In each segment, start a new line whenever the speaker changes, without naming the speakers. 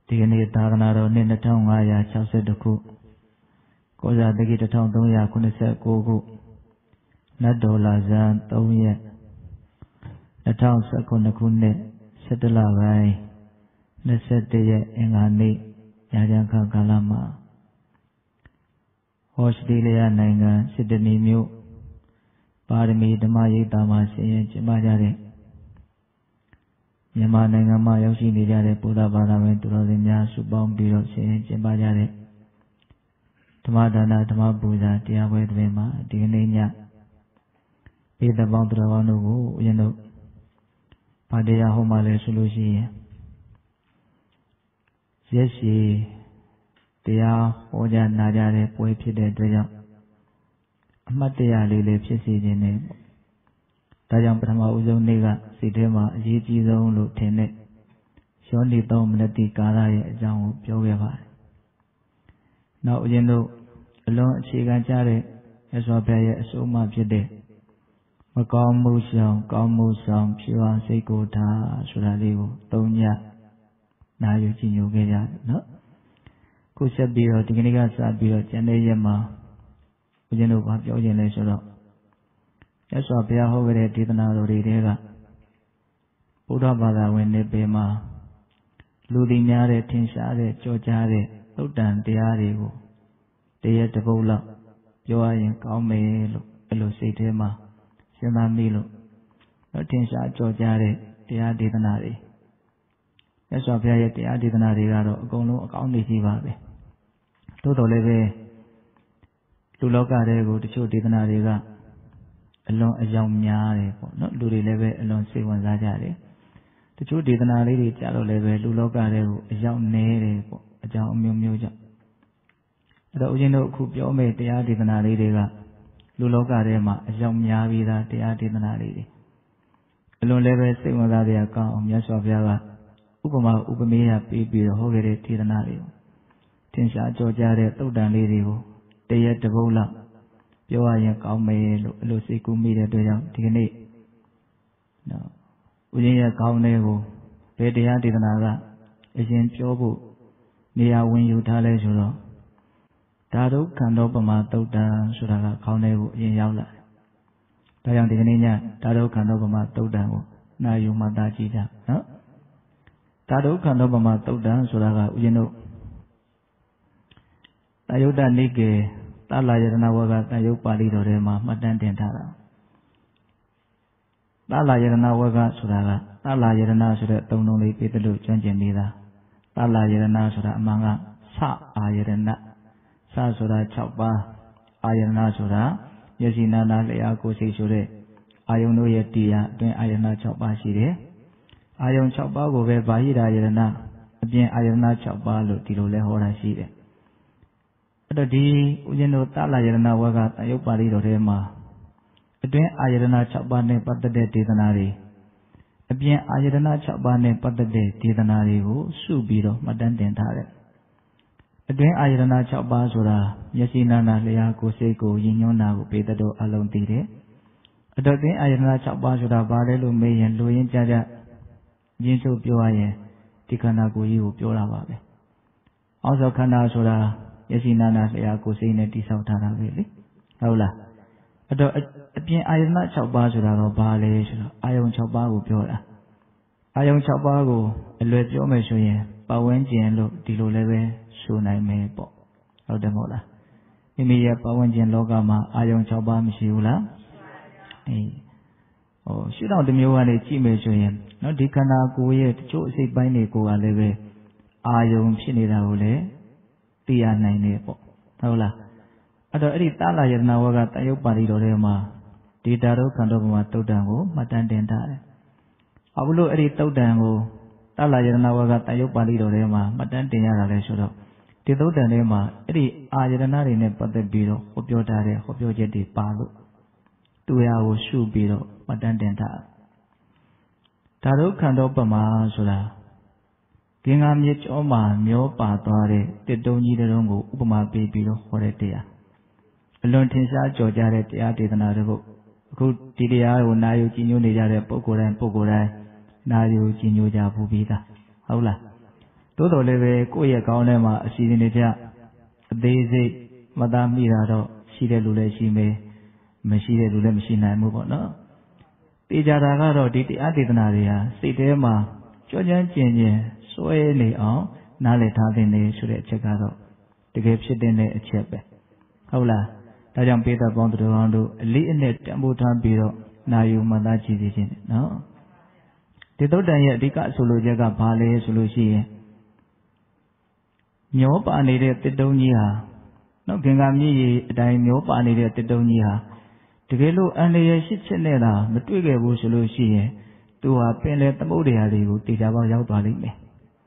ဒီကနေ့သာသနာတော်နှစ်2562ခုကောဇာတက္ကီ1389ခုနတ်တော်လာဇန်3ရက်2019ခုနှစ်17လပိုင်း21ရက်အင်္ဂါနေ့ညချမ်းခါကာလမှာဩစတြေးလျနိုင်ငံစစ်ဒနီမြို့ပါရမီဓမ္မရိပ်သာမှာဆင်းရဲကျင်းပကြတဲ့မြန်မာနိုင်ငံမှာရောက်ရှိနေကြတဲ့ဗုဒ္ဓဘာသာဝင်သူတော်စင်များစုပေါင်းပြီးတော့ဆင်းရဲကျင်းပကြတဲ့ဓမ္မဒါနဓမ္မပူဇာတရားပွဲတွင်မှာဒီကနေ့ညပေတပေါင်းသူတော်ကောင်းတို့ကိုဦးဇင်းတို့ဗာတရားဟောမှလည်းဆိုလို့ရှိရင်ရက်ရှည်တရားဟောကြားနာကြတဲ့ပွဲဖြစ်တဲ့အတွက်ကြောင့်အမှတ်တရလေးလေးဖြစ်စေခြင်းနဲ့ဒါကြောင့်ပထမဦးဆုံးနေ့ကစိတ်ထဲမှာအရေးကြီးဆုံးလို့ထင်တဲ့ယောနိသောမနတိကာရရဲ့အကြောင်းကိုပြောခဲ့ပါတယ်။နောက်ဦးဇင်းတို့အလွန်အခြေခံကြတဲ့မြတ်စွာဘုရားရဲ့အဆုံးအမဖြစ်တဲ့မကောင်းမှုရှောင်ကောင်းမှုဆောင်ဖြူအောင်စိတ်ကိုထားဆိုတာလေးကိုသုံးညနာယူကြည်ညိုခဲ့ကြတယ်နော်။ခုဆက်ပြီးတော့ဒီကနေ့ကစပြီးတော့ကျန်တဲ့ရက်မှာဦးဇင်းတို့ကပြောခြင်းလဲဆိုတော့မြတ်စွာဘုရားဟောခဲ့တဲ့ဒေသနာတော်တွေထဲကဗုဒ္ဓဘာသာဝင်တွေပေမှာလူသိများတဲ့ထင်ရှားတဲ့ကြောကြားတဲ့သုတ်တန်တရားတွေကိုတရက်တစ်ပုဒ်လောက်ပြောရရင်ကောင်းမယ်လို့အဲ့လိုစိတ်ထဲမှာစဉ်းစားမိလို့ထင်ရှားကြောကြားတဲ့တရားဒေသနာတွေမြတ်စွာဘုရားရဲ့တရားဒေသနာတွေကတော့အကုန်လုံးအကောင်းနေကြီးပါပဲသို့တော်လည်းပဲလူလောကတွေကိုတချို့ဒေသနာတွေကအလွန်အယောင်များတယ်ပေါ့နော်လူတွေလည်းပဲအလွန်စိတ်ဝင်စားကြတယ်တချို့ဒေသနာလေးတွေကြားလို့လည်းပဲလူလောကတွေကိုအယောင်နည်းတယ်ပေါ့အကြောင်းအမျိုးမျိုးကြောင့်အဲ့တော့ဦးဇင်းတို့အခုပြောမယ့်တရားဒေသနာလေးတွေကလူလောကထဲမှာအယောင်များပြီးသားတရားဒေသနာလေးတွေအလွန်လည်းပဲစိတ်ဝင်စားစရာကောင်းအောင်မြတ်စွာဘုရားကဥပမာဥပမေယပေးပြီးတော့ဟောခဲ့တဲ့ဒေသနာတွေကိုသင်္ချာကြောကြားတဲ့သုတ်တန်လေးတွေကိုတရက်တစ်ပုဒ်လောက်ပြောရရင်ကောင်းမယ်လို့အဲ့လိုစိတ်ကူးမိတဲ့အတွက်ကြောင့်ဒီကနေ့နော်ဦးဇင်းရဲ့ကောင်းတဲ့ကိုဘယ်တရားဒေသနာကအရင်ပြောဖို့နေရာဝင်ယူထားလဲဆိုတော့ဓာတုခန္ဓောပမာသုတ်တံဆိုတာကခေါင်းထဲကိုအရင်ရောက်လာတယ်။ဒါကြောင့်ဒီကနေ့ညဓာတုခန္ဓောပမာသုတ်တံကိုနာယူမှသာကြည့်ကြနော်။ဓာတုခန္ဓောပမာသုတ်တံဆိုတာကဦးဇင်းတို့တယုတ်တနိကေသလယတနာဝကတယုတ်ပါဠိတော်ထဲမှာမှတ်တမ်းတင်ထားတာသလယတနာဝကဆိုတာကသလယတနာဆိုတဲ့သုံးလုံးလေးပြည့်တယ်လို့ကျွမ်းကျင်နေတာသလယတနာဆိုတာအမှန်ကသအာယတနာသဆိုတာ6ပါးအာယတနာဆိုတာမျက်စိနာနာလျှာကိုယ်စိတ်ဆိုတဲ့အာယုန်တို့ရဲ့တရားအတွင်းအာယတနာ6ပါးရှိတယ်အာယုန်6ပါးကိုပဲဘာဟိတယတနာအပြင်အာယတနာ6ပါးလို့ဒီလိုလဲဟောတာရှိတယ်အဲ့တော့ဒီဦးဇင်းတို့သလယတနာဝကတယုတ်ပါဠိတော်ထဲမှာအတွင်းအာယတနာ6ပါးနဲ့ပတ်သက်တဲ့ဒေသနာတွေအပြင်အာယတနာ6ပါးနဲ့ပတ်သက်တဲ့ဒေသနာတွေကိုစုပြီးတော့မှတ်တမ်းတင်ထားတယ်အတွင်းအာယတနာ6ပါးဆိုတာမျက်စိနာနာလျှာကိုယ်စိတ်ကိုယဉ်ညွန်းတာကိုပေတတော်အလုံးသိတယ်အတော့အတွင်းအာယတနာ6ပါးဆိုတာဘာလဲလို့မေးရင်လူရင်းကြကြရင်းချုပ်ပြောရရင်ဒီခန္ဓာကိုယ်ကြီးကိုပြောတာပါပဲအောက်သောခန္ဓာဆိုတာမျက်စိနာနာလျှာကိုယ်စိတ်နဲ့တိဆောက်ထားတာပဲလေဟုတ်လားအဲ့တော့အပြင်အာယတနာ6ပါးဆိုတာတော့ဘာလဲဆိုတော့အာယုံ6ပါးကိုပြောတာအာယုံ6ပါးကိုအလွယ်ပြောမယ်ဆိုရင်ပတ်ဝန်းကျင်လို့ဒီလိုလည်းပဲဆိုနိုင်မယ်ပေါ့ဟုတ်တယ်မဟုတ်လားမိမိရဲ့ပတ်ဝန်းကျင်လောကမှာအာယုံ6ပါးမရှိဘူးလားအေးရှုထောင့်တစ်မျိုးကနေကြည့်မယ်ဆိုရင်နော်ဒီခန္ဓာကိုယ်ရဲ့တချို့အစိတ်ပိုင်းတွေကိုကလည်းပဲအာယုံဖြစ်နေတာကိုလည်းသိရနိုင်တယ်ပေါ့ဟုတ်လားအဲ့တော့အဲ့ဒီသလယတနာဝကတယုတ်ပါဠိတော်ထဲမှာဒီဓာတုခန္ဓေပမာသုတ်တံကိုမှတ်တမ်းတင်ထားတယ်။အခုလို့အဲ့ဒီသုတ်တံကိုသလယတနာဝကတယုတ်ပါဠိတော်ထဲမှာမှတ်တမ်းတင်ရတာလဲဆိုတော့ဒီသုတ်တံထဲမှာအဲ့ဒီအာယတနာတွေနဲ့ပတ်သက်ပြီးတော့ဟောပြောထားတဲ့ဟောပြောချက်တွေပါလို့သူရာကိုရှုပြီးတော့မှတ်တမ်းတင်ထားဓာတုခန္ဓေပမာဆိုတာဂင်္ဂါမြေကျောမှာမျောပါသွားတဲ့တစ်တုံးကြီးတစ်တုံးကိုဥပမာပေးပြီးတော့ဟောတဲ့တရားအလွန်ထင်ရှားကြော်ကြတဲ့တရားဒေသနာတို့အခုဒီတရားကိုနာယူကြည်ညိုနေကြတဲ့ပုဂ္ဂိုလ်တိုင်းနာယူကြည်ညိုကြဘူးပြီးသားဟုတ်လား多တော်လည်းပဲကိုယ့်ရဲ့ကောင်းထဲမှာအစီအစဉ်တွေကြအသေးစိတ်မသားမိတာတော့ရှိတဲ့လူလည်းရှိမယ်မရှိတဲ့လူလည်းမရှိနိုင်ဘူးပေါ့နော်တေချာတာကတော့ဒီတရားဒေသနာတွေဟာစိတ်ထဲမှာကြောချမ်းကျင်ကျင်စွဲနေအောင်နားလည်ထားတဲ့နေဆိုတဲ့အချက်ကတော့တကယ်ဖြစ်တဲ့အချက်ပဲဟုတ်လားဒါကြောင့်ပေသက်ပေါင်းသူတော်ကောင်းတို့အလေးအနက်တန်ဖိုးထားပြီးတော့နာယူမှတ်သားကြည့်စေခြင်းနော်ဒီသုတ်တန်ရဲ့အဓိကဆိုလိုချက်ကဘာလဲဆိုလို့ရှိရင်မျောပါနေတဲ့တစ်တုံးကြီးဟာနော်ဂင်္ဂါမြစ်ရေအတိုင်းမျောပါနေတဲ့တစ်တုံးကြီးဟာတကယ်လို့အန္တရာယ်ရှိချက်နဲ့သာမတွေ့ခဲ့ဘူးဆိုလို့ရှိရင်သူဟာပင်လယ်သမုဒ္ဒရာတွေကိုတေချာပေါက်ရောက်သွားလိမ့်မယ်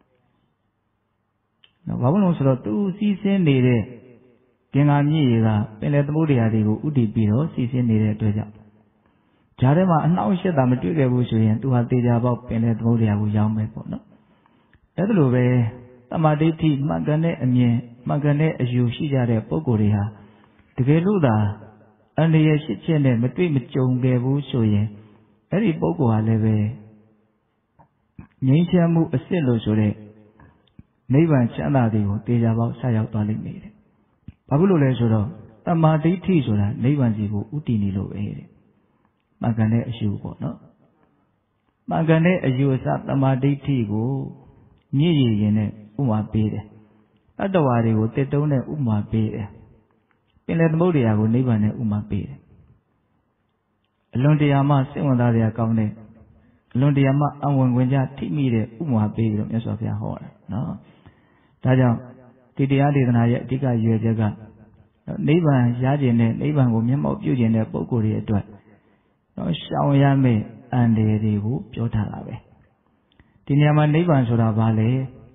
နော်ဘာလို့လဲဆိုတော့သူစီးဆင်းနေတဲ့ဂင်္ဂါမြစ်ရေကပင်လယ်သမုဒ္ဒရာတွေကိုဥတည်ပြီးတော့စီးဆင်းနေတဲ့အတွက်ကြောင့်ဂျားထဲမှာအနှောင့်အယှက်သာမတွေ့ခဲ့ဘူးဆိုရင်သူဟာတေချာပေါက်ပင်လယ်သမုဒ္ဒရာကိုရောက်မယ်ပေါ့နော်အဲ့ဒါလိုပဲတမာဒိဋ္ဌိမှန်ကန်တဲ့အမြင်မှန်ကန်တဲ့အယူရှိကြတဲ့ပုဂ္ဂိုလ်တွေဟာတကယ်လို့သာအန္တရာယ်ရှိချက်နဲ့မတွေ့မကြုံခဲ့ဘူးဆိုရင်အဲ့ဒီပုဂ္ဂိုလ်ဟာလည်းပဲငြိမ်းချမ်းမှုအစစ်လို့ဆိုတဲ့နိဗ္ဗာန်ချမ်းသာတွေကိုတေချာပေါက်ဆက်ရောက်သွားလိမ့်မယ်တဲ့ဘာဖြစ်လို့လဲဆိုတော့တမာဒိဋ္ဌိဆိုတာနိဗ္ဗာန်စီကိုဥတည်နေလို့ပဲတဲ့မှန်ကန်တဲ့အယူပေါ့နော်မှန်ကန်တဲ့အယူအဆတမာဒိဋ္ဌိကိုမြည်ရည်ရင်နဲ့ဥမာပေးတယ်တတ္တဝါတွေကိုတစ်တုံးနဲ့ဥမာပေးတယ်ပင်လယ်သမုဒ္ဒရာကိုနိဗ္ဗာန်နဲ့ဥမာပေးတယ်အလွန်တရာမှစိတ်ဝင်စားစရာကောင်းတဲ့အလွန်တရာမှအဝင်ခွင့်ကြထိမိတဲ့ဥမာပေးပြီးတော့မြတ်စွာဘုရားဟောတာနော်ဒါကြောင့်ဒီတရားဒေသနာရဲ့အဓိကရွယ်ချက်ကနိဗ္ဗာန်ရခြင်းနဲ့နိဗ္ဗာန်ကိုမျက်မှောက်ပြုခြင်းတဲ့ပုဂ္ဂိုလ်တွေအတွက်တော့ရှောင်ရမယ့်အန္တရာယ်တွေကိုပြောထားတာပဲဒီနေရာမှာနိဗ္ဗာန်ဆိုတာဘာလဲ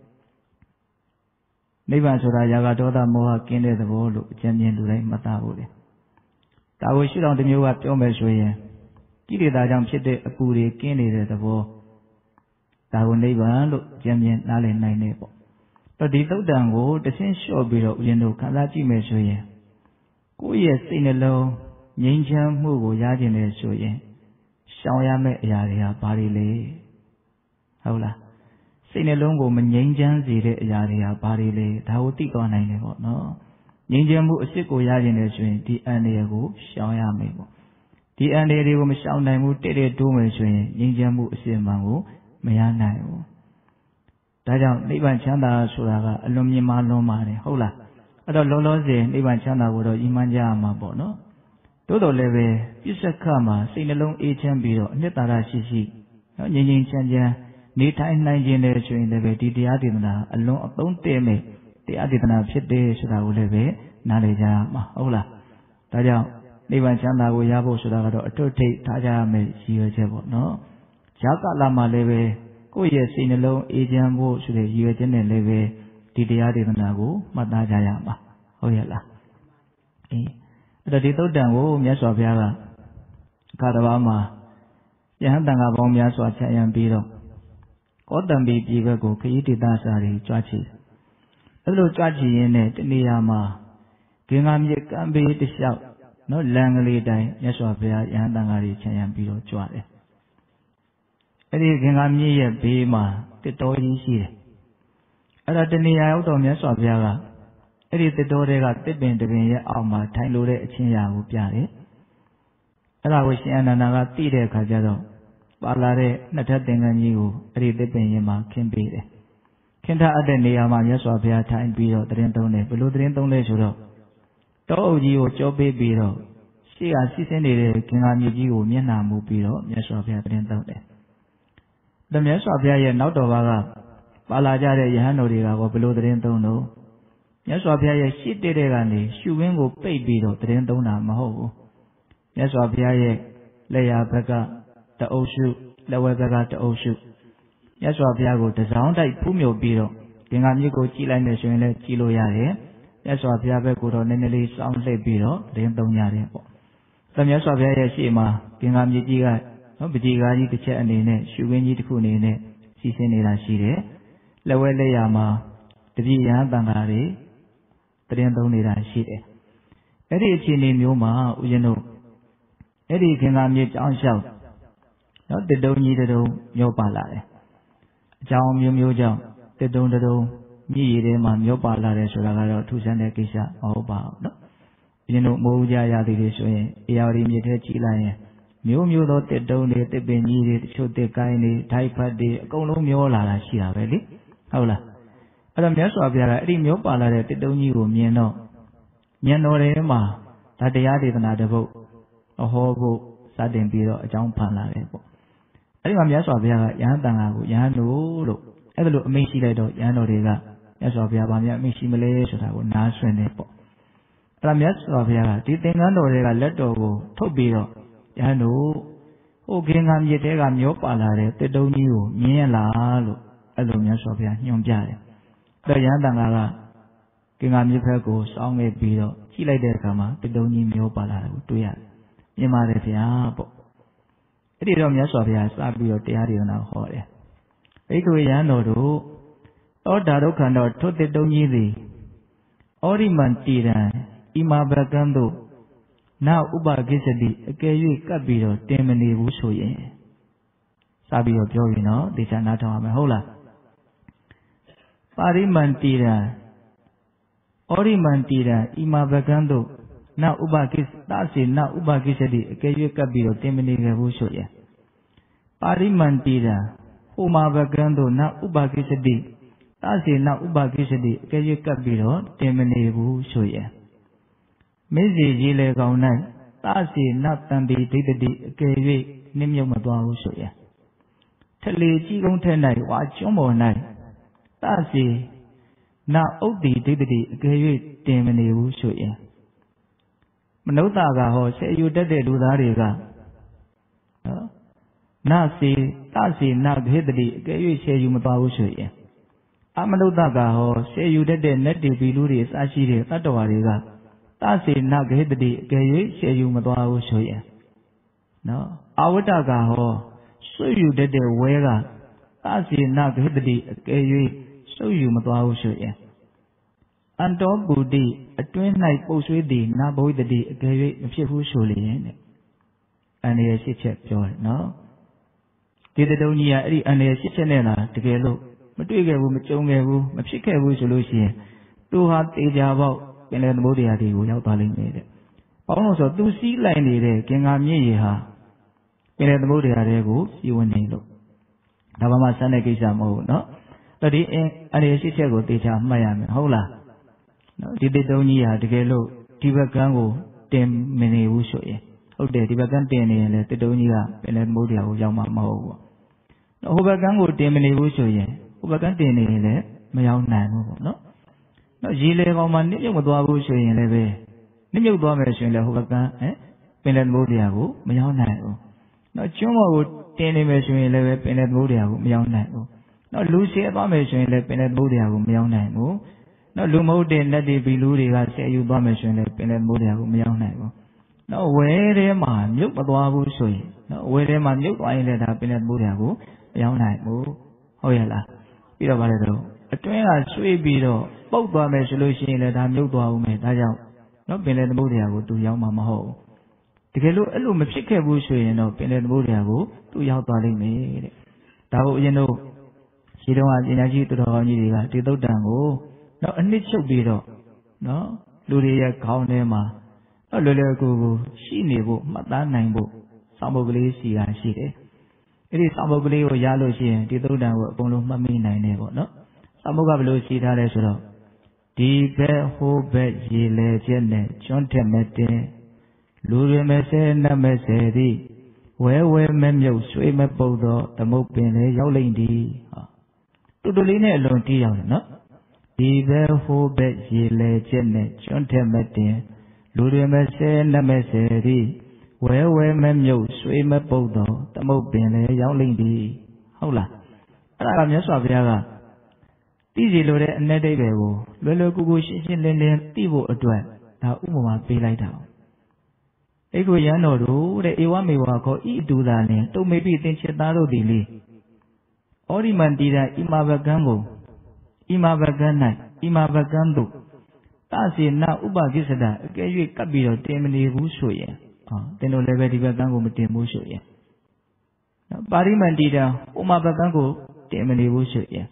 နိဗ္ဗာန်ဆိုတာရာဂဒေါသမောဟကင်းတဲ့သဘောလို့အကျဉ်းချင်းလူတိုင်းမှတ်သားဖို့လေဒါကိုရှုထောင့်တစ်မျိုးကပြောမယ်ဆိုရင်ကိလေသာကြောင့်ဖြစ်တဲ့အပူတွေကင်းနေတဲ့သဘောဒါကိုနိဗ္ဗာန်လို့အကျဉ်းချင်းနားလည်နိုင်တယ်ပေါ့တော့ဒီသုတ်တံကိုတဆင့်လျှော့ပြီးတော့ဦးဇင်းတို့ခံစားကြည့်မယ်ဆိုရင်ကိုယ့်ရဲ့စိတ်နှလုံးငြိမ်းချမ်းမှုကိုရခြင်းလေဆိုရင်ရှောင်ရမယ့်အရာတွေကဘာတွေလဲဟုတ်လားစိတ်နှလုံးကိုမငြိမ်းချမ်းစေတဲ့အရာတွေကဘာတွေလဲဒါကိုသိသွားနိုင်တယ်ပေါ့နော်ငြိမ်းချမ်းမှုအစစ်ကိုရခြင်းလေဆိုရင်ဒီအန္တရာယ်ကိုရှောင်ရမယ်ပေါ့ဒီအန္တရာယ်တွေကိုမရှောင်နိုင်ဘူးတဲ့တိုးမယ်ဆိုရင်ငြိမ်းချမ်းမှုအစစ်မှန်ကိုမရနိုင်ဘူးဒါကြောင့်နိဗ္ဗာန်ချမ်းသာဆိုတာကအလွန်မြင့်မားလွန်းပါတယ်ဟုတ်လားအဲ့တော့လုံးလုံးစင်နိဗ္ဗာန်ချမ်းသာကိုတော့ဤမှန်းကြရမှာပေါ့နော်တိုးတော်လည်းပဲပြစ္ဆခမှာစိတ်နှလုံးအေးချမ်းပြီးတော့အနှစ်သာရရှိရှိနော်ငြိမ်းငြိမ်းချမ်းချမ်းနေထိုင်နိုင်ခြင်းလည်းဆိုရင်လည်းပဲဒီတရားဒေသနာအလွန်အသုံးတည့်မဲ့တရားဒေသနာဖြစ်တယ်ဆိုတာကိုလည်းပဲနားလည်ကြရမှာဟုတ်လားဒါကြောင့်နိဗ္ဗာန်ချမ်းသာကိုရဖို့ဆိုတာကတော့အထွတ်ထိပ်ထားကြရမယ်ရည်ရွယ်ချက်ပေါ့နော်ဈာကလာမှာလည်းပဲကိုယ့်ရဲ့စိတ်နှလုံးအေးချမ်းဖို့ဆိုတဲ့ရည်ရွယ်ချက်နဲ့လည်းပဲဒီတရားဒေသနာကိုမှတ်သားကြရမှာဟုတ်ရဲ့လားအေးအဲ့တော့ဒီသုတ်တံကိုမြတ်စွာဘုရားကအခါတစ်ပါးမှာယဟန်တန်ခါပေါင်းများစွာခြံရံပြီးတော့ကောတံပီပြည်ဘက်ကိုခရီးဒေသစာတွေကြွားချီအဲ့လိုကြွားချီရင်းနဲ့တနေရာမှာဂင်္ဂါမြစ်ကမ်းဘေးတစ်လျှောက်နော်လမ်းကလေးတိုင်းမြတ်စွာဘုရားယဟန်တန်ခါတွေခြံရံပြီးတော့ကြွားတယ်အဲ့ဒီဂင်္ဂါမြစ်ရဲ့ဘေးမှာတစ်တော်ကြီးရှိတယ်အဲ့ဒါတနေရာရောက်တော့မြတ်စွာဘုရားကအဲ့ဒီတစ်တော်တွေကတစ်ပင်တစ်ပင်ရဲ့အောက်မှာထိုင်လို့တဲ့အချင်းရာကိုပြတယ်အဲ့ဒါကိုရှင်အနန္ဒာကသိတဲ့အခါကျတော့ပါလာတဲ့နှစ်ထပ်သင်္ကန်းကြီးကိုအဲ့ဒီတစ်ပင်ရင်မှာခင်းပေးတယ်ခင်းထားအပ်တဲ့နေရာမှာမြတ်စွာဘုရားထိုင်ပြီးတော့သတင်းသုံးတယ်ဘယ်လိုသတင်းသုံးလဲဆိုတော့တောအုပ်ကြီးကိုကြောပေးပြီးတော့ရှေ့ကစီးဆင်းနေတဲ့ဂင်္ဂါမြစ်ကြီးကိုမျက်နှာမူပြီးတော့မြတ်စွာဘုရားသတင်းသုံးတယ်ဒါမြတ်စွာဘုရားရဲ့နောက်တော်ဘာကပါလာကြတဲ့ယဟန်တော်တွေကဘယ်လိုသတင်းသုံးလို့မြတ်စွာဘုရားရဲ့ရှေ့တဲ့ကနေရှုဝင်းကိုပိတ်ပြီးတော့သတင်းသုံးတာမဟုတ်ဘူးမြတ်စွာဘုရားရဲ့လက်ရာဘက်ကတအုပ်စုလက်ဝဲဘက်ကတအုပ်စုမြတ်စွာဘုရားကိုတစောင်းတိုက်ဖူးမြုပ်ပြီးတော့ဂင်္ဂါမြစ်ကိုကြည့်လိုက်မယ်ဆိုရင်လည်းကြည့်လို့ရတယ်မြတ်စွာဘုရားဘက်ကိုတော့နည်းနည်းလေးစောင်းလှည့်ပြီးတော့သတင်းသုံးရတယ်ပေါ့ဒါမြတ်စွာဘုရားရဲ့ရှေ့မှာဂင်္ဂါမြစ်ကြီးကနော်ပကြီးကားကြီးတစ်ချက်အနေနဲ့ရှုဝင်းကြီးတစ်ခုအနေနဲ့စီးဆင်းနေတာရှိတယ်လက်ဝဲလက်ရာမှာတပည့်ရဟန်းတန်ဃာတွေသတင်းသုံးနေတာရှိတယ်အဲ့ဒီအခြေအနေမျိုးမှာဦးဇင်းတို့အဲ့ဒီဂင်္ဂါမြစ်ကြောင်းလျှောက်နော်တတုံကြီးတတုံမျောပါလာတယ်အကြောင်းမျိုးမျိုးကြောင့်တစ်တုံတစ်တုံမြည်ရည်ထဲမှာမျောပါလာတယ်ဆိုတာကတော့ထူးဆန်းတဲ့ကိစ္စမဟုတ်ပါဘူးနော်။ဒီလိုမိုးကြရသည်တွေဆိုရင်အေယာဝတီမြစ်ထဲကြည့်လိုက်ရင်မျိုးမျိုးသောတစ်တုံတွေတစ်ပင်ကြီးတွေတချို့တစ်ကိုင်းတွေဓာတ်ဖတ်တွေအကုန်လုံးမျောလာတာရှိတာပဲလေဟုတ်လား။အဲ့တော့မြတ်စွာဘုရားကအဲ့ဒီမျောပါလာတဲ့တစ်တုံကြီးကိုမြင်တော့ဉာဏ်တော်ထဲမှာဒါတရားဒေသနာတစ်ပုဒ်ဟောဖို့စတင်ပြီးတော့အကြောင်းဖန်လာတယ်ပေါ့။အဲ့ဒီမှာမြတ်စွာဘုရားကယဟန်တန်ဃာကိုယဟန်တို့လို့အဲ့ဒါလိုအမိန့်ရှိလိုက်တော့ယဟန်တော်တွေကမြတ်စွာဘုရားဗာမြတ်အမိန့်ရှိမလဲဆိုတာကိုနားဆွင့်နေပေါ့။အဲ့ဒါမြတ်စွာဘုရားကဒီသင်္ကန်းတော်တွေကလက်တော်ကိုထုတ်ပြီးတော့ယဟန်တို့ဟိုခင်္ကာမြစ်တဲကမျောပါလာတဲ့တစ်တုံကြီးကိုမြင်ရလားလို့အဲ့လိုမြတ်စွာဘုရားညွှန်ပြတယ်။အဲ့ယဟန်တန်ဃာကခင်္ကာမြစ်ဘက်ကိုစောင်းခဲ့ပြီးတော့ကြည့်လိုက်တဲ့အခါမှာတစ်တုံကြီးမျောပါလာတယ်ကိုတွေ့ရတယ်။မြင်ပါတယ်ဗျာပေါ့။အဲ့ဒီတော့မြတ်စွာဘုရားစပြီးတော့တရားဒေသနာဟောတယ်။ဘိက္ခုယဟန်တော်တို့ဩဒါဒုက္ခန္တောထိုတစ်တုံကြီးသည်ဩရိမန္တိရံဣမာဘကံတို့နာဥပကိစ္စတိအကယ်၍ကပ်ပြီးတော့တင်မနေဘူးဆိုရင်စပြီးတော့ပြောရင်တော့ဒေသနာထောင်ရမယ်ဟုတ်လားပါရိမန္တိရံဩရိမန္တိရံဣမာဘကံတို့နာဥပကိစ္စသစေနာဥပကိစ္စတိအကယ်၍ကပ်ပြီးတော့တင်မနေခဲ့ဘူးဆိုရင်ပါရိမန္တိရံဟိုမာဘကံတို့နာဥပကိစ္စတိသစေနာဥပကိစ္စတိအကယ်၍ကပ်ပြီးတော့တင်မနေဘူးဆိုရင်မေဇေကြီးလေကောင်၌သစေနတံတိဒိဋ္ဌတိအကယ်၍နှိမ့်မြုပ်မသွားဘူးဆိုရင်ထလေကြီးကုန်းထဲ၌ဝါကျွန်းပေါ်၌သစေနဥဒ္တိဒိဋ္ဌတိအကယ်၍တင်မနေဘူးဆိုရင်မနုဿကဟောဆေယူတတ်တဲ့လူသားတွေကနစေသစေနဂဟိတတိအကယ်၍ဆေယူမသွားဘူးဆိုရင်အမနုဿကဟောဆေယူတတ်တဲ့နတ်တီဘီလူတွေအစရှိတဲ့တတ္တဝါတွေကသစေနဂဟိတတိအကယ်၍ဆေယူမသွားဘူးဆိုရင်နော်အဝတ္တကဟောဆွေယူတတ်တဲ့ဝဲကသစေနဂဟိတတိအကယ်၍ဆွေယူမသွားဘူးဆိုရင်အန္တောပုတိအတွင်း၌ပုတ်ဆွေးသည်နာဘဝိတတိအကယ်၍မဖြစ်ဘူးဆိုလျင်တဲ့အန္တရာယ်ရှိချက်ပြောတယ်နော်ဒီတုံးကြီးကအဲ့ဒီအန္တရာယ်ရှိချက်နဲ့လားတကယ်လို့မတွေ့ခဲ့ဘူးမကြုံခဲ့ဘူးမဖြစ်ခဲ့ဘူးဆိုလို့ရှိရင်သူဟာတေချာပေါက်ပင်လယ်သမုဒ္ဒရာတွေကိုရောက်သွားလိမ့်မယ်တဲ့။ဘာလို့ဆိုသူစီးလိုက်နေတဲ့ကင်္ဂါမြစ်ရေဟာပင်လယ်သမုဒ္ဒရာတွေကိုစီးဝင်နေလို့ဒါမှမဆန်းတဲ့ကိစ္စမဟုတ်ဘူးနော်။အဲ့ဒီအန္တရာယ်ရှိချက်ကိုတေချာမှတ်ရမယ်ဟုတ်လား။နော်ဒီတုံးကြီးဟာတကယ်လို့ဒီဘက်ကန်းကိုတင်မနေဘူးဆိုရင်ဟုတ်တယ်ဒီဘက်ကန်းတင်နေရင်လေတုံးကြီးကပင်လယ်သမုဒ္ဒရာကိုရောက်မှာမဟုတ်ဘူး။နော်ဟိုဘက်ကန်းကိုတင်မနေဘူးဆိုရင်ဟိုဘက်ကန်းတင်နေရင်လည်းမရောက်နိုင်ဘူးပေါ့နော်။နော်ရေလေကောင်မှနစ်မြုပ်မသွားဘူးဆိုရင်လည်းပဲနစ်မြုပ်သွားမယ်ဆိုရင်လည်းဟိုဘက်ကန်းပင်လယ်သမုဒ္ဒရာကိုမရောက်နိုင်ဘူး။နော်ကျွန်းပေါ်ကိုတင်နေမယ်ဆိုရင်လည်းပဲပင်လယ်သမုဒ္ဒရာကိုမရောက်နိုင်ဘူး။နော်လူရှည်သွားမယ်ဆိုရင်လည်းပင်လယ်သမုဒ္ဒရာကိုမရောက်နိုင်ဘူး။နော်လူမဟုတ်တဲ့နတ်တွေဘီလူတွေကဆဲယူသွားမယ်ဆိုရင်လည်းပင်လယ်သမုဒ္ဒရာကိုမရောက်နိုင်ဘူး။နော်ဝဲထဲမှာမြုပ်မသွားဘူးဆိုရင်နော်ဝဲထဲမှာမြုပ်သွားရင်လည်းဒါပင်လယ်သမုဒ္ဒရာကိုမရောက်နိုင်ဘူး။ဟုတ်ရဲ့လား။ပြီးတော့ဗါလဲတော့အတွင်းကဆွေးပြီးတော့ပုတ်သွားမယ်ဆိုလို့ရှိရင်လည်းဒါမြုပ်သွားဦးမယ်ဒါကြောင့်နော်ပင်လယ်သမုဒ္ဒရာကိုသူရောက်မှာမဟုတ်ဘူးတကယ်လို့အဲ့လိုမဖြစ်ခဲ့ဘူးဆိုရင်တော့ပင်လယ်သမုဒ္ဒရာကိုသူရောက်သွားလိမ့်မယ်တဲ့ဒါကိုအရင်တို့ရှိတုန်းကပညာရှိသူတော်ကောင်းကြီးတွေကဒီသုတ်တံကိုနော်အနှစ်ချုပ်ပြီးတော့နော်လူတွေရဲ့ခေါင်းထဲမှာနော်လွယ်လွယ်ကူကူရှိနေဖို့မှတ်သားနိုင်ဖို့စောင့်ဖို့ကလေးရှိတာရှိတယ်အဲ့ဒီစောင့်ဖို့ကလေးကိုရလို့ရှိရင်ဒီသုတ်တံကိုအကုန်လုံးမှတ်မိနိုင်တယ်ပေါ့နော်စောင့်ဖို့ကဘယ်လိုရှိထားလဲဆိုတော့ဒီဘက်ဟိုဘက်ရေလေချက်နဲ့ကျွန်းထက်မဲ့တင်လူတွေမဲ့ဆဲနတ်မဲ့ဆဲသည်ဝဲဝဲမဲ့မြုပ်ဆွေးမဲ့ပုတ်တော့သမုတ်ပင်လေရောက်လိမ့်သည်ဟာတူတူလေးနဲ့အလွန်တီးရောက်တယ်နော်ဒီဘက်ဟိုဘက်ရေလေချက်နဲ့ကျွန်းထက်မဲ့တင်လူတွေမဲ့ဆဲနတ်မဲ့ဆဲသည်ဝဲဝဲမဲ့မြုပ်ဆွေးမဲ့ပုတ်တော့သမုတ်ပင်လေရောက်လိမ့်သည်ဟုတ်လားအဲ့ဒါကမြတ်စွာဘုရားကသိစီလိုတဲ့အ내ဒိဗ္ဗေကိုလွယ်လွယ်ကူကူရှင်းရှင်းလင်းလင်းသိဖို့အတွက်ဒါဥပမာပေးလိုက်တာ။အဲ့ကိုရန်တော်တို့တဲ့ဧဝမေဝါခေါ်ဤအတူသာလင်တုံမေပိသင်္ချေသားတို့သည်လေဩရိမန္တိရဣမာဘကံကိုဣမာဘကံ၌ဣမာဘကံတို့သစေနဥပကိစ္စဒအကယ်၍ကပ်ပြီးတော့တင်မနေဘူးဆိုရင်တင်တို့လည်းပဲဒီဘကံကိုမတင်ဘူးဆိုရင်ပါရိမန္တိရဥမာဘကံကိုတင်မနေဘူးဆိုရင်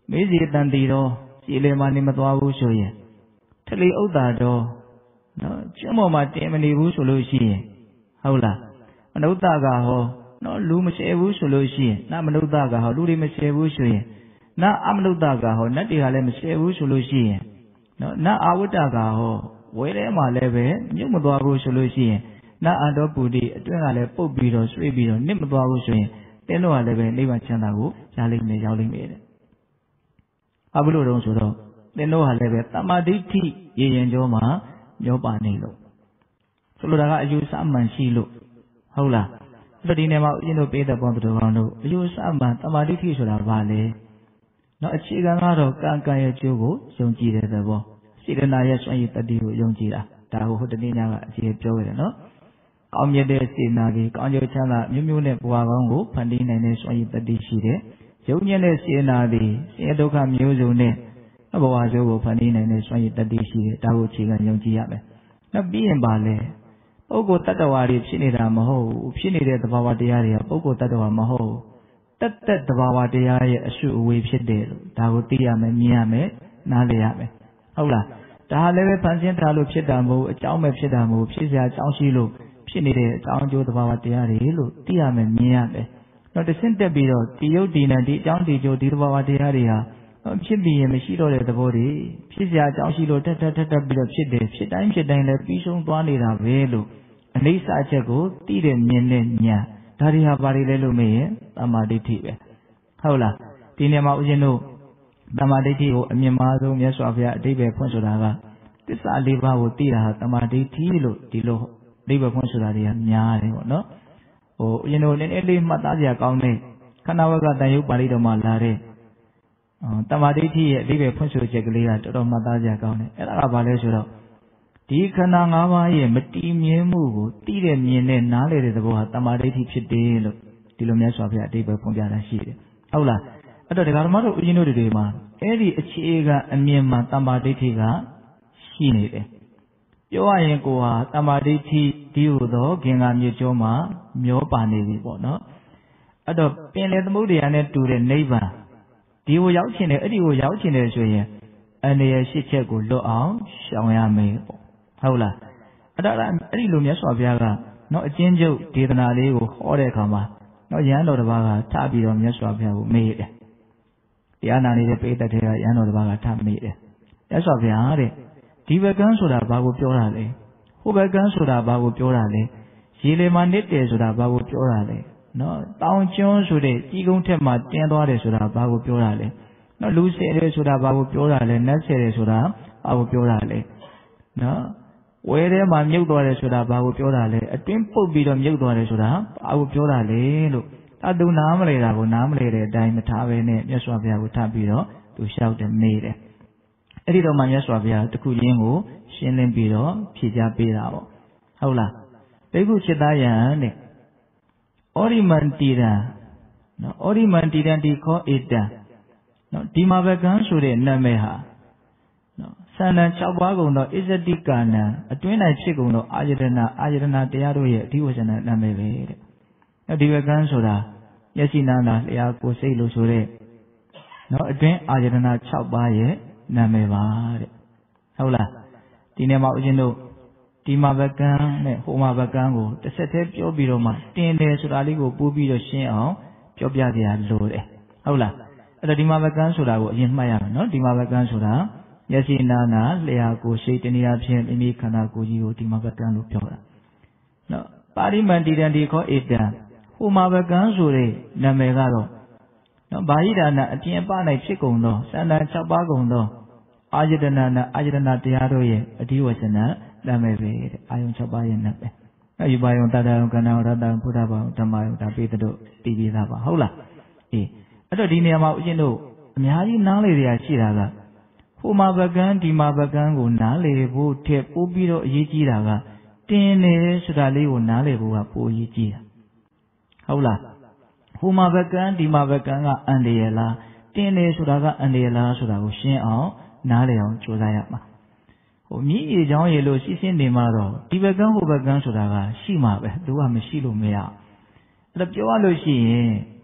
မေးစီတန်တီတော့စီလေမနေမသွားဘူးဆိုရင်ထလီဥဒ္ဒါတော့နော်ကျွမ်းပေါ်မှာတင်မနေဘူးဆိုလို့ရှိရင်ဟုတ်လားမနုဿကဟောနော်လူမရှယ်ဘူးဆိုလို့ရှိရင်နမနုဿကဟောလူတွေမရှယ်ဘူးဆိုရင်နအမနုဿကဟောနတ်တွေကလည်းမရှယ်ဘူးဆိုလို့ရှိရင်နော်နအာဝတ္တကဟောဝဲထဲမှာလည်းပဲမြုပ်မသွားဘူးဆိုလို့ရှိရင်နအန္တောပူတိအတွင်းကလည်းပုတ်ပြီးတော့ဆွေးပြီးတော့နစ်မသွားဘူးဆိုရင်တင်းတော့လည်းပဲနိဗ္ဗာန်ချမ်းသာကိုရလိမ့်မယ်ရောက်လိမ့်မယ်တဲ့။ဘာလို့တော့ဆိုတော့တင်းတော့လည်းပဲတမ္မာဒိဋ္ဌိရည်ရင်ကျော်မှာမျောပါနေလို့ဆိုလိုတာကအယူဆမှန်ရှိလို့ဟုတ်လားအဲ့တော့ဒီနေ့မှာဦးဇင်းတို့ပေးတဲ့ပေါင်းတော်ကောင်းတို့အယူဆမှန်တမ္မာဒိဋ္ဌိဆိုတာဘာလဲနော်အခြေခံကတော့ကံကံရဲ့ကျိုးကိုယုံကြည်တဲ့သဘောစေတနာရဲ့စွမ်းရည်တတ္တိကိုယုံကြည်တာဒါကိုဟိုတနေ့ညကအကျေပြောခဲ့တယ်နော်ကောင်းမြတ်တဲ့စေနာကြီးကောင်းကျိုးချမ်းသာမျိုးမျိုးနဲ့ဘဝကောင်းကိုဖန်တီးနိုင်တဲ့စွမ်းရည်တတ္တိရှိတယ်ယုံညံ့တဲ့စေနာသည်ဆင်းရဲဒုက္ခမျိုးစုံနဲ့ဘဝကျိုးကိုဖန်တီးနိုင်တဲ့စွမ်းရည်တတ္တိရှိတယ်ဒါကိုအခြေခံယုံကြည်ရမယ်နောက်ပြီးရင်ပါလေပုဂ္ဂိုလ်တ attva တွေဖြစ်နေတာမဟုတ်ဘူးဖြစ်နေတဲ့သဘာဝတရားတွေကပုဂ္ဂိုလ်တ attva မဟုတ်တက်သဘာဝတရားရဲ့အရှုအဝေးဖြစ်တယ်လို့ဒါကိုသိရမယ်မြင်ရမယ်နားလည်ရမယ်ဟုတ်လားဒါလည်းပဲဖန်ဆင်းထားလို့ဖြစ်တာမဟုတ်အကြောင်းပဲဖြစ်တာမဟုတ်ဖြစ်စရာအကြောင်းရှိလို့ဖြစ်နေတဲ့အကြောင်းအကျိုးသဘာဝတရားတွေလို့သိရမယ်မြင်ရမယ်နောက်တစ်ဆင့်တက်ပြီးတော့ဒီယုတ်ဒီနံဒီအကြောင်းဒီကျိုးဒီသဘာဝတရားတွေဟာဖြစ်ပြီးရင်မရှိတော့တဲ့သဘောတွေဖြစ်စရာအကြောင်းရှိလို့တက်ပြီးတော့ဖြစ်တယ်ဖြစ်တိုင်းလည်းပြီးဆုံးသွားနေတာပဲလို့အနိစ္စအချက်ကိုသိတဲ့မြင်တဲ့ညာဒါတွေဟာဘာတွေလဲလို့မေးရင်တမ္မာဒိဋ္ဌိပဲဟုတ်လားဒီနေရာမှာဦးဇင်းတို့တမ္မာဒိဋ္ဌိကိုအမြင့်မားဆုံးမြတ်စွာဘုရားအဓိပ္ပာယ်ဖွင့်ဆိုတာကသစ္စာလေးပါးကိုသိတာဟာတမ္မာဒိဋ္ဌိလို့ဒီလိုအဓိပ္ပာယ်ဖွင့်ဆိုတာတွေကများတယ်ပေါ့နော်ဦးဇင်းတို့နည်းနည်းလေးမှတ်သားစရာကောင်းတဲ့ခန္ဓာဝကတန်ရုပ်ပါဠိတော်မှာလာတဲ့တမ္မာဒိဋ္ဌိရဲ့အဓိပ္ပာယ်ဖွင့်ဆိုချက်ကလေးကတော်တော်မှတ်သားစရာကောင်းတယ်အဲ့ဒါကဘာလဲဆိုတော့ဒီခန္ဓာ၅ပါးရဲ့မတည်မြဲမှုကိုသိတဲ့မြင်တဲ့နားလည်တဲ့သဘောဟာတမ္မာဒိဋ္ဌိဖြစ်တယ်လို့ဒီလိုမြတ်စွာဘုရားအဓိပ္ပာယ်ဖွင့်ပြတာရှိတယ်ဟုတ်လားအဲ့တော့ဒကာဓမ္မတို့ဦးဇင်းတို့တွေမှာအဲ့ဒီအခြေခံအမြင်မှတမ္မာဒိဋ္ဌိကရှိနေတယ်ပြောရရင်ကိုဟာတမ္မာဒိဋ္ဌိဒီဟုသောဂင်္ဂမြေကျောမှာမျောပါနေပြီပေါ့နော်အဲ့တော့ပင်လေသမုဒ္ဒရာနဲ့တူတဲ့နိဗ္ဗာန်ဒီကိုရောက်ချင်တယ်အဲ့ဒီကိုရောက်ချင်တယ်ဆိုရင်အနေရရှိချက်ကိုလွတ်အောင်ရှောင်ရမယ်ပေါ့ဟုတ်လားအဲ့ဒီလိုမြတ်စွာဘုရားကနော်အချင်းချုပ်ဒေသနာလေးကိုဟောတဲ့အခါမှာနော်ရဟန်းတော်တစ်ပါးကထပြီးတော့မြတ်စွာဘုရားကိုမေးတယ်တရားနာနေတဲ့ပိဋကတ်တွေကရဟန်းတော်တစ်ပါးကထမေးတယ်မြတ်စွာဘုရားတဲ့ဒီဘကန်းဆိုတာဘာကိုပြောတာလဲဟိုဘကန်းဆိုတာဘာကိုပြောတာလဲရေလေမှာနစ်တယ်ဆိုတာဘာကိုပြောတာလဲနော်တောင်ကျွန်းဆိုတဲ့ကြီးကုန်းထက်မှာတင်းသွားတယ်ဆိုတာဘာကိုပြောတာလဲနော်လူဆယ်တယ်ဆိုတာဘာကိုပြောတာလဲနတ်ဆယ်တယ်ဆိုတာဘာကိုပြောတာလဲနော်ဝဲထဲမှာမြုပ်သွားတယ်ဆိုတာဘာကိုပြောတာလဲအတွင်းပုတ်ပြီးတော့မြုပ်သွားတယ်ဆိုတာဘာကိုပြောတာလဲလို့သူနားမလဲတာကိုနားမလဲတဲ့အတိုင်းမထားပဲနဲ့မြတ်စွာဘုရားကိုထပ်ပြီးတော့သူလျှောက်တယ်မေးတယ်အဲ့ဒီတော့မှမြတ်စွာဘုရားတခုချင်းကိုရှင်းလင်းပြီးတော့ဖြေကြားပေးတာပေါ့ဟုတ်လားဘိက္ခုจิตယံတဲ့ဩရိမန္တိရံနော်ဩရိမန္တိရံဒီခောဧတံနော်ဒီမှာဘကံဆိုတဲ့နာမည်ဟာနော်သန္တန်6ပါးကုန်သောဣဇတိကာနံအတွင်း၌ဖြစ်ကုန်သောအာယတနာတရားတို့ရဲ့အဓိဝဇ္ဇနာနာမည်ပဲတဲ့အဲ့ဒီဘကံဆိုတာမျက်စိနာနာလျှာကိုယ်စိတ်လို့ဆိုတဲ့နော်အတွင်းအာယတနာ6ပါးရဲ့နာမည်ပါတဲ့ဟုတ်လားဒီနေ့မှာဦးဇင်းတို့ဒီမှာဘကံနဲ့ဟိုမှာဘကံကိုတစ်ဆက်တည်းပြောပြီးတော့မှတင်တယ်ဆိုတာလေးကိုပို့ပြီးတော့ရှင်းအောင်ပြောပြကြရလို့တယ်ဟုတ်လားအဲ့တော့ဒီမှာဘကံဆိုတာကိုအရင်မှတ်ရမယ်နော်ဒီမှာဘကံဆိုတာမျက်စိနာနာလျှာကိုယ်စိတ်တနည်းအားဖြင့်မိမိခန္ဓာကိုယ်ကြီးကိုဒီမှာဘကံလို့ပြောတာနော်ပါရိမန္တိတံဒီခောဧတံဟိုမှာဘကံဆိုတဲ့နာမည်ကတော့နော်ဘာဟိဒါနာအပြင်ပ၌ဖြစ်ကုန်သောသန္တာ6ပါးကုန်သောအာယတနာတရားတို့ရဲ့အဓိဝဇ္ဇနာနာမည်ပဲတဲ့အာယုံ6ပါးရဲ့နာမည်အယူပါယုံတတ္တယုံကဏ္ဍယုံရတ္တယုံဘုဒ္ဓဘာယုံဓမ္မယုံဒါပေတတို့တည်ပြီးသားပါဟုတ်လားအေးအဲ့တော့ဒီနေရာမှာဦးဇင်းတို့အများကြီးနားလေရရှိတာကဟိုမှာဘကံဒီမှာဘကံကိုနားလေဖို့ထက်ပို့ပြီးတော့အရေးကြီးတာကတင်တယ်ဆိုတာလေးကိုနားလေဖို့ကပိုအရေးကြီးတာဟုတ်လားဟိုမှာဘကံဒီမှာဘကံကအန္တရာယ်လားတင်တယ်ဆိုတာကအန္တရာယ်လားဆိုတာကိုရှင်းအောင်နားလေအောင်ကြိုးစားရမှာဟိုမြည်ရေချောင်းရေလို့စီးစင်းနေမှာတော့ဒီဘကံဟိုဘကံဆိုတာကရှိမှာပဲသူကမရှိလို့မရအဲ့တော့ပြောရလို့ရှိရင်ဒီ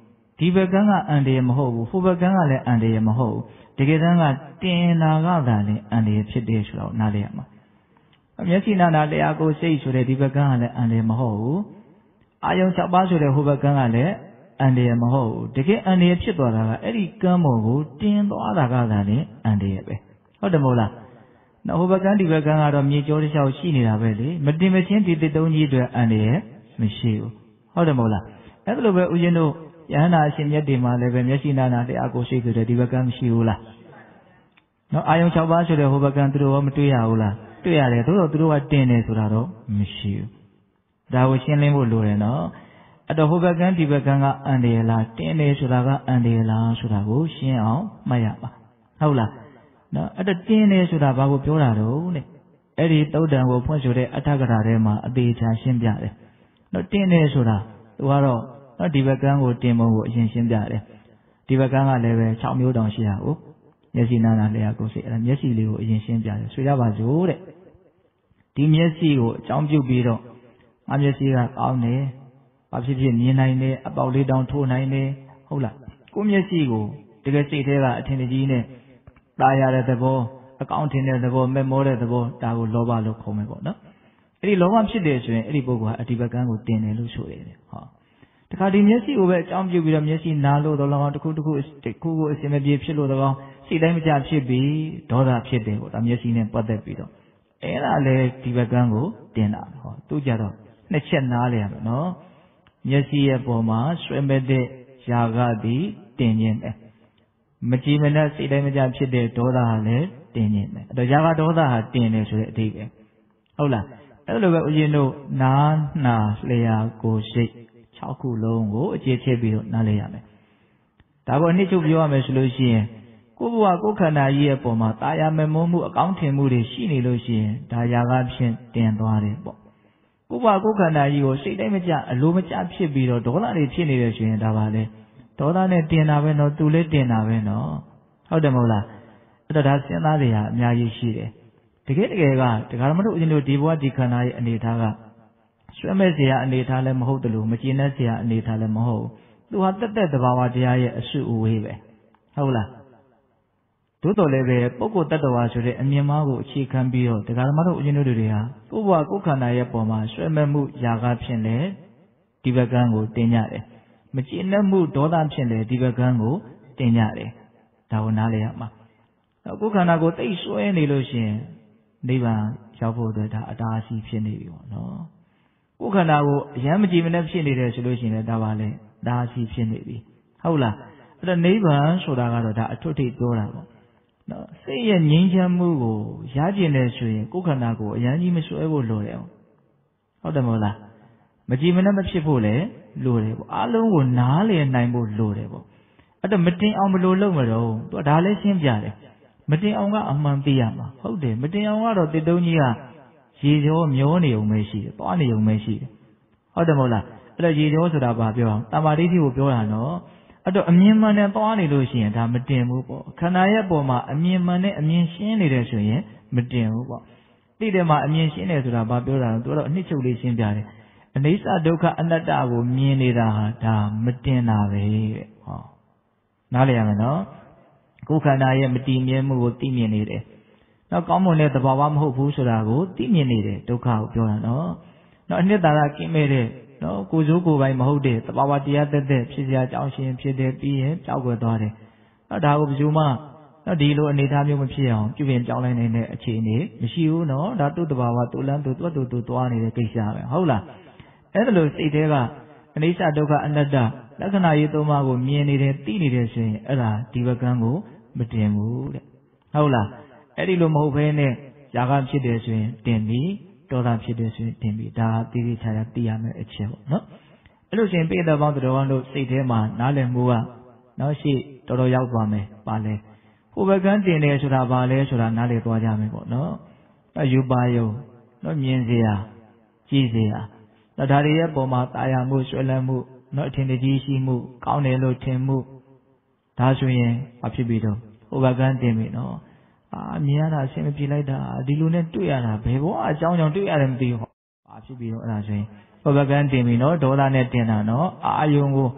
ဒီဘက်ကကအန်တရမဟုတ်ဘူးဟိုဘက်ကကလည်းအန်တရမဟုတ်ဘူးတကယ်တမ်းကတင်နာကသာလည်းအန်တရဖြစ်တယ်ဆိုတော့နားလည်ရမှာမျက်စိနာနာတရားကိုစိတ်ဆိုတဲ့ဒီဘက်ကကလည်းအန်တရမဟုတ်ဘူးအာယုံ6ပါးဆိုတဲ့ဟိုဘက်ကကလည်းအန်တရမဟုတ်ဘူးတကယ်အန်တရဖြစ်သွားတာကအဲ့ဒီကမ်းပေါ်ကိုတင်သွားတာကသာလည်းအန်တရပဲဟုတ်တယ်မဟုတ်လားနော်ဟိုဘက်ကဒီဘက်ကကတော့မြေကျောတစ်လျှောက်ရှိနေတာပဲလေမတင်မချင်းဒီတစ်တုံးကြီးတွေအန်တရမရှိဘူးဟုတ်တယ်မဟုတ်လားအဲ့လိုပဲဦးဇင်းတို့ယဟန္တာအရှင်မြတ်တွေမှာလည်းပဲမျက်စိနာနာတရားကိုစိတ်ဆိုတဲ့ဒီဘက်ကမရှိဘူးလားနော်အာယုံ6ပါးဆိုတဲ့ဟိုဘက်ကသူတို့ရောမတွေ့ရဘူးလားတွေ့ရတယ်သို့တော့သူတို့ကတင်တယ်ဆိုတာတော့မရှိဘူးဒါကိုရှင်းလင်းဖို့လိုတယ်နော်အဲ့တော့ဟိုဘက်ကဒီဘက်ကအန်တယ်လားတင်တယ်ဆိုတာကအန်တယ်လားဆိုတာကိုရှင်းအောင်မှတ်ရပါဟုတ်လားနော်အဲ့တော့တင်တယ်ဆိုတာဘာကိုပြောတာတော့တဲ့အဲ့ဒီသုတ်တံကိုဖွင့်ဆိုတဲ့အဋ္ဌကရာထဲမှာအသေးချာရှင်းပြတယ်နော်တင်တယ်ဆိုတာသူကတော့နော်ဒီဘက်ကကိုတင်ပုံကိုအရင်ရှင်းပြတယ်ဒီဘက်ကလည်းပဲ6မျိုးတောင်ရှိတာကိုမျက်စိနာနာလျှာကိုယ်စိတ်အဲ့ဒါမျက်စိလေးကိုအရင်ရှင်းပြတယ်ဆိုရပါစို့တဲ့ဒီမျက်စိကိုအကြောင်းပြုပြီးတော့ငါမျက်စိကကောင်းတယ်ဘာဖြစ်ဖြစ်မြင်နိုင်တယ်အပေါက်လေးတောင်ထိုးနိုင်တယ်ဟုတ်လားကိုမျက်စိကိုတကယ်စိတ်ထဲကအထင်ကြီးနဲ့ตาရတဲ့သဘောအကောင့်ထင်တဲ့သဘောမက်မောတဲ့သဘောဒါကိုလောဘလို့ခေါ်မယ်ပေါ့နော်အဲ့ဒီလောဘဖြစ်တယ်ဆိုရင်အဲ့ဒီပုဂ္ဂိုလ်ဟာအဒီဘကံကိုတင်တယ်လို့ဆိုရတယ်ဟောတခါဒီမျက်စိကိုပဲအကြောင်းပြုပြီးတော့မျက်စိနာလို့တော့လောကတစ်ခုကိုအစင်မပြေဖြစ်လို့တော့စိတ်တိုင်းမကြဖြစ်ပြီးဒေါသဖြစ်တယ်ပေါ့ဒါမျက်စိနဲ့ပတ်သက်ပြီးတော့အဲ့ဒါလေဒီဘကံကိုတင်တာဟောသူကြတော့နှစ်ချက်နားလေရမယ်နော်မျက်စိရဲ့ပေါ်မှာဆွဲမဲ့တဲ့ຢာကသည်တင်ခြင်းပဲမကြည်မနှက်စိတ်တိုင်းမကြဖြစ်တဲ့ဒေါသဟာလည်းတင်ခြင်းပဲအဲ့တော့ຢာကဒေါသဟာတင်တယ်ဆိုတဲ့အဓိပ္ပာယ်ဟုတ်လားအဲ့လိုပဲဦးဇင်းတို့နားနှာလျှာကိုယ်စိတ်6ခုလုံးကိုအခြေချပြီးတော့နားလည်ရမယ်ဒါကိုအနှစ်ချုပ်ပြောရမယ်ဆိုလို့ရှိရင်ကိုယ်ဘဝကိုယ်ခန္ဓာကြီးရဲ့ပုံမှာတာယာမမုန်းမှုအကောင်းထင်မှုတွေရှိနေလို့ရှိရင်ဒါຢာကဖြင့်တင်သွားတယ်ပေါ့ကိုယ်ဘဝကိုယ်ခန္ဓာကြီးကိုစိတ်တိုင်းမကြအလိုမကျဖြစ်ပြီးတော့ဒေါသတွေဖြစ်နေတယ်ဆိုရင်ဒါပါလေဒေါသနဲ့တင်တာပဲနော်သူလည်းတင်တာပဲနော်ဟုတ်တယ်မဟုတ်လားအဲ့တော့ဒါစဉ်းစားတွေဟာအများကြီးရှိတယ်တကယ်ကတရားဓမ္မတို့ဦးဇင်းတို့ဒီဘဝဒီခန္ဓာရဲ့အနေထားကဆွဲမဲ့เสียအနေထားလည်းမဟုတ်တယ်လို့မကျေနပ်เสียအနေထားလည်းမဟုတ်သူဟာတက်တက်တဘာဝတရားရဲ့အစုအဝေးပဲဟုတ်လားသို့တော်လည်းပဲပုဂ္ဂိုလ်တ attva ဆိုတဲ့အမြင်မှားကိုအခြေခံပြီးတော့တရားဓမ္မတို့ဦးဇင်းတို့တွေဟာကိုယ့်ဘဝကိုယ်ခန္ဓာရဲ့ပေါ်မှာဆွဲမဲ့မှုຢာကဖြင့်လည်းဒီဘက်ကံကိုတင်ကြတယ်မကျေနပ်မှုဒေါသဖြင့်လည်းဒီဘက်ကံကိုတင်ကြတယ်ဒါကိုနားလည်ရမှာကိုယ်ခန္ဓာကိုသိဆွဲနေလို့ရှိရင်နိဗ္ဗာန်ရောက်ဖို့အတွက်ဒါအတားအဆီးဖြစ်နေပြီပေါ့နော်ကိုယ်ခန္ဓာကိုအယံမကြည်မနဲ့ဖြစ်နေတယ်ဆိုလို့ရှိရင်လည်းဒါပါလေဒါအဆီးဖြစ်နေပြီဟုတ်လားအဲ့တော့နိဗ္ဗာန်ဆိုတာကတော့ဒါအထွတ်ထိပ်ပြောတာပေါ့နော်စိတ်ရဲ့ငြိမ်းချမ်းမှုကိုရကျင်တယ်ဆိုရင်ကိုယ်ခန္ဓာကိုအယံကြီးမဆွဲဖို့လိုတယ်ဟုတ်တယ်မဟုတ်လားမကြည်မနဲ့မဖြစ်ဖို့လည်းလိုတယ်ပေါ့အားလုံးကိုနားလည်နိုင်ဖို့လိုတယ်ပေါ့အဲ့တော့မတင်အောင်ဘယ်လိုလုပ်မလို့သူကဒါလည်းရှင်းပြတယ်မတင်အောင်ကအမှန်သိရမှာဟုတ်တယ်မတင်အောင်ကတော့တစ်တုံးကြီးကရေကြောမျောနေုံပဲရှိတယ်သွားနေုံပဲရှိတယ်ဟုတ်တယ်မဟုတ်လားအဲ့တော့ရေကြောဆိုတာဘာပြောအောင်တမာတိတိကိုပြောတာနော်အဲ့တော့အမြင်မှန်နဲ့သွားနေလို့ရှိရင်ဒါမတင်ဘူးပေါ့ခန္ဓာရဲ့ပုံမှာအမြင်မှန်နဲ့အမြင်ရှင်းနေတယ်ဆိုရင်မတင်ဘူးပေါ့တိတယ်မှာအမြင်ရှင်းတယ်ဆိုတာဘာပြောတာလဲသူကတော့အနှစ်ချုပ်လေးရှင်းပြတယ်အနိစ္စဒုက္ခအနတ္တကိုမြင်နေတာဟာဒါမတင်တာပဲတဲ့ဟောနားလည်ရမယ်နော်ကိုယ်ခန္ဓာရဲ့မတည်မြဲမှုကိုသိမြင်နေတယ်နောက်ကောင်းမွန်တဲ့သဘာဝမဟုတ်ဘူးဆိုတာကိုသိမြင်နေတယ်ဒုက္ခကိုပြောတာနော်နောက်အနှစ်သာရကင်းမဲ့တဲ့နော်ကိုယ်စိုးကိုယ်ပိုင်မဟုတ်တဲ့သဘာဝတရားသက်သက်ဖြစ်စရာအကြောင်းရှင်ဖြစ်တယ်ပြီးရင်ကြောက်ွယ်သွားတယ်နောက်ဒါကိုဘယ်သူမှနော်ဒီလိုအနေအထားမျိုးမဖြစ်အောင်ပြုပြင်ပြောင်းလဲနိုင်တဲ့အခြေအနေမရှိဘူးနော်ဒါသူ့သဘာဝသူ့လမ်းသူ့သွားနေတဲ့ကိစ္စပဲဟုတ်လားအဲ့ဒါလို့စိတ်ထဲကအနိစ္စဒုက္ခအနတ္တလက္ခဏာရေးသုံးပါးကိုမြင်နေတယ်သိနေတယ်ဆိုရင်အဲ့ဒါဒီဘကံကိုမတင်ဘူးတဲ့ဟုတ်လားအဲ့ဒီလိုမဟုတ်ဘဲနဲ့ຢာကဖြစ်တယ်ဆိုရင်တင်ပြီးဒေါသဖြစ်တယ်ဆိုရင်တင်ပြီးဒါတိတိကျကျသိရမယ်အချက်ပေါ့နော်အဲ့လိုဆိုရင်ပိဋကပေါင်းတော်ကောင်းတို့စိတ်ထဲမှာနားလည်မှုကနော်ရှိတော်တော်ရောက်သွားမယ်ပါလဲဟိုဘကံတင်တယ်ဆိုတာဘာလဲဆိုတာနားလည်သွားကြမယ်ပေါ့နော်အယူပါယုံနော်မြင်စရာကြည့်စရာနော်ဒါတွေရဲ့ပုံမှာတာယာမှုဆွဲလန်းမှုနော်အထင်ကြီးရှိမှုကောင်းတယ်လို့ထင်မှုဒါဆိုရင်ဘာဖြစ်ပြီတော့ဟိုဘကံတင်ပြီနော်မြင်ရတာအဆင်မပြေလိုက်တာဒီလိုနဲ့တွေ့ရတာဘယ်ဘောအကြောင်းကြောင့်တွေ့ရတယ်မသိဘူးဟောဘာဖြစ်ပြီးတော့အဲ့ဒါဆိုရင်ဟိုဘကံတင်ပြီနော်ဒေါသနဲ့တင်တာနော်အာယုံကို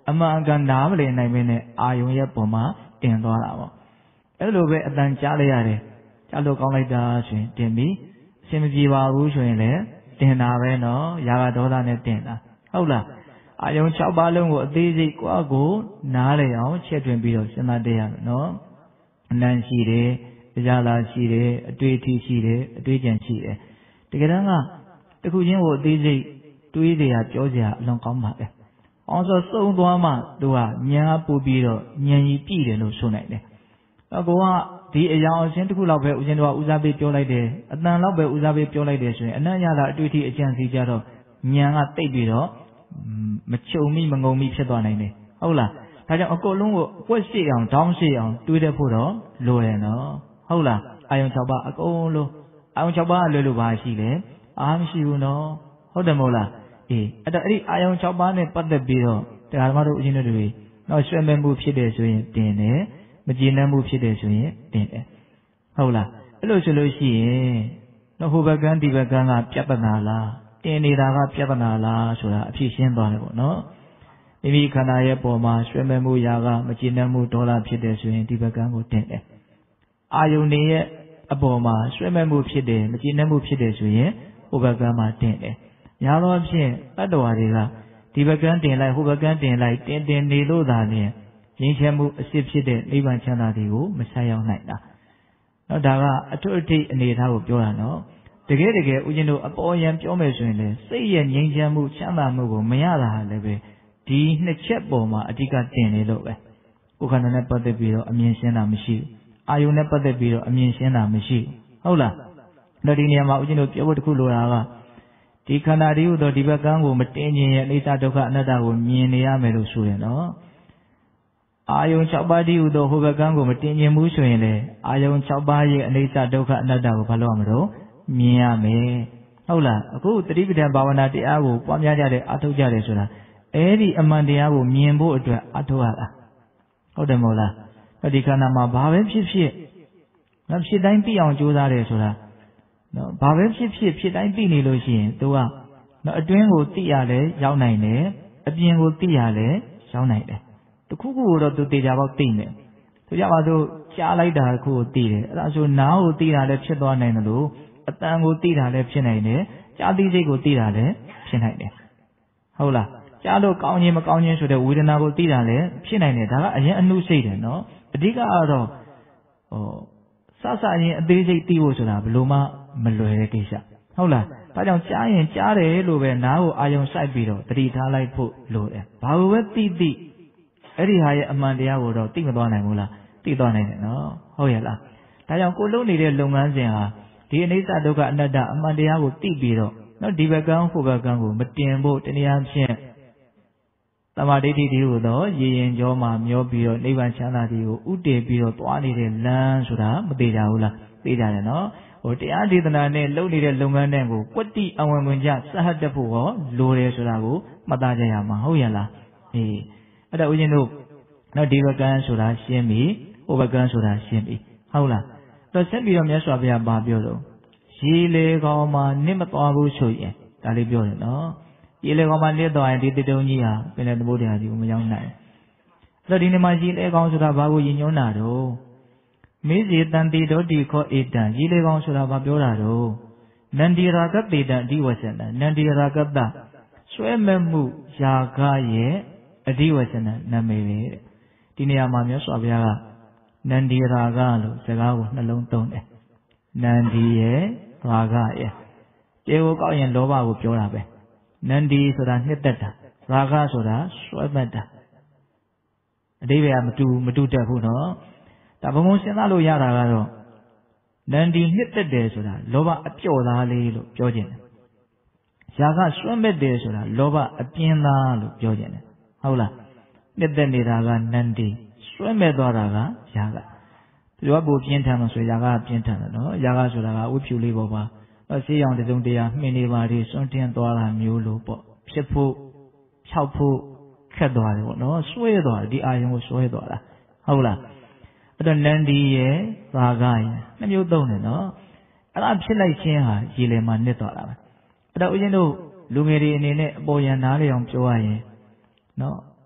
အမှန်အကန်နားမလည်နိုင်မင်းနဲ့အာယုံရဲ့ပုံမှာတင်သွားတာပေါ့အဲ့လိုပဲအတန်ကြားလိုက်ရတယ်ကြားလို့ကောင်းလိုက်တာဆိုရင်တင်ပြီးအရှင်မပြေပါဘူးဆိုရင်လည်းတင်တာပဲနော်ရာဂဒေါသနဲ့တင်တာဟုတ်လားအာယုံ6ပါးလုံးကိုအသေးစိတ်ကိုယ့်ကိုနားလည်အောင်ချက်တွင်ပြီးတော့စဉ်းစားတတ်ရမယ်နော်အနံ့ရှိတယ်ကြားလာရှိတယ်အတွေ့အထိရှိတယ်အတွေ့အကြံရှိတယ်တကယ်တမ်းကတခုချင်းကိုအသေးစိတ်တွေးစရာပြောစရာအလွန်ကောင်းပါပဲအောင်ဆိုစုံသွားမှသူကဉာဏ်ကပို့ပြီးတော့ဉာဏ်ကြီးပြည့်တယ်လို့ဆိုနိုင်တယ်အကောကဒီအရာအချင်းတစ်ခုလောက်ပဲဦးဇင်းတို့ကဦးစားပေးပြောလိုက်တယ်အတန်လောက်ပဲဦးစားပေးပြောလိုက်တယ်ဆိုရင်အနံ့ရတာအတွေ့အထိအကြံစီကြတော့ဉာဏ်ကတိတ်ပြီးတော့မချုံမိမငုံမိဖြစ်သွားနိုင်တယ်ဟုတ်လားဒါကြောင့်အကုန်လုံးကိုအကွက်ရှိအောင်ဒေါင်းရှိအောင်တွေးတတ်ဖို့တော့လိုရနော်ဟုတ်လားအာယုံ6ပါးအကုန်လုံးအာယုံ6ပါးလွယ်လို့ပါရှိလေအားမရှိဘူးနော်ဟုတ်တယ်မဟုတ်လားအေးအဲ့တော့အဲ့ဒီအာယုံ6ပါးနဲ့ပတ်သက်ပြီးတော့တရားဓမ္မတို့အရှင်တို့တွေတော့ရွှဲမဲ့မှုဖြစ်တယ်ဆိုရင်တင်တယ်မကျေနပ်မှုဖြစ်တယ်ဆိုရင်တင်တယ်ဟုတ်လားအဲ့လိုဆိုလို့ရှိရင်တော့ဟိုဘက်ကန်းဒီဘက်ကန်းကပြဿနာလားတင်နေတာကပြဿနာလားဆိုတာအဖြစ်ရှင်းသွားတယ်ပေါ့နော်မိမိခန္ဓာရဲ့ပေါ်မှာရွှဲမဲ့မှုရာကမကျေနပ်မှုဒေါသဖြစ်တယ်ဆိုရင်ဒီဘက်ကန်းကိုတင်တယ်အာယုန်ရဲ့အပေါ်မှာရွှဲမဲ့မှုဖြစ်တယ်မကျေနပ်မှုဖြစ်တယ်ဆိုရင်ဟိုဘက်ကန်းမှာတင်တယ်များသောအားဖြင့်တတ္တဝါတွေကဒီဘက်ကန်းတင်လိုက်ဟိုဘက်ကန်းတင်လိုက်တင်နေလို့သာလျှင်ငြိမ်းချမ်းမှုအစစ်ဖြစ်တဲ့နိဗ္ဗာန်ချမ်းသာတွေကိုမဆက်ရောက်နိုင်တာနော်ဒါကအထွတ်အထိပ်အနေအထားကိုပြောတာနော်တကယ်ဦးဇင်းတို့အပေါ်ယံပြောမယ်ဆိုရင်လေစိတ်ရဲ့ငြိမ်းချမ်းမှုချမ်းသာမှုကိုမရတာလည်းပဲဒီနှစ်ချက်ပေါ်မှာအဓိကတင်နေလို့ပဲကိုယ်ခန္ဓာနဲ့ပတ်သက်ပြီးတော့အမြင်ရှင်းတာမရှိဘူးအာယုန်နဲ့ပတ်သက်ပြီးတော့အမြင်ရှင်းတာမရှိဘူးဟုတ်လားဒါဒီနေရာမှာဦးဇင်းတို့ပြောဖို့တခုလိုတာကဒီခန္ဓာတည်းဟူသောဒီဘက်ကန်းကိုမတင်ခြင်းရဲ့အိဋ္ဌဒုက္ခအနတ္တကိုမြင်နေရမယ်လို့ဆိုရင်တော့အာယုံ6ပါးတည်းဟူသောဟိုဘက်ကန်းကိုမတင်ခြင်းဘူးဆိုရင်လေအာယုံ6ပါးရဲ့အိဋ္ဌဒုက္ခအနတ္တကိုဘာလို့ရမလို့မြင်ရမယ်ဟုတ်လားအခုတတိပဌာန်ဘာဝနာတရားကိုပွားများကြတယ်အထောက်ကြတယ်ဆိုတာအဲ့ဒီအမှန်တရားကိုမြင်ဖို့အတွက်အထောက်ရတာဟုတ်တယ်မဟုတ်လားဒီခန္ဓာမှာဘာပဲဖြစ်ဖြစ်ဖြစ်တိုင်းသိအောင်ကြိုးစားတယ်ဆိုတာနော်ဘာပဲဖြစ်တိုင်းသိနေလို့ရှိရင်သူကနော်အတွင်းကိုသိရလဲရောက်နိုင်တယ်အပြင်ကိုသိရလဲရောက်နိုင်တယ်တခုခုကိုတော့သူတေချာပေါက်သိမယ်သူကြပါသူကြားလိုက်တာခုကိုသိတယ်အဲ့ဒါဆိုနားကိုသိတာလည်းဖြစ်သွားနိုင်တယ်လို့အတန်ကိုသိတာလည်းဖြစ်နိုင်တယ်ကြားသိစိတ်ကိုသိတာလည်းဖြစ်နိုင်တယ်ဟုတ်လားကြားလို့ကောင်းခြင်းမကောင်းခြင်းဆိုတဲ့ဝေဒနာကိုသိတာလည်းဖြစ်နိုင်တယ်ဒါကအရင်အနုစိတ်တယ်နော်အဓိကကတော့စရင်အသေးစိတ်သိဖို့ဆိုတာဘယ်လိုမှမလွယ်တဲ့ကိစ္စဟုတ်လားဒါကြောင့်ကြားရင်ကြားတယ်လို့ပဲနားကိုအာယုံစိုက်ပြီးတော့တတိထားလိုက်ဖို့လိုတယ်ဘာလို့ပဲသိအဲ့ဒီဟာရဲ့အမှန်တရားကိုတော့သိမသွားနိုင်ဘူးလားသိသွားနိုင်တယ်နော်ဟုတ်ရဲ့လားဒါကြောင့်ကိုလုပ်နေတဲ့လုပ်ငန်းစဉ်ဟာဒီအနိစ္စဒုက္ခအနတ္တအမှန်တရားကိုသိပြီးတော့နော်ဒီဘက်ကန်းဟိုဘက်ကန်းကိုမတင်ဖို့တနည်းအားဖြင့်သမာဓိဋ္ဌိတွေကိုတော့ရေရင်ကြောမှာမျောပြီးတော့နိဗ္ဗာန်ချမ်းသာတွေကိုဥတည်ပြီးတော့သွားနေတဲ့လမ်းဆိုတာမသိကြဘူးလားသိကြတယ်နော်ဟိုတရားဒေသနာနဲ့လုပ်နေတဲ့လုပ်ငန်းတွေကိုကွတ္တိအဝင်ဝင်ကြစဟတ်တက်ဖို့ဟောလိုတယ်ဆိုတာကိုမှတ်သားကြရမှာဟုတ်ရဲ့လားအေးအဲ့ဒါဦးဇင်းတို့နော်ဒီဘက်ကန်းဆိုတာရှင်းပြီဟိုဘက်ကန်းဆိုတာရှင်းပြီဟုတ်လားတော့ဆက်ပြီးတော့မြတ်စွာဘုရားပါပြောတော့ရေလေကောင်းမှာနစ်မသွားဘူးဆိုရင်ဒါလေးပြောတယ်နော်ရေလေကောင်းမှာနစ်သွားရင်ဒီတတုံးကြီးဟာပင်လယ်သမုဒ္ဒရာကြီးကိုမရောက်နိုင်အဲ့တော့ဒီနေ့မှာရေလေကောင်းဆိုတာဘာကိုရည်ညွှန်းတာတော့မေဇေတန်တိတောတိခောဧတံရေလေကောင်းဆိုတာဘာပြောတာတော့နန္ဒီရာဂတေတံအဓိဝဆနံနန္ဒီရာဂတဆွဲမဲ့မှုယာဂရဲ့အဓိဝဆနံနာမည်ပဲတဲ့ဒီနေရာမှာမြတ်စွာဘုရားကနန္ဒီရာဂလို့စကားကိုနှလုံးသုံးတယ်နန္ဒီရဲ့ရာဂရဲ့ကျေကိုကောက်ရင်လောဘကိုပြောတာပဲနန္ဒီဆိုတာနှစ်သက်တာရာဂဆိုတာဆွဲမဲ့တာအဓိပ္ပာယ်ကမတူတတ်ဘူးနော်ဒါဘုံဘုံစဉ်းစားလို့ရတာကတော့နန္ဒီနှစ်သက်တယ်ဆိုတာလောဘအပြော့သားလေးလို့ပြောခြင်းတယ်ရာဂဆွဲမဲ့တယ်ဆိုတာလောဘအပြင်းသားလို့ပြောခြင်းတယ်ဟုတ်လားနှစ်သက်နေတာကနန္ဒီဆွဲမဲ့သွားတာကရာဂသူကပိုပြင်းထန်လို့ဆိုရာဂကပြင်းထန်တယ်နော်ရာဂဆိုတာကဝိဖြူလေးပေါ်ပါဆေးရောင်တုံတရားမှင်နေပါလေစွန့်တင်သွားတာမျိုးလို့ပေါ့ဖြစ်ဖို့ဖြောက်ဖို့ခက်သွားတယ်ပေါ့နော်ဆွဲသွားတယ်ဒီအာယုံကိုဆွဲသွားတာဟုတ်လားအဲ့တော့နန္ဒီရဲ့ရာဂရဲ့နှစ်မျိုးသုံးတယ်နော်အဲ့ဒါဖြစ်လိုက်ခြင်းဟာရေလေမှာနစ်သွားတာပဲအဲ့တော့ဦးဇင်းတို့လူငယ်တွေအနေနဲ့အပေါ်ယံနားလေအောင်ပြောရရင်နော်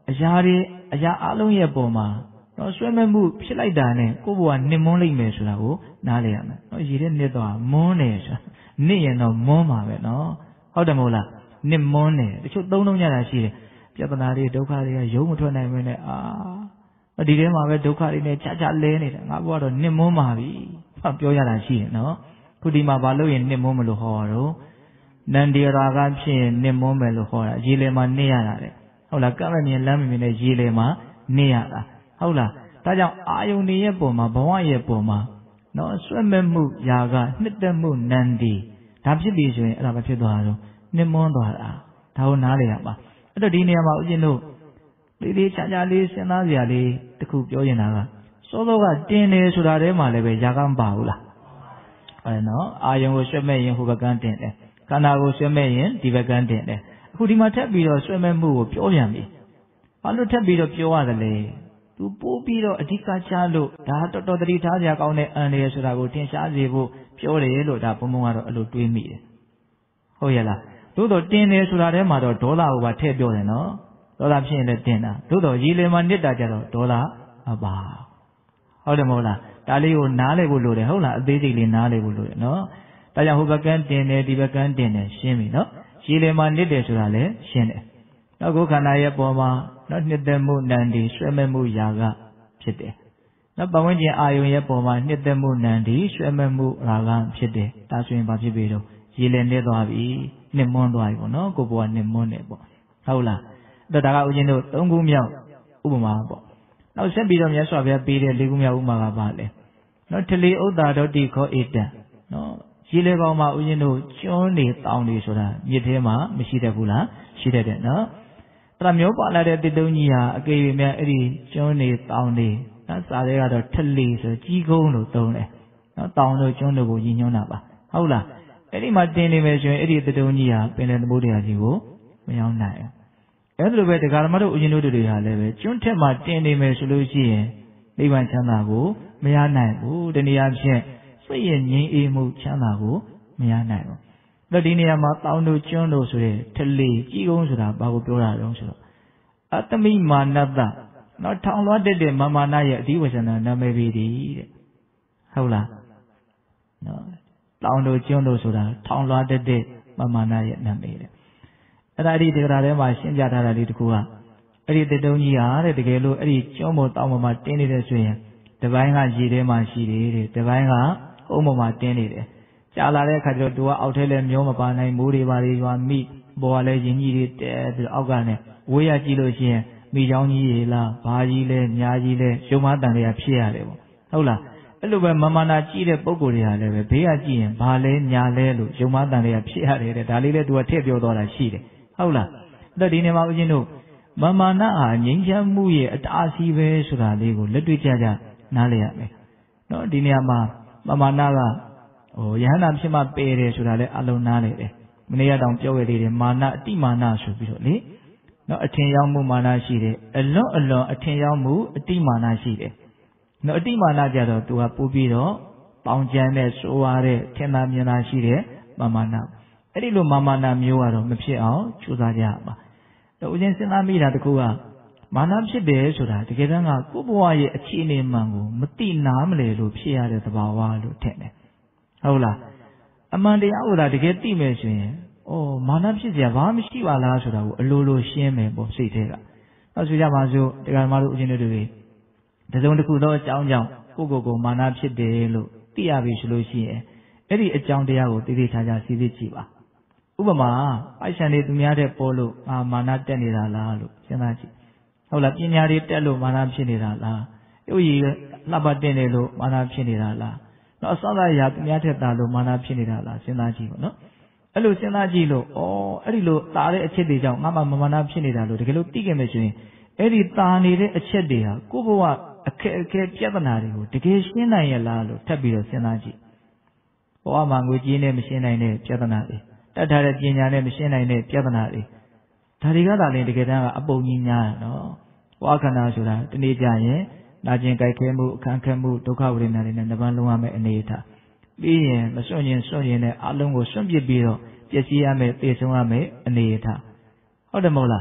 အရာအလုံးရဲ့ပေါ်မှာနော်ဆွဲမဲ့မှုဖြစ်လိုက်တာနဲ့ကိုယ့်ဘဝနှစ်မွန်းလိုက်မယ်ဆိုတာကိုနားလည်ရမယ်နော်ရည်တဲ့နှစ်တော့မွန်းတယ်ဆိုတာနှစ်ရင်တော့မွန်းပါပဲနော်ဟုတ်တယ်မဟုတ်လားနှစ်မွန်းတယ်တချို့သုံးလုံးကြတာရှိတယ်ပြဿနာတွေဒုက္ခတွေကရုံးမထွက်နိုင်မင်းနဲ့ဒီထဲမှာပဲဒုက္ခတွေနဲ့ချာချာလဲနေတယ်ငါဘဝတော့နှစ်မွန်းပါပြီပြောရတာရှိတယ်နော်ခုဒီမှာဘာလို့ရင်နှစ်မွန်းမလို့ဟောတော့နန္ဒီရာကဖြစ်ရင်နှစ်မွန်းမယ်လို့ဟောတာရေလေမှာနှစ်ရတာတဲ့ဟုတ်လားကမ်းမမြင်လမ်းမမြင်နဲ့ရေလေမှာနှစ်ရတာဟုတ်လားဒါကြောင့်အာယုန်တွေရဲ့ပုံမှာဘဝရဲ့ပုံမှာနော်ဆွဲမဲ့မှုຢာကနှစ်သက်မှုနန္ဒီဒါဖြစ်ပြီဆိုရင်အဲ့ဒါမဖြစ်သွားတော့နှစ်မွန်းသွားတာဒါကိုနားလည်ရပါအဲ့တော့ဒီနေရာမှာဦးဇင်းတို့လေးချာချာလေးစဉ်းစားစရာလေးတခုပြောရင်တာကစောစောကတင်တယ်ဆိုတာထဲမှာလည်းပဲຢာကမပါဘူးလားအဲ့နော်အာယုန်ကိုဆွဲမဲ့ရင်ဟိုဘက်ကန်းတင်တယ်ခန္ဓာကိုဆွဲမဲ့ရင်ဒီဘက်ကန်းတင်တယ်အခုဒီမှာထပ်ပြီးတော့ဆွဲမဲ့မှုကိုပြောပြန်ပြီဘာလို့ထပ်ပြီးတော့ပြောရတယ်လဲသူပိုးပြီးတော့အဓိကချလို့ဒါတော်တော်သတိထားစရာကောင်းတဲ့အန္တရာယ်ဆိုတာကိုထင်ရှားစေဖို့ပြောတယ်လို့ဒါဘုံဘုံကတော့အဲ့လိုတွေးမိတယ်ဟုတ်ရဲ့လားသို့တော့တင်တယ်ဆိုတာထဲမှာတော့ဒေါသကိုပါထည့်ပြောတယ်နော်ဒေါသဖြစ်ရင်လည်းတင်တာသို့တော့ရေလေမှာနစ်တာကြတော့ဒေါသမပါဟုတ်တယ်မဟုတ်လားဒါလေးကိုနားလည်ဖို့လိုတယ်ဟုတ်လားအသေးစိတ်လေးနားလည်ဖို့လိုတယ်နော်ဒါကြောင့်ဟိုဘက်ကန်းတင်တယ်ဒီဘက်ကန်းတင်တယ်ရှင်းပြီနော်ရေလေမှာနစ်တယ်ဆိုတာလည်းရှင်းတယ်နောက်ကိုယ်ခန္ဓာရဲ့ပေါ်မှာနော်နှစ်သက်မှုနန္ဒီဆွဲမဲ့မှုຢာကဖြစ်တယ်နောက်ပတ်ဝန်းကျင်အာယုံရဲ့ပေါ်မှာနှစ်သက်မှုနန္ဒီဆွဲမဲ့မှုရာဂဖြစ်တယ်ဒါဆိုရင်ဘာဖြစ်ပြီတော့ရေလေနစ်သွားပြီနှစ်မွန်းသွားပြီပေါ့နော်ကိုယ်ဘဝနှစ်မွန်းတယ်ပေါ့ဟုတ်လားအဲ့ဒါကဦးဇင်းတို့၃ခုမြောက်ဥပမာပေါ့နောက်ဆက်ပြီးတော့မြတ်စွာဘုရားပေးတဲ့၄ခုမြောက်ဥပမာကပါလေနော်ထလေဥဒ္ဒါဒေါတိခောဧတံနော်ရေလေကောင်မှာဦးဇင်းတို့ကျွန်းနေတောင်နေဆိုတာမြစ်ထဲမှာမရှိတတ်ဘူးလားရှိတတ်တယ်နော်အဲ့ဒါမျိုးပါလာတဲ့တစ်တုံးကြီးဟာအကယ်၍များအဲ့ဒီကျွန်းနေတောင်နေနော်စာတွေကတော့ထလေဆိုကြီးကုန်းလို့သုံးတယ်နော်တောင်တို့ကျွန်းတို့ကိုရည်ညွှန်းတာပါဟုတ်လားအဲ့ဒီမှာတင်နေမယ်ဆိုရင်အဲ့ဒီတစ်တုံးကြီးဟာပင်လယ်သမုဒ္ဒရာကြီးကိုမရောက်နိုင်ဘူးအဲ့လိုပဲတရားဓမ္မတို့ဦးဇင်းတို့တွေဟာလည်းပဲကျွန်းထက်မှာတင်နေမယ်ဆိုလို့ရှိရင်နိဗ္ဗာန်ချမ်းသာကိုမရနိုင်ဘူးတနည်းအားဖြင့်စိတ်ရဲ့ငြိမ်းအေးမှုချမ်းသာကိုမရနိုင်ဘူးအဲ့ဒီနေရာမှာတောင်တို့ကျွန်းတို့ဆိုတဲ့ထလေကြီးကုန်းဆိုတာဘာကိုပြောတာလဲဆိုတော့အတ္တမိမာနတ္တနော်ထောင်လွှတ်တဲ့မာမာနရဲ့အဓိဝဇ္ဇနာနာမည်ပေတည်းတဲ့ဟုတ်လားနော်တောင်တို့ကျွန်းတို့ဆိုတာထောင်လွှတ်တဲ့မာမာနရဲ့နာမည်တဲ့အဲ့ဒါဒီတရားထဲမှာရှင်းပြထားတာလေးတခုကအဲ့ဒီတတုံးကြီးဟာတဲ့တကယ်လို့အဲ့ဒီကျွန်းပေါ်တောင်ပေါ်မှာတင်းနေတဲ့ဆိုရင်တပိုင်းကရေထဲမှာရှိတယ်တဲ့တပိုင်းကအုံပေါ်မှာတင်းနေတယ်ကြာလာတဲ့အခါကျတော့သူကအောက်ထဲလည်းမျောမပါနိုင်မိုးတွေပါတွေရွာမိပေါ်ကလည်းရင်ကြီးတွေတဲပြီးတော့အောက်ကနဲ့ဝေးရကြည့်လို့ရှိရင်မိချောင်းကြီးရေလားဘာကြီးလဲညာကြီးလဲရုံမတန်တွေကဖြစ်ရတယ်ပေါ့ဟုတ်လားအဲ့လိုပဲမမာနာကြည့်တဲ့ပုံကိုယ်တွေကလည်းပဲဘေးကကြည့်ရင်ဘာလဲညာလဲလို့ရုံမတန်တွေကဖြစ်ရတယ်တဲ့ဒါလေးလည်းသူကထည့်ပြောသွားတာရှိတယ်ဟုတ်လားအဲ့တော့ဒီနေ့မှာဦးဇင်းတို့မမာနဟာငြိမ်းချမ်းမှုရဲ့အတားအဆီးပဲဆိုတာလေးကိုလက်တွေ့ကြကြနားလည်ရမယ်နော်ဒီနေရာမှာမမာနကယဟန္တာဖြစ်မှပယ်တယ်ဆိုတာလည်းအလုံးနားလေတယ်မနေ့ကတောင်ပြောခဲ့သေးတယ်မာနအတိမာနဆိုပြီးတော့လေနော်အထင်ရောက်မှုမာနရှိတယ်အလွန်အထင်ရောက်မှုအတိမာနရှိတယ်နော်အတိမာနကြတော့သူကပို့ပြီးတော့ပေါင်ကြမ်းတဲ့စိုးရတဲ့ထင်သာမြင်သာရှိတဲ့မာမာနအဲ့ဒီလိုမာမာနမျိုးကတော့မဖြစ်အောင်ကြိုးစားကြရပါတော့ဦးဇင်းစဉ်းစားမိတာတခုကမာနဖြစ်တယ်ဆိုတာတကယ်တမ်းကကိုယ့်ဘဝရဲ့အခြေအနေမှန်ကိုမသိနားမလည်လို့ဖြစ်ရတဲ့သဘာဝလို့ထင်တယ်ဟုတ်လားအမှန်တရားကိုသာတကယ်သိမယ်ဆိုရင်မာနဖြစ်စရာဘာမှမရှိပါလားဆိုတာကိုအလိုလိုရှင်းမယ်ပေါ့စိတ်ထဲကနောက်ဆိုကြပါစို့တရားဓမ္မတို့ဦးဇင်းတို့တွေတစုံတစ်ခုသောအကြောင်းကြောင့်ကိုမာနဖြစ်တယ်လို့သိရပြီဆိုလို့ရှိရင်အဲ့ဒီအကြောင်းတရားကိုသိသိချာချာစီစစ်ကြည့်ပါဥပမာပိုက်ဆံတွေသူများတဲ့ပေါ်လို့မာနတက်နေတာလားလို့စဉ်းစားကြည့်ဟုတ်လားပညာတွေတက်လို့မာနဖြစ်နေတာလားရုပ်ရည်လှပတင်နေလို့မာနဖြစ်နေတာလားနော်အစသာရာသူများထက်တာလို့မာနဖြစ်နေတာလားစဉ်းစားကြည့်ပါနော်အဲ့လိုစဉ်းစားကြည့်လို့အဲ့ဒီလိုတာတဲ့အချက်တွေကြောင့်ငါမှမာနဖြစ်နေတာလို့တကယ်လို့သိခဲ့မယ်ဆိုရင်အဲ့ဒီတာနေတဲ့အချက်တွေဟာကိုယ့်ဘဝအခက်အခဲပြဿနာတွေကိုတကယ်ရှင်းနိုင်ရလားလို့ထပ်ပြီးတော့စဉ်းစားကြည့်ဘဝမှာငွေကြေးနဲ့မရှင်းနိုင်တဲ့ပြဿနာတွေတတ်ထားတဲ့ပညာနဲ့မရှင်းနိုင်တဲ့ပြဿနာတွေဒါတွေကသာလေတကယ်တမ်းကအပုံကြီးများတာနော်ဘဝခန္ဓာဆိုတာတနေ့ကျရင်နာကျင်ကြိုက်ခဲမှုအခန်းခဲမှုဒုက္ခဝေဒနာတွေနဲ့နှပန်းလုံးရမယ့်အနေအထားပြီးရင်မစွန့်ရင်နဲ့အလုံးကိုစွန့်ပစ်ပြီးတော့ပျက်စီးရမယ့်သေဆုံးရမယ့်အနေအထားဟုတ်တယ်မဟုတ်လား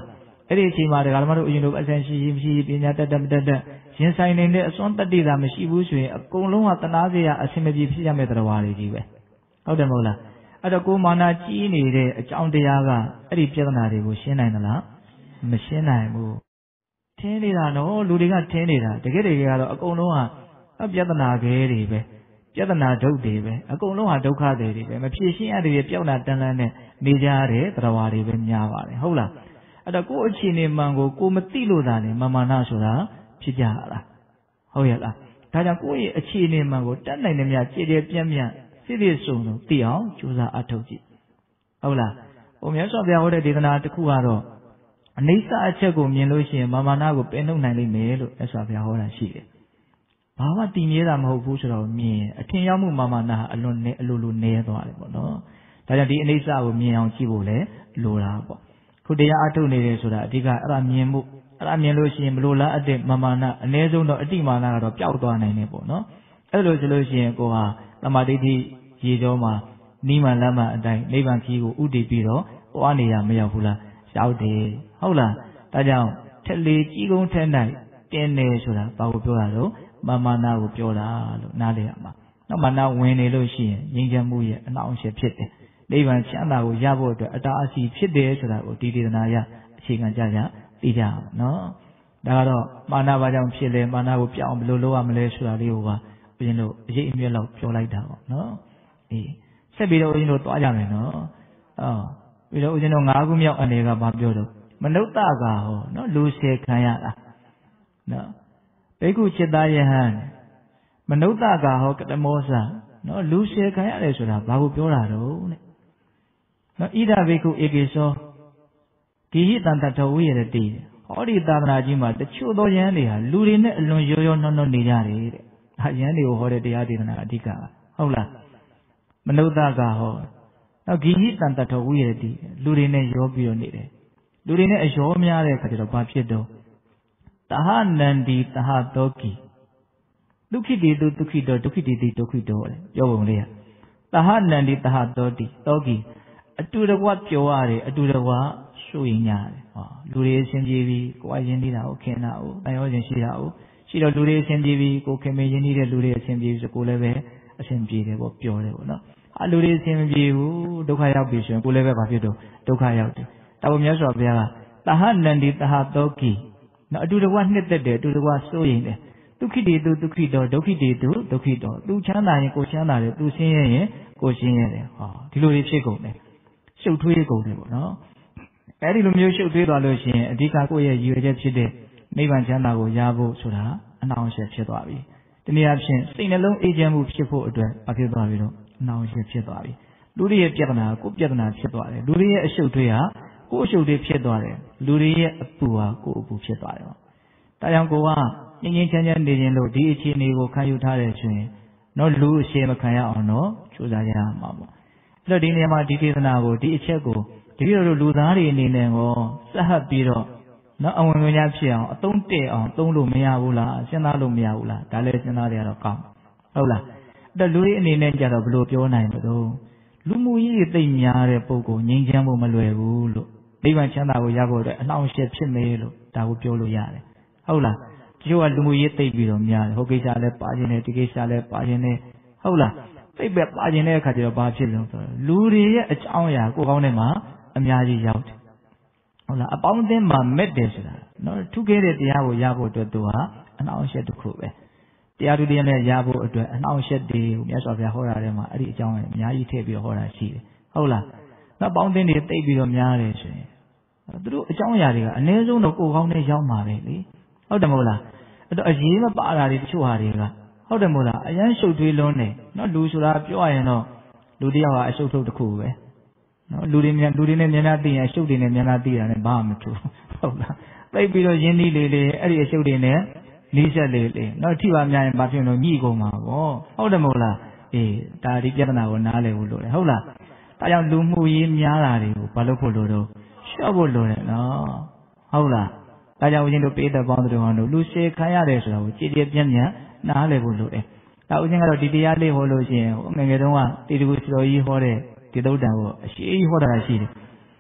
အဲ့ဒီအချိန်မှာဒကာဓမ္မတို့ဦးဇင်းတို့အဆင်ရှိပညာတတ်ရင်ဆိုင်နေတဲ့အစွမ်းတတ္တိသာမရှိဘူးဆိုရင်အကုန်လုံးကတနာစရာအဆင်မပြေဖြစ်ရမယ့်တရားတွေကြီးပဲဟုတ်တယ်မဟုတ်လားအဲ့တော့ကိုမာနကြီးနေတဲ့အကြောင်းတရားကအဲ့ဒီပြဿနာတွေကိုရှင်းနိုင်သလားမရှင်းနိုင်ဘူးထင်းနေတာနော်လူတွေကထင်းနေတာတကယ်ကတော့အကုန်လုံးကပြဿနာခဲတွေပဲပြဿနာဒုက္ခတွေပဲအကုန်လုံးဟာဒုက္ခတွေပဲမဖြေရှင်းရတဲ့ပျောက်တာတန်းလန်းနဲ့နေကြတဲ့တရားတွေပဲများပါတယ်ဟုတ်လားအဲ့တော့ကိုယ့်အခြေအနေမှန်ကိုမသိလို့သာနေမာနဆိုတာဖြစ်ကြလားဟုတ်ရဲ့လားဒါကြောင့်ကိုယ့်ရဲ့အခြေအနေမှန်ကိုတတ်နိုင်တဲ့မြတ်ကြည်ကြဲပြန့်ပြန့်စစ်စစ်စုံစုံသိအောင်ကြိုးစားအထောက်ကြည့်ဟုတ်လားဟိုမြတ်စွာဘုရားဟောတဲ့ဒေသနာတစ်ခုကတော့အနိစ္စအချက်ကိုမြင်လို့ရှိရင်မာနကိုပယ်နှုတ်နိုင်လိမ့်မယ်လို့မြတ်စွာဘုရားဟောတာရှိတယ်ဘာမှတည်မြဲတာမဟုတ်ဘူးဆိုတော့မြင်အထင်ရောက်မှုမာနအလွန်နဲ့အလိုလိုနဲသွားတယ်ပေါ့နော်ဒါကြောင့်ဒီအနိစ္စကိုမြင်အောင်ကြည့်ဖို့လဲလိုတာပေါ့ခုတရားအထုတ်နေတယ်ဆိုတာအဓိကအဲ့ဒါမြင်မှုအဲ့ဒါမြင်လို့ရှိရင်မလိုလားအပ်တဲ့မာနအ ਨੇ ဆုံးတော့အတိမာနကတော့ပျောက်သွားနိုင်တယ်ပေါ့နော်အဲ့လိုဆိုလို့ရှိရင်ကိုဟာသမာဓိရေကျော်မှာနိမန်လမ်းမအတိုင်းနိဗ္ဗာန်ကြီးကိုဥတည်ပြီးတော့ပွားနေရမရောက်ဘူးလားရောက်တယ်ဟုတ်လားဒါကြောင့်ထက်လေကြီးကုန်းထဲ၌တင်းနေဆိုတာဘာကိုပြောတာတော့မာနကိုပြောတာလို့နားလည်ရမှာနောက်မာနဝင်နေလို့ရှိရင်ငြိမ်းချမ်းမှုရဲ့အနှောင့်အယှက်ဖြစ်တယ်နိဗ္ဗာန်ချမ်းသာကိုရဖို့အတွက်အတားအဆီးဖြစ်တယ်ဆိုတာကိုဒီဒေသနာရအခြေခံကြသိကြအောင်နော်ဒါကတော့မာနဘာကြောင့်ဖြစ်လဲမာနကိုပြောင်းဘယ်လိုလုပ်ရမလဲဆိုတာလေးကိုပါဦးဇင်းတို့အရေးအမြတ်လောက်ပြောလိုက်တာပေါ့နော်အေးဆက်ပြီးတော့ဦးဇင်းတို့သွားကြမယ်နော်ပြီးတော့ဦးဇင်းတို့၅ခုမြောက်အနေကဘာပြောတော့မနုဿကဟောနော်လူဆယ်ခံရတာနော်ဘိက္ခုจิตယဟန်မနုဿကဟောကတမောစနော်လူဆယ်ခံရတယ်ဆိုတာဘာကိုပြောတာတော့တဲ့နော်ဣဒဘိက္ခုဧကေသောဂိဟိတံတထဝိရတိဟောဒီသာသနာကြီးမှာတချို့သောယဟန်တွေဟာလူတွေနဲ့အလွန်ရောနှောနေကြတယ်တဲ့ဒါယဟန်တွေကိုဟောတဲ့တရားဒေသနာအဓိကဟုတ်လားမနုဿကဟောနောက်ဂိဟိတံတထဝိရတိလူတွေနဲ့ရောပြီးတော့နေတယ်လူတွေနဲ့အရောများတဲ့အခါကျတော့ဘာဖြစ်တော့တဟနန္ဒီတဟသောကိဒုက္ခိတေတုဒုက္ခိတောဒုက္ခိတေတိဒုက္ခိတောတဲ့ပြောပုံလေးကတဟနန္ဒီတဟသောကိအတူတကွပြောရတယ်အတူတကွရှုရင်ညာတယ်ဟောလူတွေအရှင်ပြေပြီကိုယ်အရင်နေတာကိုခင်တာကိုတန်ရောရှင်ရှိတာကိုရှိတော့လူတွေအရှင်ပြေပြီကိုခင်မရင်နေတဲ့လူတွေအရှင်ပြေပြီဆိုကိုလည်းပဲအရှင်ပြေတယ်ပေါ့ပြောတယ်ပေါ့နော်လူတွေအရှင်မပြေဘူးဒုက္ခရောက်ပြီဆိုရင်ကိုလည်းပဲဘာဖြစ်တော့ဒုက္ခရောက်တယ်ဒါပေမဲ့မြတ်စွာဘုရားကတဟနန္ဒီတဟသောကိနော်အတူတကွနှစ်သက်တယ်အတူတကွစိုးရင်တယ်ဒုက္ခိတေတုဒုက္ခိတောဒုက္ခိတေတုဒုက္ခိတောသူချမ်းသာရင်ကိုချမ်းသာတယ်သူဆင်းရဲရင်ကိုဆင်းရဲတယ်ဟောဒီလိုတွေဖြစ်ကုန်တယ်ရှုပ်ထွေးကုန်တယ်ပေါ့နော်အဲဒီလိုမျိုးရှုပ်ထွေးသွားလို့ရှိရင်အဓိကကိုယ့်ရဲ့ရည်ရွယ်ချက်ဖြစ်တဲ့နိဗ္ဗာန်ချမ်းသာကိုရဖို့ဆိုတာအနှောင့်အယှက်ဖြစ်သွားပြီဒီနည်းအားဖြင့်စိတ်နှလုံးအေးချမ်းမှုဖြစ်ဖို့အတွက်ဘာဖြစ်သွားပြီတော့အနှောင့်အယှက်ဖြစ်သွားပြီလူတွေရဲ့ပြဿနာကိုပြဿနာဖြစ်သွားတယ်လူတွေရဲ့အရှုပ်ထွေးဟာကိုယ်အရှုပ်ထွေးဖြစ်သွားတယ်လူတွေရဲ့အပူဟာကိုယ်အပူဖြစ်သွားတယ်ဒါကြောင့်ကိုကငြိမ်းငြိမ်းချမ်းချမ်းနေခြင်းလို့ဒီအခြေအနေကိုခံယူထားတယ်ဆိုရင်တော့လူအရှင်းမခံရအောင်တော့ကြိုးစားရမှာပေါ့အဲ့တော့ဒီနေရာမှာဒီဒေသနာကိုဒီအချက်ကိုတကယ်လို့လူသားတွေအနေနဲ့ကိုစဟပ်ပြီးတော့နော်အဝင်ဝင်များဖြစ်အောင်အသုံးတည့်အောင်သုံးလို့မရဘူးလားစဉ်းစားလို့မရဘူးလားဒါလည်းစဉ်းစားရတော့ကောင်းဟုတ်လားအဲ့တော့လူတွေအနေနဲ့ကြတော့ဘယ်လိုပြောနိုင်လို့လူမှုရေးသိမ့်များတဲ့ပုဂ္ဂိုလ်ငြိမ်းချမ်းဖို့မလွယ်ဘူးလို့နိဗ္ဗာန်ချမ်းသာကိုရဖို့အတွက်အနှောင့်အယှက်ဖြစ်မယ်လို့ဒါကိုပြောလို့ရတယ်ဟုတ်လားတချို့ကလူမှုရေးသိမ့်ပြီးတော့များတယ်ဟိုကိစ္စလည်းပါခြင်းနဲ့ဒီကိစ္စလည်းပါခြင်းနဲ့ဟုတ်လားသိပ်ပဲပါခြင်းတဲ့အခါကျတော့ဘာဖြစ်လို့ဆိုတော့လူတွေရဲ့အကြောင်းအရာကိုယ်ကောင်းတဲ့မှာအများကြီးရောက်တယ်ဟုတ်လားအပေါင်းအသင်းမှာမက်တယ်ဆိုတာနော်ထူးခဲ့တဲ့တရားကိုရဖို့အတွက်သူဟာအနှောင့်အယှက်တစ်ခုပဲတရားသူတရားနဲ့ရဖို့အတွက်အနှောင့်အယှက်တွေကိုမြတ်စွာဘုရားဟောတာထဲမှာအဲ့ဒီအကြောင်းအများကြီးထည့်ပြီးတော့ဟောတာရှိတယ်ဟုတ်လားနောက်ပေါင်းအသင်းတွေသိပ်ပြီးတော့များတယ်ဆိုရင်သူတို့အကြောင်းအရာတွေကအနည်းဆုံးတော့ကိုယ်ကောင်းတဲ့ရောက်မှာပဲလေဟုတ်တယ်မဟုတ်လားအဲ့တော့အရေးမပါတာတွေတချို့ဟာတွေကဟုတ်တယ်မဟုတ်လားအရန်ရှုပ်ထွေးလွန်းတယ်နော်လူဆိုတာပြောရရင်တော့လူတယောက်ဟာအရှုပ်ထုတ်တစ်ခုပဲနော်လူတွေနဲ့မျက်နှာသိရင်အရှုပ်တွေနဲ့မျက်နှာသိတာနဲ့ဘာမှမထူဟုတ်လားသိပြီးတော့ရင်းနှီးလေအဲ့ဒီအရှုပ်တွေနဲ့နီးစပ်လေနော်ထိပါများရင်ဘာဖြစ်လို့ညှိကုန်မှာပေါ့ဟုတ်တယ်မဟုတ်လားအေးဒါဒီပြဿနာကိုနားလည်ဖို့လိုတယ်ဟုတ်လားဒါကြောင့်လူမှုရေးများတာတွေကိုဘာလို့ဖို့လိုတော့ရှော့ဖို့လိုတယ်နော်ဟုတ်လားဒါကြောင့်ဦးဇင်းတို့ပေးတဲ့ပေါင်းတို့ဟောလို့လူရှည်ခံရတယ်ဆိုတာကိုကြည်ကြည်ပြန့်ပြန့်နားလည်ဖို့လိုတယ်ဒါဦးဇင်းကတော့ဒီတရားလေးဟောလို့ရှိရင်ငယ်ငယ်တုန်းကတေတကူစတော်ကြီးဟောတဲ့ဒီသုတ်တံကိုအရှိကြီးဟောတာရှိတယ်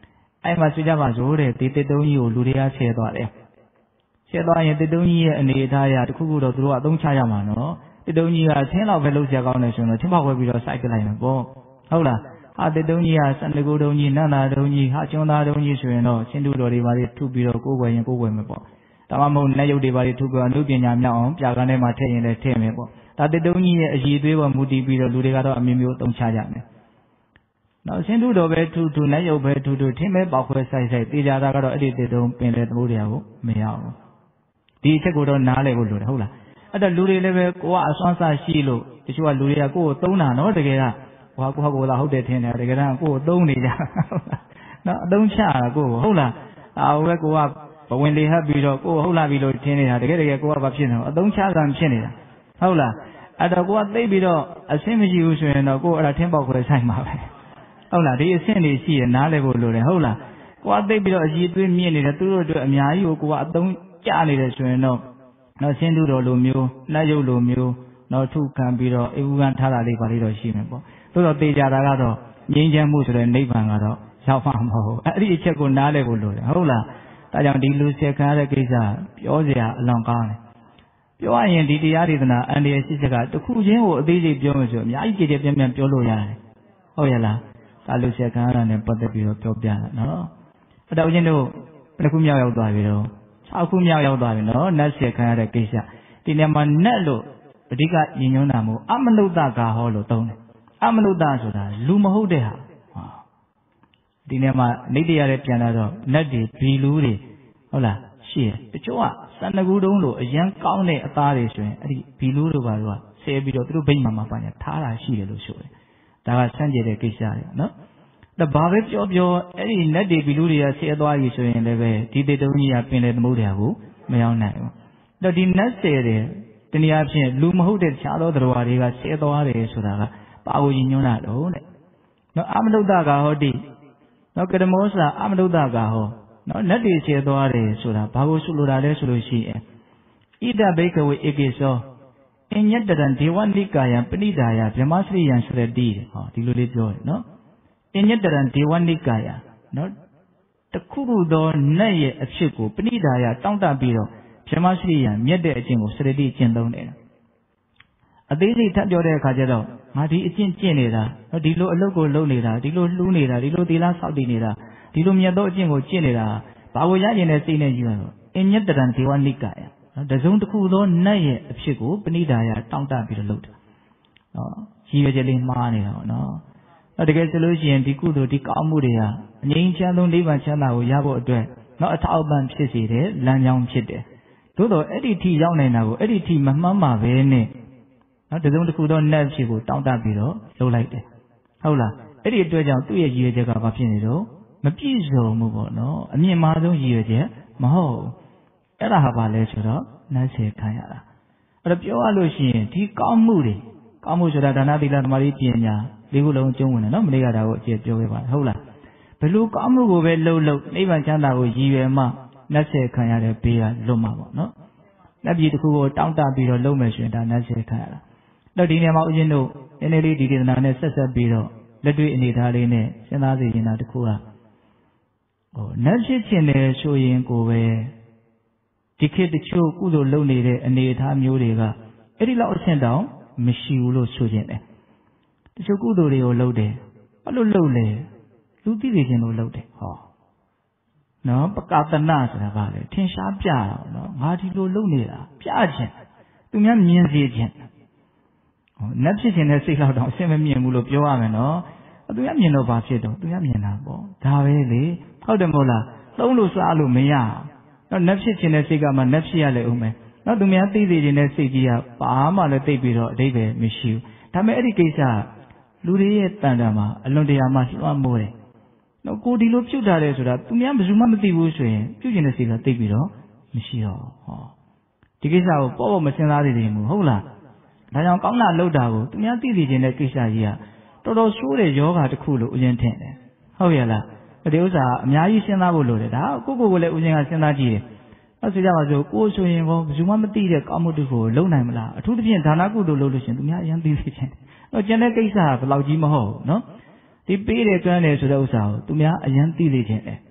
အဲ့မှာဆွေးကြပါစို့တဲ့ဒီတစ်တုံးကြီးကိုလူတွေကဆဲသွားတယ်ဆဲသွားရင်တစ်တုံးကြီးရဲ့အနေအထားအရတခုခုတော့သူတို့ကအသုံးချရမှာနော်တစ်တုံးကြီးကဆင်းတော့ပဲလုံးချက်ကောင်းတယ်ဆိုတော့ချင်းပေါက်ခွဲပြီးတော့စိုက်ပြလိုက်မှာပေါ့ဟုတ်လားဟာတစ်တုံးကြီးကစန္ဒကိုတုံးကြီးနန္တာတုံးကြီးဟာကျွန်းသားတုံးကြီးဆိုရင်တော့ရှင်တုတော်တွေပါလေထုပြီးတော့ကိုယ်ွယ်ရင်ကိုယ်ွယ်မယ်ပေါ့ဒါမှမဟုတ်လက်ရုပ်တွေပါလေထုပြီးတော့အနုပညာမြောက်အောင်ပြကန်းထဲမှာထည့်ရင်လည်းထည့်မယ်ပေါ့ဒါတစ်တုံးကြီးရဲ့အည်သွေးပေါ်မူတည်ပြီးတော့လူတွေကတော့အမျိုးမျိုးသုံးချကြမယ်နော်ရှင်တုတော်ပဲထုလက်ရုပ်ပဲထုထင်းပဲပေါက်ခွဲစိုက်တေချာတာကတော့အဲ့ဒီတစ်တုံးပင်လေသမုဒ္ဒရာကိုမရဘူးဒီအချက်ကိုတော့နားလည်ဖို့လိုတယ်ဟုတ်လားအဲ့တော့လူတွေလည်းပဲကိုကအစွမ်းစားရှိလို့တချို့ကလူတွေကကိုယ်ကိုသုံးတာနော်တကယ်ကဟိုကိုသာဟုတ်တယ်ထင်တယ်တကယ်တော့ကိုယ်ကိုသုံးနေကြနော်အသုံးချတာကိုဟုတ်လားဟိုပဲကိုကဘဝင်လေးဟပ်ပြီးတော့ကိုဟုတ်လားပြီလို့ထင်နေတာတကယ်ကိုကဘာဖြစ်နေလဲအသုံးချတာဖြစ်နေတာဟုတ်လားအဲ့တော့ကိုကသိပြီးတော့အဆင်မရှိဘူးဆိုရင်တော့ကိုအဲ့ဒါထင်းပေါက်ခွဲဆိုင်မှာပဲဟုတ်လားဒီအဆင့်တွေရှိရင်နားလည်ဖို့လိုတယ်ဟုတ်လားကိုကသိပြီးတော့အကြီးသွေးမြင့်နေတယ်သူတို့အတွက်အများကြီးကိုကအသုံးကျနေတယ်ဆိုရင်တော့နော်ရှင်းသူတော်လိုမျိုးလက်ရုပ်လိုမျိုးနော်ထုခံပြီးတော့အေဝခံထားတာလေးပါလေးတော့ရှိမယ်ပေါ့သို့တော့တေချာတာကတော့ငြိမ်းချမ်းမှုဆိုတဲ့နိဗ္ဗာန်ကတော့ရောက်မှာမဟုတ်အဲ့ဒီအချက်ကိုနားလည်ဖို့လိုတယ်ဟုတ်လားဒါကြောင့်ဒီလူဆက်ခံရတဲ့ကိစ္စပြောစရာအလွန်ကောင်းတယ်ပြောရရင်ဒီတရားဒေသနာအန္တရာယ်ရှိချက်ကတစ်ခုချင်းကိုအသေးစိတ်ပြောမယ်ဆိုအများကြီးကြည်ကြဲပြန့်ပြောလို့ရတယ်ဟုတ်ရဲ့လားဒါလူဆက်ခံရတာနဲ့ပတ်သက်ပြီးတော့ပြောပြတာနော်အဲ့တော့ဦးဇင်းတို့တစ်ခုမြောက်ရောက်သွားပြီတော့6ခုမြောက်ရောက်သွားပြီနော်နတ်ဆက်ခံရတဲ့ကိစ္စဒီနေရာမှာနတ်လို့အဓိကညင်ညွှန်းတာမို့အမနုဿကာဟောလို့သုံးတယ်အမနုဿဆိုတာလူမဟုတ်တဲ့ဟာဒီနေရာမှာနေတရားရဲ့ပြန်လာတော့နတ်တွေဘီလူတွေဟုတ်လားရှိတယ်တချို့ကစန္ဒကူတုံးလို့အရန်ကောင်းတဲ့အသားတွေဆိုရင်အဲ့ဒီဘီလူတို့ဘာလို့ဆဲပြီးတော့သူတို့ဗိမာန်မှာပါညာထားတာရှိတယ်လို့ဆိုတယ်ဒါကစမ်းကြတဲ့ကိစ္စတွေနော်ဒါဘာပဲပြောအဲ့ဒီနတ်တွေဘီလူတွေကဆဲသွားပြီဆိုရင်လည်းပဲဒီတေတုံးကြီးကပင်လေသမုဒ္ဒရာကိုမရောက်နိုင်ဘူးတော့ဒီနတ်ဆဲတယ်တနည်းအားဖြင့်လူမဟုတ်တဲ့ခြားသောတရားတွေကဆဲသွားတယ်ဆိုတာကပါဝညညွှန်းတာတော့တဲ့နော်အမနုဿကာဟောတိနော်ကရမောစာအမနုဿကာဟောနော်နတ်တွေဆဲသွားတယ်ဆိုတာဘာကိုဆိုလိုတာလဲဆိုလို့ရှိရင်ဣဒဘိကဝေဧကေသောအညတရံဒေဝနိကာယံပဏိဒါယဗြဟ္မစရိယံဆိုတဲ့ဒီဟောဒီလိုလေးပြောတယ်နော်အညတရံဒေဝနိကာယနော်တခုခုသောနတ်ရဲ့အဖြစ်ကိုပဏိဒါယတောင့်တပြီးတော့ဗြဟ္မစရိယံမြတ်တဲ့အကျင့်ကိုစရတိကျင့်သုံးတယ်အသေးစိတ်ထပ်ပြောတဲ့အခါကျတော့ငါဒီအကျင့်ကျင့်နေတာဒီလိုအလုပ်ကိုလုပ်နေတာဒီလိုလှူးနေတာဒီလိုသီလဆောက်တည်နေတာဒီလိုမြတ်သောအကျင့်ကိုကျင့်နေတာဘာကိုရရင်တဲ့စိတ်နဲ့ယူရတော့အညတရံဒေဝနိကာယတစုံတစ်ခုသောနတ်ရဲ့အဖြစ်ကိုပဏိဒါယတောင့်တပြီးတော့လုပ်တယ်ရည်ရွယ်ချက်လေးမှားနေတာပေါ့နော်တကယ်ဆိုလို့ရှိရင်ဒီကုသိုလ်ဒီကောင်းမှုတွေဟာအငြိမ်းချမ်းသောနိဗ္ဗာန်ချမ်းသာကိုရဖို့အတွက်နော်အထောက်အပံ့ဖြစ်စေတယ်လမ်းကြောင်းဖြစ်တယ်သို့တော့အဲ့ဒီထိရောက်နိုင်တာကိုအဲ့ဒီထိမမှန်းပါပဲနဲ့နော်တစုံတစ်ခုသောနတ်ဖြစ်ကိုတောင့်တပြီးတော့လုပ်လိုက်တယ်ဟုတ်လားအဲ့ဒီအတွက်ကြောင့်သူ့ရဲ့ရည်ရွယ်ချက်ကဘာဖြစ်နေတော့မပြည့်စုံဘူးပေါ့နော်အမြင့်မားဆုံးရည်ရွယ်ချက်မဟုတ်အဲ့ဒါဟာဘာလဲဆိုတော့နတ်ဆဲခံရတာအဲ့တော့ပြောရလို့ရှိရင်ဒီကောင်းမှုဆိုတာဒါနသီလသမာဓိပညာလေးခုလုံးကျုံးဝင်တယ်နော်မနေ့ကဒါကိုအကျေပြောခဲ့ပါတယ်ဟုတ်လားဘယ်လိုကောင်းမှုကိုပဲလှုပ်နိဗ္ဗာန်ချမ်းသာကိုရည်ရွယ်မှနတ်ဆဲခံရတဲ့ဘေးကလွတ်မှာပေါ့နော်လက်ပြည်တစ်ခုကိုတောင့်တပြီးတော့လုပ်မယ်ဆိုရင်ဒါနတ်ဆဲခံရတာတော့ဒီနေရာမှာဦးဇင်းတို့နည်းနည်းလေးဒီဒေသနာနဲ့ဆက်ပြီးတော့လက်တွေ့အနေထားလေးနဲ့စဉ်းစားစီရင်တာတစ်ခုကနတ်ဖြစ်ခြင်းလေဆိုရင်ကိုပဲဒီခေတ်တချို့ကုသိုလ်လုပ်နေတဲ့အနေအထားမျိုးတွေကအဲ့ဒီလောက်အဆင့်တောင်မရှိဘူးလို့ဆိုခြင်းတယ်တချို့ကုသိုလ်တွေကိုလုပ်တယ်ဘာလို့လုပ်လဲလူသိနေခြင်းလို့လုပ်တယ်ဟောနော်ပကတနာဆိုတာကလေထင်ရှားပြတာနော်ငါဒီလိုလုပ်နေတာပြခြင်းသူများမြင်စေခြင်းနတ်ဖြစ်ခြင်းနဲ့စိတ်လောက်တောင်အဆင်မမြင်ဘူးလို့ပြောရမယ်နော်သူများမြင်တော့ဘာဖြစ်တော့သူများမြင်တာပေါ့ဒါပဲလေဟုတ်တယ်မဟုတ်လားသုံးလို့စားလို့မရတော့နတ်ဖြစ်ခြင်းနဲ့စိတ်ကမှနတ်ဖြစ်ရလေဦးမယ်နော်သူများသိစေခြင်းနဲ့စိတ်ကြီးကဘာမှလည်းသိပြီးတော့အဓိပ္ပာယ်မရှိဘူးဒါပေမဲ့အဲ့ဒီကိစ္စလူတွေရဲ့တန်တာမှာအလွန်တရာမှလွှမ်းမိုးတယ်နော်ကိုဒီလိုပြုတ်ထားတယ်ဆိုတာသူများဘယ်သူမှမသိဘူးဆိုရင်ပြုတ်ခြင်းနဲ့စိတ်ကသိပြီးတော့မရှိတော့ဟောဒီကိစ္စကိုပေါ့မစဉ်းစားသေးတယ်မို့ဟုတ်လားဒါကြောင့်ကောင်းတာလုပ်တာကိုသူများသိစေခြင်းတဲ့ကိစ္စကြီးကတော်တော်ဆိုးတဲ့ယောဂတစ်ခုလို့ဦးဇင်းထင်တယ်ဟုတ်ရဲ့လားဒီဥစ္စာအများကြီးစဉ်းစားဖို့လိုတယ်ဒါကိုလည်းဦးဇင်းကစဉ်းစားကြည့်တယ်အဲ့ဆိုကြပါစို့ကိုဆိုရင်ကောဘယ်သူမှမသိတဲ့ကောင်းမှုတစ်ခုကိုလုပ်နိုင်မလားအထူးသဖြင့်ဒါနကုသိုလ်လုပ်လို့ရှင်သူများအရင်သိစေခြင်းတော့ကျန်တဲ့ကိစ္စကဘယ်လောက်ကြီးမဟုတ်ဘူးနော်ဒီပေးတယ်ကျွမ်းတယ်ဆိုတဲ့ဥစ္စာကိုသူများအရင်သိစေခြင်းတယ်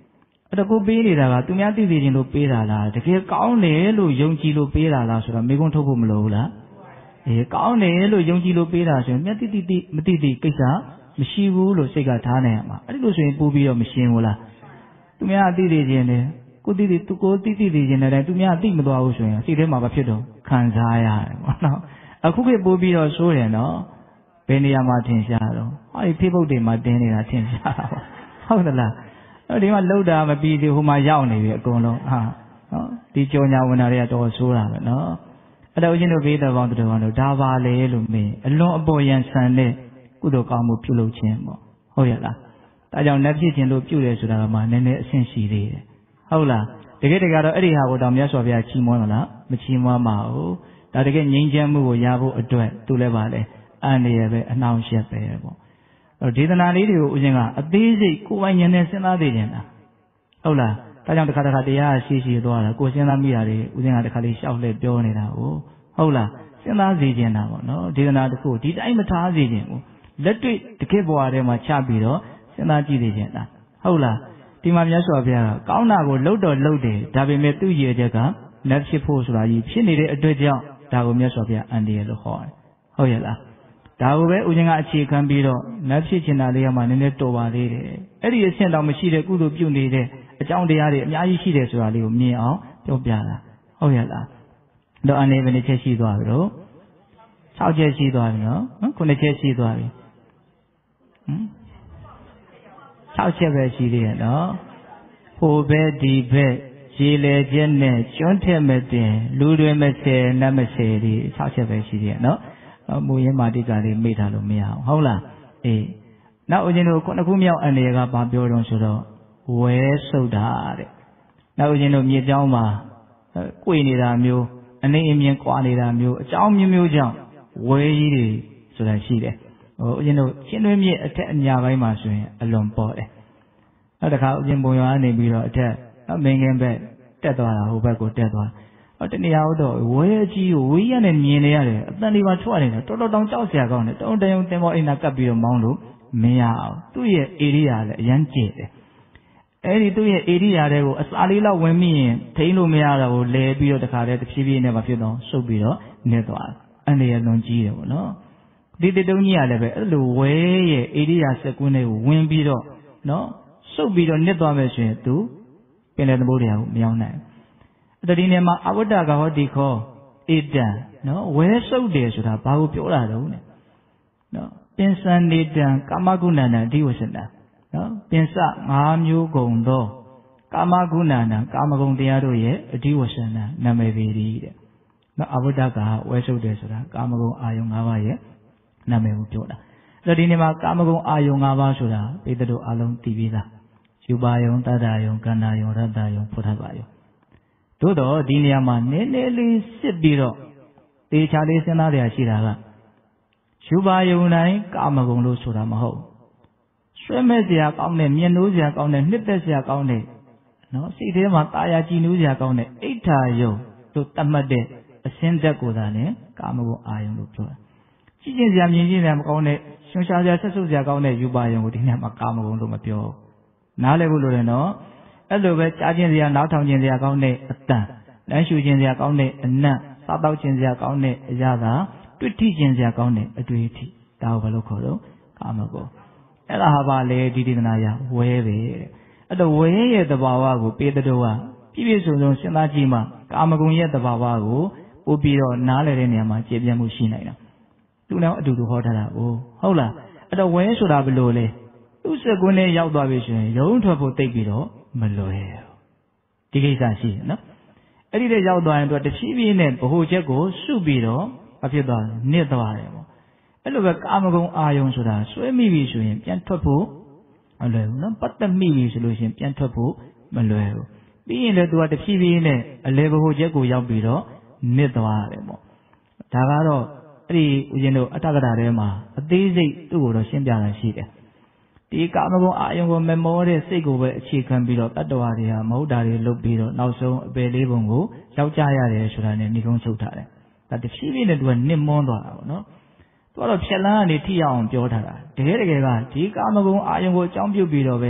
အဲ့တော့ကိုပေးနေတာကသူများသိသိချင်းလို့ပေးတာလားတကယ်ကောင်းတယ်လို့ယုံကြည်လို့ပေးတာလားဆိုတော့မိကုန်းထုတ်ဖို့မလိုဘူးလားကောင်းတယ်လို့ယုံကြည်လို့ပေးတာဆိုရင်မျက်တိတိမတိတိကိစ္စမရှိဘူးလို့စိတ်ကထားနေရမှာအဲ့ဒီလိုဆိုရင်ပို့ပြီးတော့မရှင်းဘူးလားသူများသိသိချင်းတယ်ကိုသိသိသူကိုသိသိချင်းတယ်သူများသိမသွားဘူးဆိုရင်စိတ်ထဲမှာဘာဖြစ်တော့ခံစားရတယ်ပေါ့နော်အခုခေတ်ပို့ပြီးတော့ဆိုးတယ်နော်ဘယ်နေရာမှာထင်ရှားတော့ဟောဒီ Facebook တွေမှာတင်းနေတာထင်ရှားတာပေါ့ဟုတ်သလားဒီမှာလှုပ်တာမပြီးသေးဟိုမှာရောက်နေပြီအကုန်လုံးဟာနော်ဒီကြောညာဝင်တာတွေကတော်ဆိုးတာပဲနော်အဲ့တော့ဦးဇင်းတို့ဘေးတော်ကောင်းတို့ဒါပါလေလို့မင်းအလွန်အပေါ်ရန်ဆန်တဲ့ကုသိုလ်ကောင်းမှုပြုလုပ်ခြင်းပေါ့ဟုတ်ရဲ့လားဒါကြောင့်လက်ဖြစ်ခြင်းလို့ပြုတယ်ဆိုတာကမှနည်းနည်းအဆင့်ရှိသေးတယ်ဟုတ်လားတကယ်တော့အဲ့ဒီဟာကိုတော့မြတ်စွာဘုရားချီးမွမ်းမလားမချီးမွမ်းပါဘူးဒါတကယ်ငြိမ်းချမ်းမှုကိုရဖို့အတွက်သူလည်းပါလေအန္တရာယ်ပဲအနှောင့်အယှက်ပဲပေါ့ဒေသနာလေးတွေကိုဦးဇင်းကအသေးစိတ်ကိုယ်ပိုင်ဉာဏ်နဲ့စဉ်းစားသိနေတာဟုတ်လားဒါကြောင့်တစ်ခါတရားရှိသွားတာကိုယ်စဉ်းစားမိတာတွေဦးဇင်းကတစ်ခါလေးရှောက်လှည့်ပြောနေတာဟုတ်လားစဉ်းစားစေချင်တာပေါ့နော်ဒေသနာတစ်ခုဒီတိုင်းမထားစေချင်ဘူးလက်တွေ့တကယ့်ဘဝထဲမှာချပြီးတော့စဉ်းစားကြည့်စေချင်တာဟုတ်လားဒီမှာမြတ်စွာဘုရားကကောင်းတာကိုလှုပ်တော့လှုပ်တယ်ဒါပေမဲ့သူ့ရည်ချက်ကလက်ဖြစ်ဖို့ဆိုတာကြီးဖြစ်နေတဲ့အတွက်ကြောင့်ဒါကိုမြတ်စွာဘုရားအန္တရာယ်လို့ခေါ်တယ်ဟုတ်ရဲ့လားဒါကိုပဲဦးဇင်းကအခြေခံပြီးတော့လက်ဖြစ်ချင်တာလေးကမှနည်းနည်းတော်ပါသေးတယ်အဲ့ဒီအဆင့်တော့မရှိတဲ့ကုသိုလ်ပြုနေတဲ့အကြောင်းတရားတွေအများကြီးရှိတယ်ဆိုတာလေးကိုမြင်အောင်ပြောပြတာဟုတ်ရဲ့လားတော့အနေဘယ်နှချက်ရှိသွားပြီတော့6ချက်ရှိသွားပြီနော်9ချက်ရှိသွားပြီ6ချက်ပဲရှိသေးတယ်နော်ဟိုဘက်ဒီဘက်ရေလေချက်နဲ့ကျွန်းထက်မတင်လူတွေမဆယ်နတ်မဆယ်ဒီ6ချက်ပဲရှိသေးတယ်နော်မူရင်းမာတိကလေးမေ့ထားလို့မရအောင်ဟုတ်လားနောက်ဦးဇင်းတို့ခုမြောက်အနေကဘာပြောတော့ဆိုတော့ဝဲဆုတ်တာတဲ့နောက်ဦးဇင်းတို့မြေကြောင်းမှာကွေနေတာမျိုးအနေအမြင်ကွာနေတာမျိုးအကြောင်းမျိုးမျိုးကြောင့်ဝဲကြီးတွေဆိုတာရှိတယ်ဦးဇင်းတို့ရှင်းတွင်းမြေအထက်အညာပိုင်းမှာဆိုရင်အလွန်ပေါ်တယ်နောက်တစ်ခါဦးဇင်းပုံရွာနေပြီးတော့အထက်မင်းကင်းဘက်တက်သွားတာဟိုဘက်ကိုတက်သွားတနေရာတော့ဝဲကြီးကိုဝေးရနဲ့မြင်နေရတယ်အတန်ဒီမှာထွက်နေတာတော်တော်တောင်ကြောက်စရာကောင်းတယ်တုံးတယုံတင်ပေါ်အိမ်နာကပ်ပြီးတော့မောင်းလို့မရအောင်သူ့ရဲ့ area လည်းအရန်ကျယ်တယ်အဲ့ဒီသူ့ရဲ့ area တွေကိုအစာလေးလောက်ဝင်မိရင်ထိန်းလို့မရတော့ဘူးလဲပြီးတော့တခါတည်းတဖြည်းဖြည်းနဲ့မဖြစ်တော့ဆုပ်ပြီးတော့နေသွားတယ်အန္တရာယ်လွန်ကြီးတယ်ပေါ့နော်ဒီတုံးကြီးကလည်းပဲအဲ့လိုဝဲရဲ့ area စက်ကွင်းတွေကိုဝင်ပြီးတော့နော်ဆုပ်ပြီးတော့နစ်သွားမယ်ဆိုရင်သူပင်လယ်သမုဒ္ဒရာကိုမရောက်နိုင်ဘူးဒီနေ့မှာအဝတ္တကဟောတိခောဧတံနော်ဝဲဆုပ်တယ်ဆိုတာဘာကိုပြောတာတုံးလဲနော်ပင်စံနေတံကာမဂုဏဏံအဓိဝဆနံနော်ပင်စ5မျိုးကုန်သောကာမဂုဏဏံကာမဂုဏ်တရားတို့ရဲ့အဓိဝဆနံနာမည်ပေသည်တဲ့နော်အဝတ္တကဝဲဆုပ်တယ်ဆိုတာကာမဂုဏ်အာယုံ5ပါးရဲ့နာမည်ကိုပြောတာဒီနေ့မှာကာမဂုဏ်အာယုံ5ပါးဆိုတာပိဿတို့အလုံးသိပြီးသားယူပါယုံတတ္တယုံကန္နာယုံရတ္တယုံဖုထပါယုံသို့တော့ဒီနေရာမှာနည်းနည်းလေးစစ်ပြီးတော့တေချာလေးစဉ်းစားရရှိတာကယူပါယုံတိုင်းကာမဂုဏ်လို့ဆိုတာမဟုတ်ဆွဲမဲ့စရာကောင်းတဲ့မျက်နှိုးစရာကောင်းတဲ့နှစ်သက်စရာကောင်းတဲ့နော်စိတ်ထဲမှာတာယာကြည်နူးစရာကောင်းတဲ့အိဋ္ဌာယုံလို့သတ်မှတ်တဲ့အစင်းသက်ကိုသာနဲ့ကာမဂုဏ်အာယုံလို့ပြောတာကြည့်ကျင်စရာမြင်ကျင်စရာမကောင်းတဲ့ရှင်ရှားစရာဆက်ဆုပ်စရာကောင်းတဲ့ယူပါယုံကိုဒီနေ့မှာကာမဂုဏ်လို့မပြောနားလည်ဖို့လိုတယ်နော်အဲ့လိုပဲကြားခြင်းစရာနားထောင်ခြင်းစရာကောင်းတဲ့အတန်လမ်းရှူခြင်းစရာကောင်းတဲ့အနံ့စားတောက်ခြင်းစရာကောင်းတဲ့အရာသာတွေ့ထိခြင်းစရာကောင်းတဲ့အတွေ့အထိဒါကိုဘယ်လိုခေါ်တော့ကာမဂုဏ်အဲ့ဒါဟာပါလေဒီဒေသနာရဝဲပဲအဲ့တော့ဝဲရဲ့သဘာဝကိုပေတတော်ကပြည့်ပြည့်စုံစုံစဉ်းစားကြည့်မှကာမဂုဏ်ရဲ့သဘာဝကိုပို့ပြီးတော့နားလည်တဲ့နေရာမှာကျေပြတ်မှုရှိနိုင်တာသူလည်းအတူတူဟောထားတာဟုတ်လားအဲ့တော့ဝဲဆိုတာဘယ်လိုလဲသူ့စက်ကွန်းနဲ့ရောက်သွားပြီဆိုရင်ရုံးထွက်ဖို့တိတ်ပြီးတော့မလွယ်ဒီကိစ္စရှိတယ်နော်အဲ့ဒီတဲ့ရောက်သွားရင်သူတဖြည်းဖြည်းနဲ့ဗဟိုချက်ကိုစုပြီးတော့အဖြစ်သွားနစ်သွားတယ်ပေါ့အဲ့လိုပဲကာမဂုဏ်အာယုံဆိုတာဆွဲမိပြီဆိုရင်ပြန်ထွက်ဖို့မလွယ်ဘူးနော်ပတ်သက်မိပြီဆိုလို့ရှိရင်ပြန်ထွက်ဖို့မလွယ်ဘူးပြီးရင်လည်းသူကတဖြည်းဖြည်းနဲ့အလေဗဟိုချက်ကိုရောက်ပြီးတော့နစ်သွားတယ်ပေါ့ဒါကတော့အဲ့ဒီဦးဇင်းတို့အတ္တကထာထဲမှာအသေးစိတ်သူ့ကိုတော့ရှင်းပြတာရှိတယ်ဒီကာမဂုဏ်အာယုံကိုမမောတဲ့စိတ်ကိုပဲအခြေခံပြီးတော့တတ္တဝါတွေဟာမဟုတ်တာတွေလုပ်ပြီးတော့နောက်ဆုံးအပယ်လေးပုံကိုရောက်ကြရတယ်ဆိုတာနဲ့နှိကုံးချုပ်ထားတယ်။ဒါတဖြည်းဖြည်းနဲ့သူကနစ်မွန်းသွားတာပေါ့နော်။သူကတော့ဖြက်လန်းကနေထိရအောင်ပြောထားတာ။တကယ်ကဒီကာမဂုဏ်အာယုံကိုအကြောင်းပြုပြီးတော့ပဲမ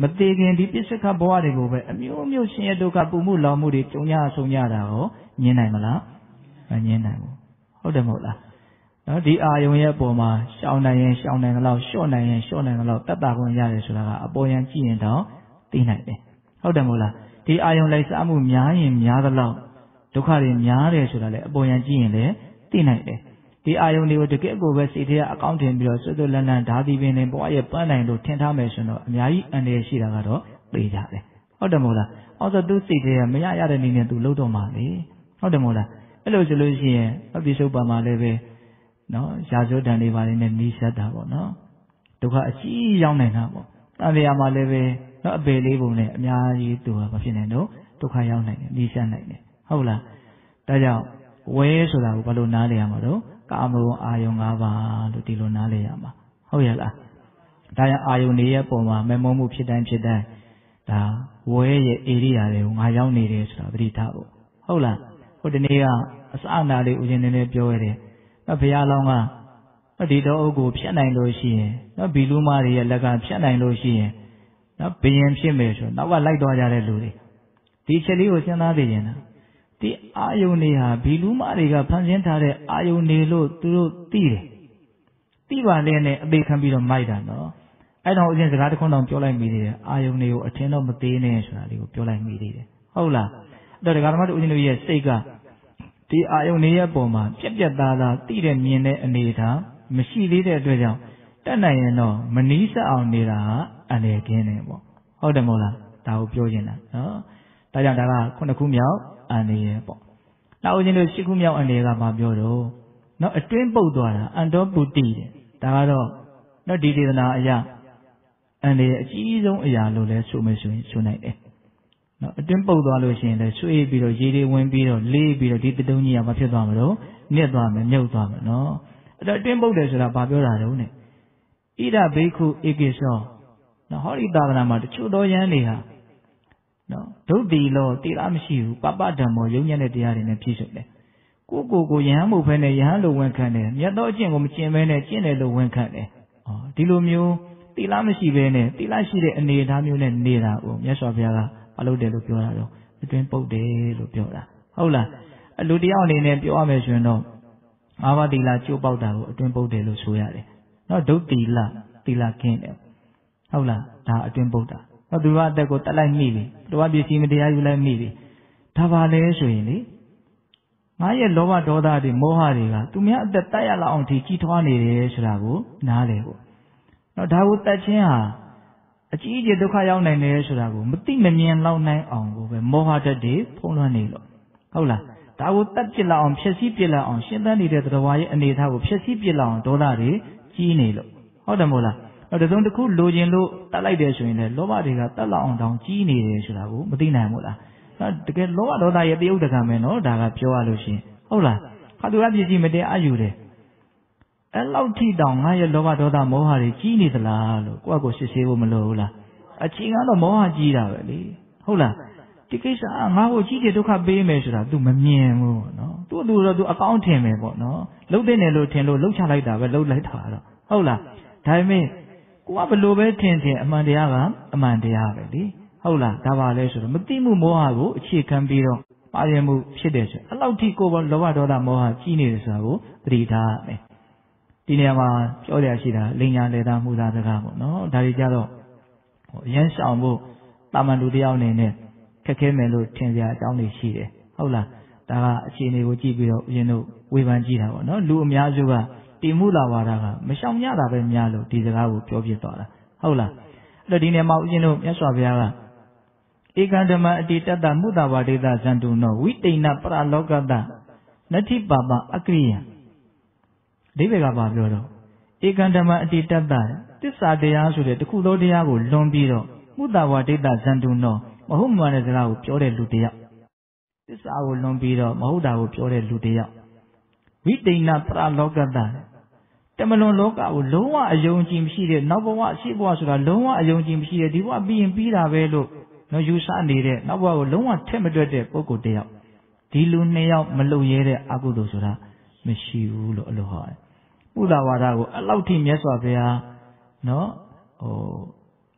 မသေးခင်ဒီပစ္စကဘဝတွေကိုပဲအမျိုးမျိုးရှင်ရဒုက္ခပူမှုလောင်မှုတွေကြုံရဆုံးရတာကိုညင်းနိုင်မလားမညင်းနိုင်ဘူးဟုတ်တယ်မဟုတ်လားနော်ဒီအာယုံရဲ့အပေါ်မှာရှောင်နိုင်ရင်ရှောင်နိုင်တော့လျှော့နိုင်ရင်လျှော့နိုင်တော့တတ်တာခွင့်ရတယ်ဆိုတာကအပေါ်ယံကြည့်ရင်တော့သိနိုင်တယ်ဟုတ်တယ်မဟုတ်လားဒီအာယုံလိုက်စားမှုများရင်များသလောက်ဒုက္ခတွေများတယ်ဆိုတာလေအပေါ်ယံကြည့်ရင်လည်းသိနိုင်တယ်ဒီအာယုံတွေကိုတကယ့်ကိုပဲစိတ်ထဲကအကောင့်ထင်ပြီးတော့စွတ်စွတ်လန်းလန်းဓာတိပင်နဲ့ဘဝရဲ့ပန်းနိုင်လို့ထင်ထားမယ်ဆိုတော့အများကြီးအန္တရာယ်ရှိတာကတော့သိကြတယ်ဟုတ်တယ်မဟုတ်လားအော်ဆိုသူစိတ်ထဲကမရရတဲ့နည်းနဲ့သူလှုပ်တော့မှလေဟုတ်တယ်မဟုတ်လားအဲ့လိုဆိုလို့ရှိရင်အပိစုပ္ပါမှာလည်းပဲနော်ရာဇဝတ္တန်တွေပါနေနဲ့နီးစပ်တာပေါ့နော်ဒုက္ခအကြီးရောက်နေတာပေါ့တန်တရားမှာလည်းပဲနော်အပေလေးပုံနဲ့အများကြီးသူကမဖြစ်နိုင်တော့ဒုက္ခရောက်နိုင်တယ်နီးစပ်နိုင်တယ်ဟုတ်လားဒါကြောင့်ဝဲဆိုတာကိုဘာလို့နားလည်ရမှာတော့ကာမဂုဏ်အာယုံ၅ပါးလို့ဒီလိုနားလည်ရမှာဟုတ်ရဲ့လားဒါကြောင့်အာယုန်တွေရဲ့ပုံမှာမမုံမှုဖြစ်တိုင်းဒါဝဲရဲ့ဧရိယာတွေကိုငါရောက်နေတယ်ဆိုတာသတိထားဖို့ဟုတ်လားဟိုဒီနေ့ကအစအနာလေးဦးဇင်းနေပြောရတယ်နော်ဘုရားလောင်းကဒီတော့အုပ်ကိုဖြတ်နိုင်လို့ရှိရင်နော်ဘီလူမတွေရဲ့လက်ကဖြတ်နိုင်လို့ရှိရင်နော်ဘယင်ဖြစ်မယ်ဆိုနောက်ကလိုက်သွားကြတဲ့လူတွေဒီချက်လေးကိုစဉ်းစားသိရင်ဒီအာယုန်တွေဟာဘီလူမတွေကဖန်ဆင်းထားတဲ့အာယုန်တွေလို့သူတို့သိတယ်သိပါလေနဲ့အသေးခံပြီးတော့မိုက်တာနော်အဲ့တော့ဦးဇင်းစကားတစ်ခွန်းတော့ပြောလိုက်မိသေးတယ်အာယုန်တွေကိုအထင်တော့မသေးနဲ့ဆိုတာလေးကိုပြောလိုက်မိသေးတယ်ဟုတ်လားအဲ့တော့ဒကာဓမ္မတို့ဦးဇင်းတို့ရဲ့စိတ်ကဒီအာယုန်တွေရဲ့ပုံမှာပြက်ပြက်သားသားသိတဲ့မြင်တဲ့အနေထားမရှိသေးတဲ့အတွက်ကြောင့်တတ်နိုင်ရင်တော့မနီးစပ်အောင်နေတာအန္တရာယ်ကင်းတယ်ပေါ့ဟုတ်တယ်မဟုတ်လားဒါကိုပြောနေတာနော်ဒါကြောင့်ဒါက9ခုမြောက်အန္တရာယ်ပေါ့နောက်ဦးဇင်းတို့10ခုမြောက်အန္တရာယ်ကဘာပြောတော့နော်အတွင်းပုတ်သွားတာအန္တောပုတိတဲ့ဒါကတော့နော်ဒီဒေသနာအရာအန္တရာယ်အကြီးဆုံးအရာလို့လဲဆိုမယ်ဆိုရင်ဆိုနိုင်တယ်နော်အတွင်းပုတ်သွားလို့ရှိရင်လည်းဆွေးပြီးတော့ရေတွေဝင်ပြီးတော့လေးပြီးတော့ဒီတုံးကြီးကဘာဖြစ်သွားမလို့နစ်သွားမယ်မြုပ်သွားမယ်နော်အဲ့တော့အတွင်းပုတ်တယ်ဆိုတာဘာပြောတာတုံးနဲ့ဣဒဘိက္ခုဧကိသောနော်ဟောဒီသာသနာမှာတချို့သောယန်းတွေဟာနော်ဒုတိလောတိရမရှိဘူးပပဓမ္မောယုံညံ့တဲ့တရားတွေနဲ့ပြည့်စုံတယ်ကိုယဟန်မှုဖဲနဲ့ယဟန်လိုဝန်ခံတယ်မြတ်သောအကျင့်ကိုမကျင့်ဘဲနဲ့ကျင့်တယ်လို့ဝန်ခံတယ်ဒီလိုမျိုးတိလမရှိဘဲနဲ့တိလရှိတဲ့အနေအထားမျိုးနဲ့နေတာကိုမြတ်စွာဘုရားကမလုပ်တယ်လို့ပြောတာတော့အတွင်းပုတ်တယ်လို့ပြောတာဟုတ်လားအလူတယောက်အနေနဲ့ပြောရမယ်ဆိုရင်တော့အာဘတိလကျိုးပေါက်တာကိုအတွင်းပုတ်တယ်လို့ဆိုရတယ်နော်ဒုတိလတိလခင်းတယ်ဟုတ်လားဒါအတွင်းပုတ်တာနော်သူကအသက်ကိုတတ်လိုက်မိပြီသူကပစ္စည်းမတရားယူလိုက်မိပြီဒါပါလဲဆိုရင်လေငါရဲ့လောဘဒေါသတွေမောဟတွေကသူများအသက်တတ်ရလောက်အောင်ကြီးထွားနေတယ်ဆိုတာကိုနားလေဖို့နော်ဒါကိုတတ်ခြင်းဟာအကြီးအကျယ်ဒုက္ခရောက်နိုင်တယ်ဆိုတာကိုမသိမမြင်လောက်နိုင်အောင်ကိုပဲမောဟတတ်တွေဖုံးလွှမ်းနေလို့ဟုတ်လားဒါကိုတတ်ပြစ်လောက်အောင်ဖျက်ဆီးပြစ်လောက်အောင်ရှင်းသန်းနေတဲ့သတ္တဝါရဲ့အနေအထားကိုဖျက်ဆီးပြစ်လောက်အောင်ဒေါသတွေကြီးနေလို့ဟုတ်တယ်မို့လားတစုံတစ်ခုလိုချင်လို့တတ်လိုက်တယ်ဆိုရင်လည်းလောဘတွေကတတ်လောက်အောင်တောင်ကြီးနေတယ်ဆိုတာကိုမသိနိုင်ဘူးလားတကယ်လောဘဒေါသရဲ့တယုတ်တကံပဲနော်ဒါကပြောရလို့ရှိရင်ဟုတ်လားခါသူကပစ္စည်းမတရားယူတယ်အဲ့လောက်ထိတောင်ငါရဲ့လောဘဒေါသမောဟတွေကြီးနေသလားလို့ကိုယ့်အကိုစစ်ဆေးဖို့မလိုဘူးလားအချင်းကတော့မောဟကြီးတာပဲလေဟုတ်လားဒီကိစ္စငါ့ကိုကြီးတဲ့ဒုက္ခပေးမယ်ဆိုတာ तू မမြင်ဘူးပေါ့နော်သူ့တော့ तू အကောင်းထင်မယ်ပေါ့နော်လှုပ်တဲ့နယ်လို့ထင်လို့လှုပ်ချလိုက်တာပဲလှုပ်လိုက်တာတော့ဟုတ်လားဒါပေမဲ့ကိုကဘလို့ပဲထင်အမှန်တရားကအမှန်တရားပဲလေဟုတ်လားဒါပါလဲဆိုတော့မသိမှုမောဟကိုအခြေခံပြီးတော့ပါရမှုဖြစ်တယ်ဆိုအဲ့လောက်ထိကိုယ်လောဘဒေါသမောဟကြီးနေတယ်ဆိုတာကိုသတိထားရမယ်ဒီနေရာမှာပြောရရှိတာလိညာလေသားမှုသားစကားပေါ့နော်ဒါတွေကြတော့အရန်ဆောင်ဖို့တာမန်လူတယောက်အနေနဲ့ခက်ခဲမယ်လို့ထင်စရာအကြောင်းတွေရှိတယ်ဟုတ်လားဒါကအခြေအနေကိုကြည့်ပြီးတော့ဦးဇင်းတို့ဝေဖန်ကြည့်တာပေါ့နော်လူအများစုကတိမှုလာဝါဒကမရှောင်ညတာပဲများလို့ဒီစကားကိုပြောပြသွားတာဟုတ်လားအဲ့တော့ဒီနေရာမှာဦးဇင်းတို့မြတ်စွာဘုရားကဧကံဓမ္မအတိတတ္တမုဒ္ဒဝါဒိတဇန္တုနောဝိတိဏပရလောကတနတိပါပအကရိယအဓိပ္ပာယ်ကဘာပြောတော့ဧကံဓမ္မအတိတတ္တသစ္စာတရားဆိုတဲ့တခုသောတရားကိုလွန်ပြီးတော့မုဒ္ဒဝါဒိတဇန္တုနောမဟုတ်မှန်တဲ့စကားကိုပြောတဲ့လူတယောက်သစ္စာကိုလွန်ပြီးတော့မဟုတ်တာကိုပြောတဲ့လူတယောက်ဝိတိဏပရလောကတတမလွန်လောကကိုလုံးဝအယုံကြည်မရှိတဲ့နောက်ဘဝရှေ့ဘဝဆိုတာလုံးဝအယုံကြည်မရှိတဲ့ဒီဘဝပြီးရင်ပြီးတာပဲလို့နော်ယူဆနေတဲ့နောက်ဘဝကိုလုံးဝထက်မတွက်တဲ့ပုဂ္ဂိုလ်တယောက်ဒီလူနှစ်ယောက်မလုံရဲတဲ့အကုသိုလ်ဆိုတာမရှိဘူးလို့အလိုဟောတယ်။ဘုဒ္ဓဝါဒကိုအဲ့လောက်ထိမြတ်စွာဘုရားနော်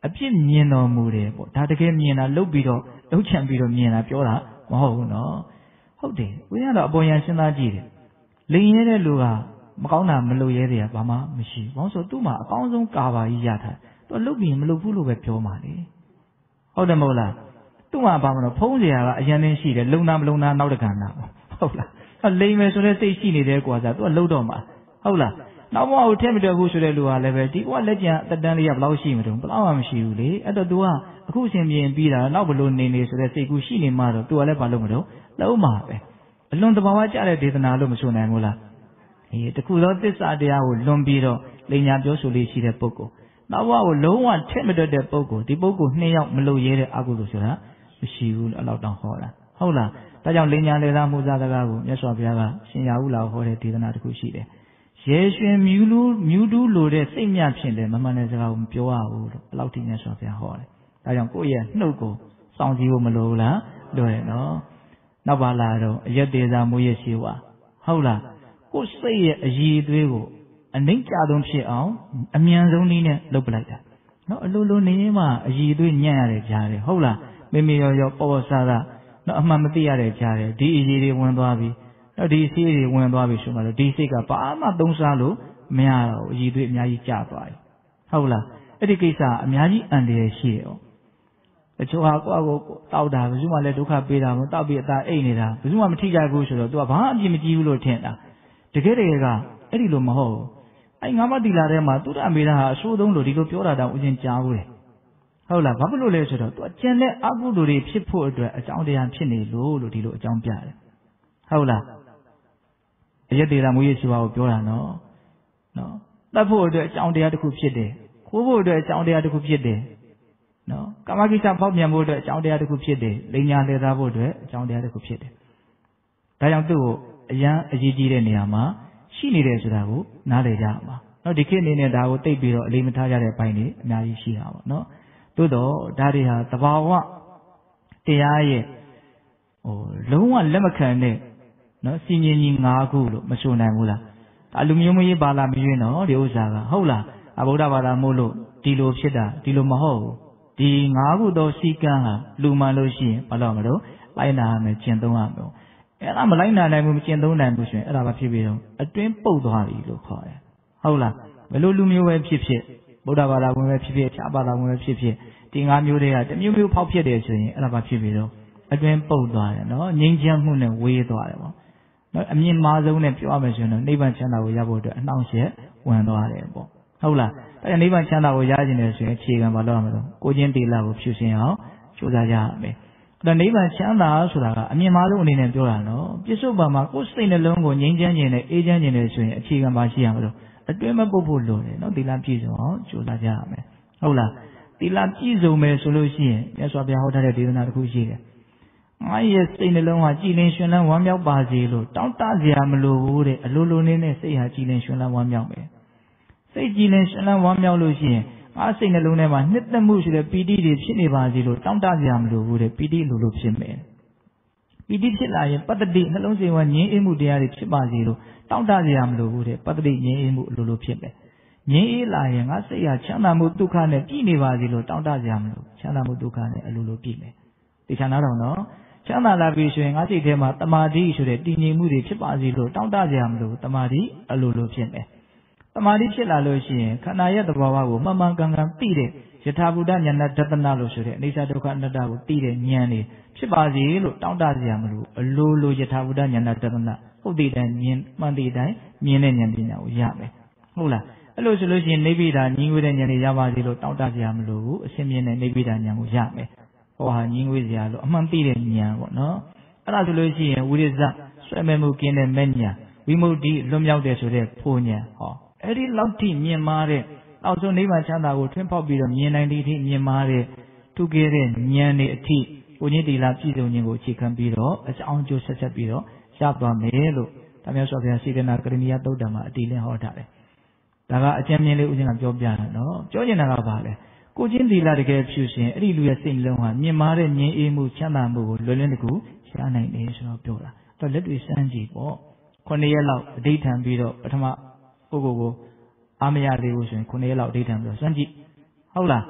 အပြစ်မြင်တော်မူတယ်ပေါ့ဒါတကယ်မြင်တာလှုပ်ပြီးတော့လှုပ်ချန်ပြီးတော့မြင်တာပြောတာမဟုတ်ဘူးနော်ဟုတ်တယ်ဦးဇင်းကတော့အပေါ်ယံစဉ်းစားကြည့်တယ်လိန်ရဲတဲ့လူကမကောင်းတာမလုပ်ရဲတယ်ဘာမှမရှိဘူးဘာလို့ဆိုသူ့မှာအကောင်းဆုံးကာဘာကြီးရထားသူလှုပ်ပြီးမလုပ်ဘူးလို့ပဲပြောမှာလေဟုတ်တယ်မဟုတ်လားသူ့မှာဘာမလို့ဖုံးစရာကအရင်ရင်းရှိတယ်လုံနာမလုံနာနောက်တကဏ္ဍဟုတ်လားလိန်မယ်ဆိုတဲ့စိတ်ရှိနေတယ်ကွာစားသူကလှုပ်တော့မှာဟုတ်လားနောက်ဘဝကိုထည့်မတော်ဘူးဆိုတဲ့လူကလည်းပဲဒီဘဝလက်ကျန်အတန်းလေးကဘယ်လောက်ရှိမတုံးဘယ်လောက်မှမရှိဘူးလေအဲ့တော့ तू ကအခုအစဉ်ပြင်ပြီးတာနောက်ဘလို့နေဆိုတဲ့စိတ်ကူးရှိနေမှတော့ तू ကလည်းဘာလို့မတော့လုံးမှာပဲအလွန်တဘာဝကြတဲ့ဒေသနာလို့မဆိုနိုင်ဘူးလားအေးတခုသောသစ္စာတရားကိုလွန်ပြီးတော့လိညာပြောဆိုလေးရှိတဲ့ပုဂ္ဂိုလ်နောက်ဘဝကိုလုံးဝထည့်မတော်တဲ့ပုဂ္ဂိုလ်ဒီပုဂ္ဂိုလ်နှစ်ယောက်မလို့ရဲတဲ့အကုသိုလ်ဆိုတာမရှိဘူးလို့အဲ့လောက်တောင်ဟောတာဟုတ်လားဒါကြောင့်လိညာလေသာမှုစားစကားကိုမြတ်စွာဘုရားကရှင်ရာဟုလာဟောတဲ့ဒေသနာတစ်ခုရှိတယ်ရေရွှင်မြူးတူးလိုတဲ့စိတ်မြဖြစ်တယ်မမှန်တဲ့စကားကိုမပြောရဘူးလို့အဲ့လောက်ထိမြတ်စွာဘုရားဟောတယ်ဒါကြောင့်ကိုယ့်ရဲ့နှုတ်ကိုစောင့်ကြည့်ဖို့မလိုဘူးလားလွယ်တယ်နော်နောက်ပါလာတော့အယက်သေးစားမွေးရရှိဝါဟုတ်လားကိုယ်စိတ်ရဲ့အည်အသွေးကိုအနှိမ့်ကြဆုံးဖြစ်အောင်အမြန်ဆုံးနည်းနဲ့လုပ်ပလိုက်တာနော်အလိုလိုနေမှအည်အသွေးညံ့ရတဲ့ကြားတယ်ဟုတ်လားမေမေရောပေါ်ဆာဆာနော်အမှန်မသိရတဲ့ကြားတယ်ဒီအည်တွေဝင်သွားပြီတော့ဒီဆေးတွေဝင်သွားပြီဆိုမှတော့ဒီစိတ်ကဘာမှသုံးစားလို့မရတော့ဘူးအည်သွေးအများကြီးကျသွားပြီဟုတ်လားအဲ့ဒီကိစ္စအများကြီးအန္တရာယ်ရှိတယ်တချို့ဟာကိုယ့်အကိုတောက်တာဘယ်သူမှလည်းဒုက္ခပေးတာမဟုတ်တောက်ပြီးအသာအိတ်နေတာဘယ်သူမှမထိကြဘူးဆိုတော့ तू ကဘာမှအပြစ်မကြည့်ဘူးလို့ထင်တာတကယ်ကအဲ့ဒီလိုမဟုတ်ဘူးအဲ့ငါးပါးတိလာထဲမှာသူတမေတာဟာအဆိုးဆုံးလို့ဒီလိုပြောတာတောင်ဥစဉ်ကြားဘူးလေဟုတ်လားဘာဖြစ်လို့လဲဆိုတော့ तू အကျဉ်းတဲ့အကုသိုလ်တွေဖြစ်ဖို့အတွက်အကြောင်းတရားဖြစ်နေလို့ဒီလိုအကြောင်းပြတယ်ဟုတ်လားအယက်ဒေတာမွေးရရှိပါကိုပြောတာနော်တတ်ဖို့အတွက်အကြောင်းတရားတစ်ခုဖြစ်တယ်ခိုးဖို့အတွက်အကြောင်းတရားတစ်ခုဖြစ်တယ်နော်ကာမကိစ္စဖောက်ပြန်ဖို့အတွက်အကြောင်းတရားတစ်ခုဖြစ်တယ်လိညာလေသားဖို့အတွက်အကြောင်းတရားတစ်ခုဖြစ်တယ်ဒါကြောင့်သူ့ကိုအရန်အရေးကြီးတဲ့နေရာမှာရှိနေတယ်ဆိုတာကိုနားလည်ကြမှာနော်ဒီခေတ်အနေနဲ့ဒါကိုသိပြီးတော့အလေးမထားကြတဲ့ဘိုင်းတွေအများကြီးရှိတာပေါ့နော်သို့တော့ဒါတွေဟာသဘာဝတရားရဲ့လုံးဝလက်မခံတဲ့နော်စီငြင်းကြီး၅ခုလို့မဆိုနိုင်ဘူးလားဒါလူမျိုးမရေးပါလာမရွေးနော်ဒီဥစ္စာကဟုတ်လားအဗုဒ္ဓဘာသာမို့လို့ဒီလိုဖြစ်တာဒီလိုမဟုတ်ဘူးဒီ၅ခုသောစီကံဟာလူမှန်လို့ရှိရင်ဘာလို့မလို့လိုက်နာရမယ်ကျင့်သုံးရမယ်အဲ့ဒါမလိုက်နာနိုင်ဘူးမကျင့်သုံးနိုင်ဘူးဆိုရင်အဲ့ဒါဘာဖြစ်ပြီးတော့အတွင်းပုတ်သွားပြီလို့ခေါ်တယ်ဟုတ်လားဘယ်လိုလူမျိုးပဲဖြစ်ဖြစ်ဗုဒ္ဓဘာသာဝင်ပဲဖြစ်ဖြစ်ဖြာဘာသာဝင်ပဲဖြစ်ဖြစ်ဒီ၅မျိုးတွေကတစ်မျိုးမျိုးဖောက်ဖြစ်တယ်ဆိုရင်အဲ့ဒါဘာဖြစ်ပြီးတော့အတွင်းပုတ်သွားတယ်နော်ငြိမ်းချမ်းမှုနဲ့ဝေးသွားတယ်ပေါ့နော်အမြင့်မားဆုံးနဲ့ပြောရမယ်ဆိုရင်တော့နိဗ္ဗာန်ချမ်းသာကိုရဖို့အတွက်အနှောင့်အယှက်ဝင်သွားတယ်ပေါ့ဟုတ်လားဒါကြောင့်နိဗ္ဗာန်ချမ်းသာကိုရကျင်တယ်ဆိုရင်အခြေခံဘာလို့ရမလို့ကိုချင်းတေလာကိုဖြူစင်အောင်ကြိုးစားကြရမယ်အဲ့တော့နိဗ္ဗာန်ချမ်းသာဆိုတာကအမြင့်မားဆုံးအနေနဲ့ပြောတာနော်ပြစ္ဆုတ်ပံမှာကိုယ်စိတ်နှလုံးကိုငြိမ်းချမ်းခြင်းနဲ့အေးချမ်းခြင်းနဲ့ဆိုရင်အခြေခံပါရှိရမလို့အတွင်းမပုတ်ဖို့လိုတယ်နော်သီလပြည့်စုံအောင်ကြိုးစားကြရမယ်ဟုတ်လားသီလပြည့်စုံမယ်ဆိုလို့ရှိရင်မြတ်စွာဘုရားဟောထားတဲ့ဒေသနာတစ်ခုရှိတယ်ငါရဲ့စိတ်နှလုံးဟာကြည်လင်ရွှင်လန်းဝမ်းမြောက်ပါစေလို့တောင်းတစရာမလိုဘူးတဲ့အလိုလိုနဲ့စိတ်ဟာကြည်လင်ရွှင်လန်းဝမ်းမြောက်မယ်စိတ်ကြည်လင်ရွှင်လန်းဝမ်းမြောက်လို့ရှိရင်ငါစိတ်နှလုံးထဲမှာနှစ်သက်မှုရှိတဲ့ပီတိတွေဖြစ်နေပါစေလို့တောင်းတစရာမလိုဘူးတဲ့ပီတိလိုလိုဖြစ်မယ်ပီတိဖြစ်လာရင်ပတ္တိနှလုံးစိမ်ဝငြိမ်းအေးမှုတရားတွေဖြစ်ပါစေလို့တောင်းတစရာမလိုဘူးတဲ့ပတ္တိငြိမ်းအေးမှုလိုလိုဖြစ်မယ်ငြိမ်းအေးလာရင်ငါစိတ်ဟာချမ်းသာမှုဒုက္ခနဲ့ပြည့်နေပါစေလို့တောင်းတစရာမလိုချမ်းသာမှုဒုက္ခနဲ့အလိုလိုပြည့်မယ်ဒီချမ်းသာတော့နော်ချမ်းသာလာပြီဆိုရင်ငါစိတ်ထဲမှာတမာတိဆိုတဲ့တည်ငြိမ်မှုတွေဖြစ်ပါစေလို့တောင်းတကြရမလို့တမာတိအလိုလိုဖြစ်မယ်တမာတိဖြစ်လာလို့ရှိရင်ခန္ဓာရဲ့သဘာဝကိုမှန်မှန်ကန်ကန်သိတဲ့ယထာဘုဒ္ဓဉာဏ်ဒသနာလို့ဆိုတဲ့အိဋ္ဌဒုက္ခအနတ္တကိုသိတဲ့ဉာဏ်တွေဖြစ်ပါစေလို့တောင်းတကြရမလို့အလိုလိုယထာဘုဒ္ဓဉာဏ်ဒသနာဟုတ်တဲ့တိုင်းမြင်မှန်တဲ့တိုင်းမြင်တဲ့ဉာဏ်ပညာကိုရမယ်ဟုတ်လားအဲ့လိုဆိုလို့ရှိရင်နိဗ္ဗိဒာညီငွေတဲ့ဉာဏ်တွေရပါစေလို့တောင်းတကြရမလို့အရှင်းမြင်တဲ့နိဗ္ဗိဒာဉာဏ်ကိုရမယ်ဟောဟာညီငွေစရာလို့အမှန်သိတဲ့ဉာဏ်ပေါ့နော်အဲ့ဒါဆိုလို့ရှိရင်ဝိရိဇဆွဲမဲ့မှုကင်းတဲ့မဲ့ဉာဏ်ဝိမု ക്തി လွတ်မြောက်တဲ့ဆိုတဲ့ဖို့ဉာဏ်ဟောအဲ့ဒီလောက်ထိမြင်မာတဲ့နောက်ဆုံးနိဗ္ဗာန်ချမ်းသာကိုထွန်းဖောက်ပြီးတော့မြင်နိုင်တဲ့အထိမြင်မာတဲ့ထုခဲ့တဲ့ဉာဏ်တွေအထိကိုကြီးတီလာပြည့်စုံခြင်းကိုအခြေခံပြီးတော့အကြောင်းအကျိုးဆက်ပြီးတော့ရသွားမယ်လို့တမန်တော်ဘုရားစေတနာကရဏီယသုတ်တံမှာအတိအလင်းဟောထားတယ်ဒါကအကျဉ်းမြင်လေးဦးဇင်းကပြောပြတာနော်ပြောချင်တာကဘာလဲကိုချင်းသီလတကယ်ဖြူရှင်အဲ့ဒီလူရဲ့စိတ်နှလုံးဟာမြင်မာတဲ့ငြိမ်းအေးမှုချမ်းသာမှုကိုလွယ်လွယ်တကူရနိုင်တယ်ဆိုတော့ပြောတာတော့လက်တွေစမ်းကြည့်ပေါ့9ရက်လောက်အဓိဋ္ဌံပြီးတော့ပထမကိုအာမရလေးကိုဆိုရင်9ရက်လောက်အဓိဋ္ဌံပြီးတော့စမ်းကြည့်ဟုတ်လား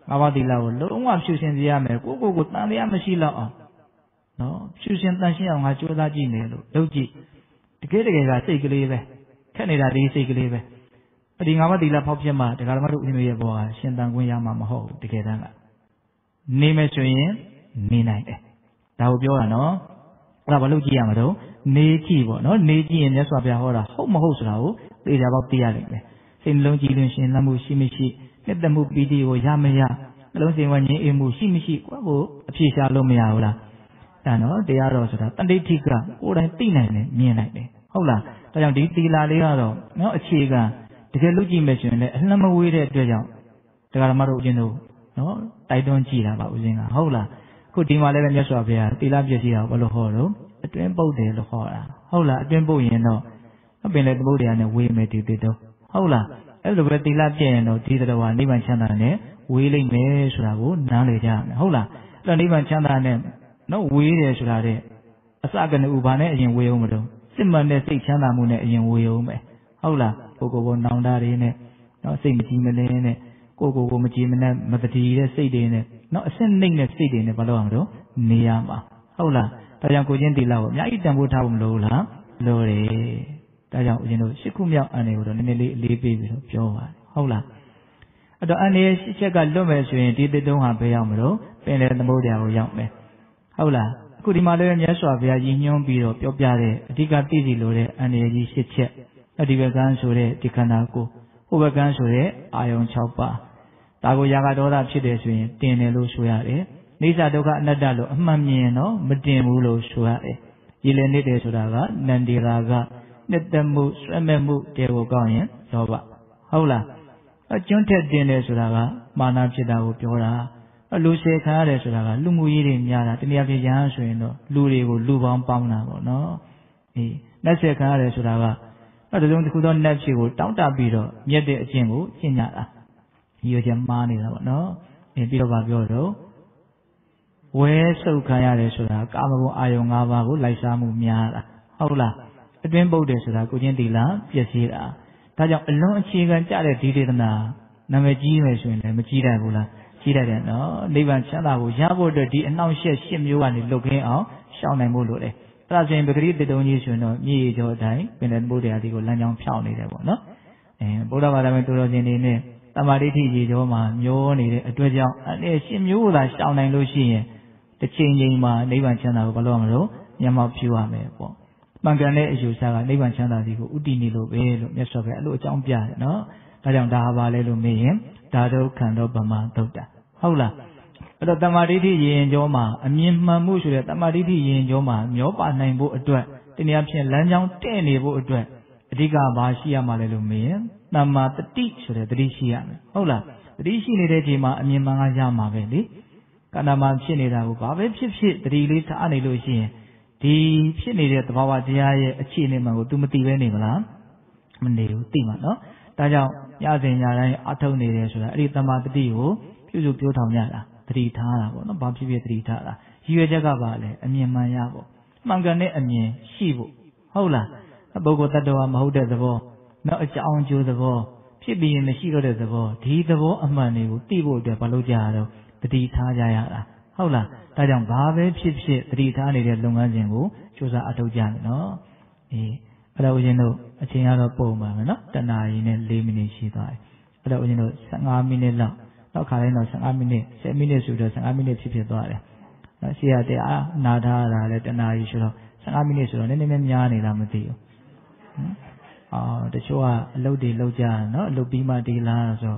ဘာတိလာကိုလုံးဝဖြူရှင်စေရမယ်ကိုတန်တရားမရှိတော့အောင်နော်ဖြူရှင်တန်ရှင်းအောင်ငါကြိုးစားကြည့်မယ်လို့လုပ်ကြည့်တကယ်ကစိတ်ကလေးပဲခက်နေတာဒီစိတ်ကလေးပဲဒီငါးပါးတိလာဖောက်ပြမှာတရားဓမ္မတို့ဦးဇင်းတို့ရဲ့ဘောဟာရှင်တန်ခွင့်ရမှာမဟုတ်ဘူးတကယ်တမ်းကနေမယ်ဆိုရင်နေနိုင်တယ်ဒါကိုပြောတာနော်အဲ့ဒါဘာလို့ကြည့်ရမှာတော့နေကြည့်ပေါ့နော်နေကြည့်ရင်မြတ်စွာဘုရားဟောတာဟုတ်မဟုတ်ဆိုတာကိုသိကြပေါက်သိရလိမ့်မယ်စိတ်နှလုံးကြည်လင်ရှင်လမ်းမှုရှိမရှိနှစ်သက်မှုပီတိကိုရမရနှလုံးစိမ်ဝဉ္ဇဉ်အေးမှုရှိမရှိကိုအဖြေရှာလို့မရဘူးလားဒါနော်တရားတော်ဆိုတာတဏ္ဍိဋ္ဌိကကိုယ်တိုင်သိနိုင်တယ်မြင်နိုင်တယ်ဟုတ်လားဒါကြောင့်ဒီသီလလေးကတော့နော်အခြေခံတကယ်လုပ်ကြည့်မယ်ဆိုရင်လည်းအလှမ်းမဝေးတဲ့အတွက်ကြောင့်တရားဓမ္မတို့ဦးဇင်းတို့နော်တိုက်တွန်းကြည့်တာပါဦးဇင်းကဟုတ်လားခုဒီမှာလည်းပဲမြတ်စွာဘုရားသီလပြည့်စည်တာဘယ်လိုဟောတော့အတွင်းပုတ်တယ်လို့ဟောတာဟုတ်လားအတွင်းပုတ်ရင်တော့ပင်လေသမုဒ္ဒရာနဲ့ဝေးမယ်ဒီတော့ဟုတ်လားအဲ့လိုပဲသီလပြည့်ရင်တော့ဒီတော်ဟာနိဗ္ဗာန်ချမ်းသာနဲ့ဝေးလိမ့်မယ်ဆိုတာကိုနားလည်ကြရမယ်ဟုတ်လားအဲ့တော့နိဗ္ဗာန်ချမ်းသာနဲ့နော်ဝေးတယ်ဆိုတာတဲ့အစကနဥဘာနဲ့အရင်ဝေးအောင်မလို့စစ်မှန်တဲ့စိတ်ချမ်းသာမှုနဲ့အရင်ဝေးအောင်မယ်ဟုတ်လားကိုဘောနောင်တတွေနဲ့နော်စိတ်မကြည်မလင်းနဲ့ကိုမကြည်မနဲ့မတတိတဲ့စိတ်တွေနဲ့နော်အစစ်နှိမ့်တဲ့စိတ်တွေနဲ့ဘာလို့အောင်တော့နေရမှာဟုတ်လားဒါကြောင့်ကိုချင်းတီလာကိုအများကြီးတန်ဖိုးထားဖို့မလိုဘူးလားလိုတယ်ဒါကြောင့်ဦးဇင်းတို့၈ခုမြောက်အန္တရာယ်ကိုတော့နည်းနည်းလေးအလေးပေးပြီးတော့ပြောပါတယ်ဟုတ်လားအဲ့တော့အန္တရာယ်၈ချက်ကလွတ်မယ်ဆိုရင်ဒီတစ်တုံးဟာဘယ်ရောက်မလို့ပင်လယ်သမုဒ္ဒရာကိုရောက်မယ်ဟုတ်လားအခုဒီမှာလည်းမြတ်စွာဘုရားရည်ညွှန်းပြီးတော့ပြောပြတဲ့အဓိကသိစီလိုတဲ့အန္တရာယ်ကြီး၈ချက်အဒီဘကန်းဆိုတဲ့ဒီခန္ဓာကိုယ်ဟိုဘကန်းဆိုတဲ့အာယုံ၆ပါးဒါကိုရာဂဒေါသဖြစ်တယ်ဆိုရင်တင်တယ်လို့ဆိုရတယ်နိစ္စဒုက္ခအနတ္တလို့အမှန်မြင်တော့မတင်ဘူးလို့ဆိုရတယ်ရည်လည်းနေတယ်ဆိုတာကနန္ဒီရာဂနှစ်သက်မှုဆွဲမဲ့မှုတဲကိုကောင်းရင်လောဘဟုတ်လားအကျွန်းထက်တင်တယ်ဆိုတာကမာနဖြစ်တာကိုပြောတာလူစေခံရတယ်ဆိုတာကလူမှုရေးတွေများတာတနည်းအားဖြင့်ရဟန်းဆိုရင်တော့လူတွေကိုလူပေါင်းပေါင်းတာပေါ့နော်နှက်စေခံရတယ်ဆိုတာကတစုံတစ်ခုသောနှက်ဖြစ်ကိုတောင်းတပြီးတော့မြက်တဲ့အကျင့်ကိုကျင့်ကြတာဒီလိုချက်မှားနေတာပေါ့နော်ပြီးတော့ပြောတော့ဝဲဆုပ်ခံရတယ်ဆိုတာကာမဂုဏ်အာယုံ၅ပါးကိုလိုက်စားမှုများတာဟုတ်လားအတွင်းပုတ်တယ်ဆိုတာကိုချင်းတီလာပျက်စီးတာဒါကြောင့်အလွန်အခြေခံကြတဲ့ဒီဒေသနာနာမည်ကြီးမယ်ဆိုရင်လည်းမကြီးတတ်ဘူးလားကြီးတတ်တယ်နော်နိဗ္ဗာန်ချမ်းသာကိုရဖို့အတွက်ဒီအနှောင့်အယှက်၈မျိုးကနေလွတ်ကင်းအောင်ရှောင်နိုင်ဖို့လိုတယ်အဲ့ဒါဆိုရင်ပဂရိတတုံကြီးဆိုရင်တော့မြေကျော်အတိုင်းပင်တဲ့ဘုရားဒီကိုလမ်းကြောင်းဖြောင်းနေတယ်ပေါ့နော်ဗုဒ္ဓဘာသာဝင်သူတော်စင်တွေနဲ့တမာတိဋ္ဌိရေကျော်မှာမျောနေတဲ့အတွက်ကြောင့်အဲ့၈မျိုးကိုသာရှောင်နိုင်လို့ရှိရင်တစ်ချိန်ချိန်မှာနိဗ္ဗာန်ချမ်းသာကိုဘာလို့မလို့မျက်မှောက်ပြုရမယ်ပေါ့မှန်ကန်တဲ့အယူဆကနိဗ္ဗာန်ချမ်းသာစီကိုဥတည်နေလို့ပဲလို့မြတ်စွာဘုရားအဲ့လိုအကြောင်းပြတယ်နော်ဒါကြောင့်ဒါဟာလဲလို့မေးရင်ဒါတော့ခန္ဓာဗမာသုတ်တာဟုတ်လားအဲ့တော့တမာတိဋ္ဌိရင်ကျော်မှာအမြင်မှန်မှုဆိုတဲ့တမာတိဋ္ဌိရင်ကျော်မှာမျောပါနိုင်ဖို့အတွက်တနည်းအားဖြင့်လမ်းကြောင်းတဲ့နေဖို့အတွက်အဓိကဘာရှိရမှာလဲလို့မေးရင်တမာတတိဆိုတဲ့တတိရှိရမယ်ဟုတ်လားတတိရှိနေတဲ့ချိန်မှာအမြင်မှန်ကရမှာပဲလေကန္တာမှာဖြစ်နေတာကိုဘာပဲဖြစ်ဖြစ်တတိလေးထားနေလို့ရှိရင်ဒီဖြစ်နေတဲ့သဘာဝတရားရဲ့အခြေအနေမှန်ကို तू မသိပဲနေမလားမနေဘူးသိမှာနော်ဒါကြောင့်ညစဉ်ညတိုင်းအထုတ်နေတယ်ဆိုတာအဲ့ဒီတမာတတိကိုပြုစုပြောထောင်ကြတာတတိထားတာပေါ့နော်ဘာဖြစ်ဖြစ်တတိထားတာရည်ရွယ်ချက်ကပါလေအမြင်မှန်ရပေါ့မှန်ကန်တဲ့အမြင်ရှိဖို့ဟုတ်လားပုဂ္ဂိုလ်တ attva မဟုတ်တဲ့သဘောနော်အကြောင်းကျိုးသဘောဖြစ်ပြီးရင်မရှိတော့တဲ့သဘောဒီသဘောအမှန်တွေကိုသိဖို့အတွက်ဘာလို့ကြရတော့တတိထားကြရတာဟုတ်လားဒါကြောင့်ဘာပဲဖြစ်ဖြစ်တတိထားနေတဲ့လုပ်ငန်းစဉ်ကိုစူးစမ်းအထောက်ကြမယ်နော်အဲ့တော့ဦးဇင်းတို့အချိန်ကတော့ပုံပါမယ်နော်တနာရီနဲ့4မိနစ်ရှိသွားတယ်အဲ့တော့ဦးဇင်းတို့15မိနစ်လောက်နောက်ခါတိုင်းတော့15မိနစ်10မိနစ်ဆိုတော့15မိနစ်ဖြစ်သွားတယ်နော်ရှေ့ရတရားနာထားတာလည်းတနာရီဆိုတော့15မိနစ်ဆိုတော့နည်းနည်းများနေလားမသိဘူးတချို့ကအလုပ်တွေလုပ်ကြတယ်နော်အလုပ်ပြီးမှဒီလားဆို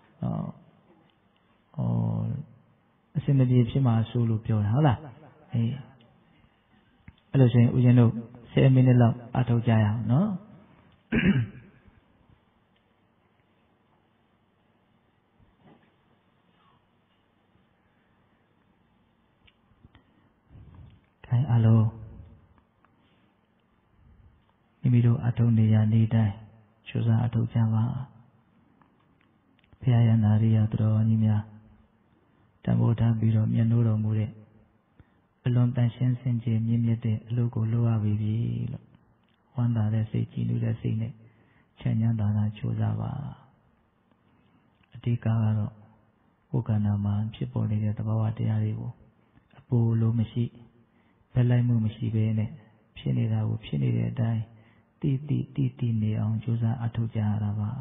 အစင်မပြေဖြစ်မှာဆိုလို့ပြောတာဟုတ်လားအဲ့လိုဆိုရင်ဦးဇင်းတို့10မိနစ်လောက်အထောက်ကြရအောင်နော်ခိုင်အားလုံးမိမိတို့အထုံးနေရနေတိုင်းစူးစမ်းအထောက်ကြပါဘုရားရနာရိယသူတော်ကြီးများတံပိုးထားပြီးတော့မျက်နှိုးတော်မူတဲ့အလွန်တန်ရှင်းစင်ကြယ်မြင့်မြတ်တဲ့အလုပ်ကိုလုပ်ရပြီလို့ဝမ်းသာတဲ့စိတ်ကြည်နူးတဲ့စိတ်နဲ့ချမ်းသာသာကြိုးစားပါအဓိကကတော့ကိုယ်ခန္ဓာမှာဖြစ်ပေါ်နေတဲ့သဘာဝတရားတွေကိုအပူလိုမရှိဘက်လိုက်မှုမရှိဘဲနဲ့ဖြစ်နေတာကိုဖြစ်နေတဲ့အတိုင်းတိနေအောင်ကြိုးစားအထောက်ကြရတာပါ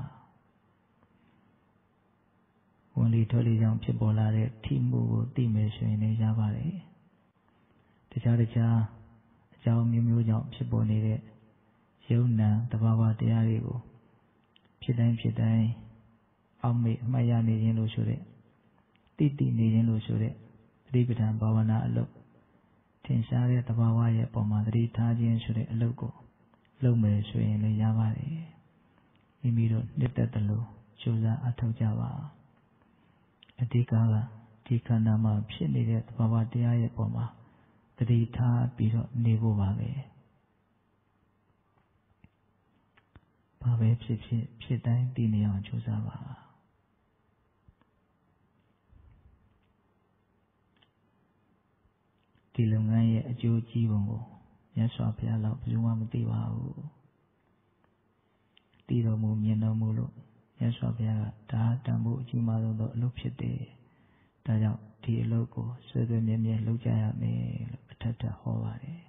ဝင်လေထွက်လေကြောင့်ဖြစ်ပေါ်လာတဲ့ထိမှုကိုသိမယ်ဆိုရင်လည်းရပါတယ်တခြားအကြောင်းမျိုးကြောင့်ဖြစ်ပေါ်နေတဲ့ယုံနာသဘာဝတရားတွေကိုဖြစ်တိုင်းအောက်မေ့အမှတ်ရနေခြင်းလို့ဆိုတဲ့တိနေခြင်းလို့ဆိုတဲ့သတိပဋ္ဌာန်ဘာဝနာအလုပ်ထင်ရှားတဲ့သဘာဝရဲ့ပုံမှာသတိထားခြင်းဆိုတဲ့အလုပ်ကိုလုပ်မယ်ဆိုရင်လည်းရပါတယ်မိမိတို့နှစ်သက်တယ်လို့ကြိုးစားအထောက်ကြပါအဓိကဒီခန္ဓာမှာဖြစ်နေတဲ့သဘာဝတရားရဲ့ပုံမှာသတိထားပြီးတော့နေဖို့ပါပဲဘာပဲဖြစ်တိုင်းသိနေအောင်ကြိုးစားပါဒီလုပ်ငန်းရဲ့အကျိုးကြီးပုံကိုမြတ်စွာဘုရားလောက်ဘယ်သူမှမသိပါဘူးသိတော်မူမြင်တော်မူလို့မြတ်စွာဘုရားကဒါတန်ဖို့အကြီးမားဆုံးသောအလုပ်ဖြစ်တယ်ဒါကြောင့်ဒီအလုပ်ကိုဆွေဆွေမြဲမြဲလုပ်ကြရမယ်လို့အထက်ထဟောပါတယ်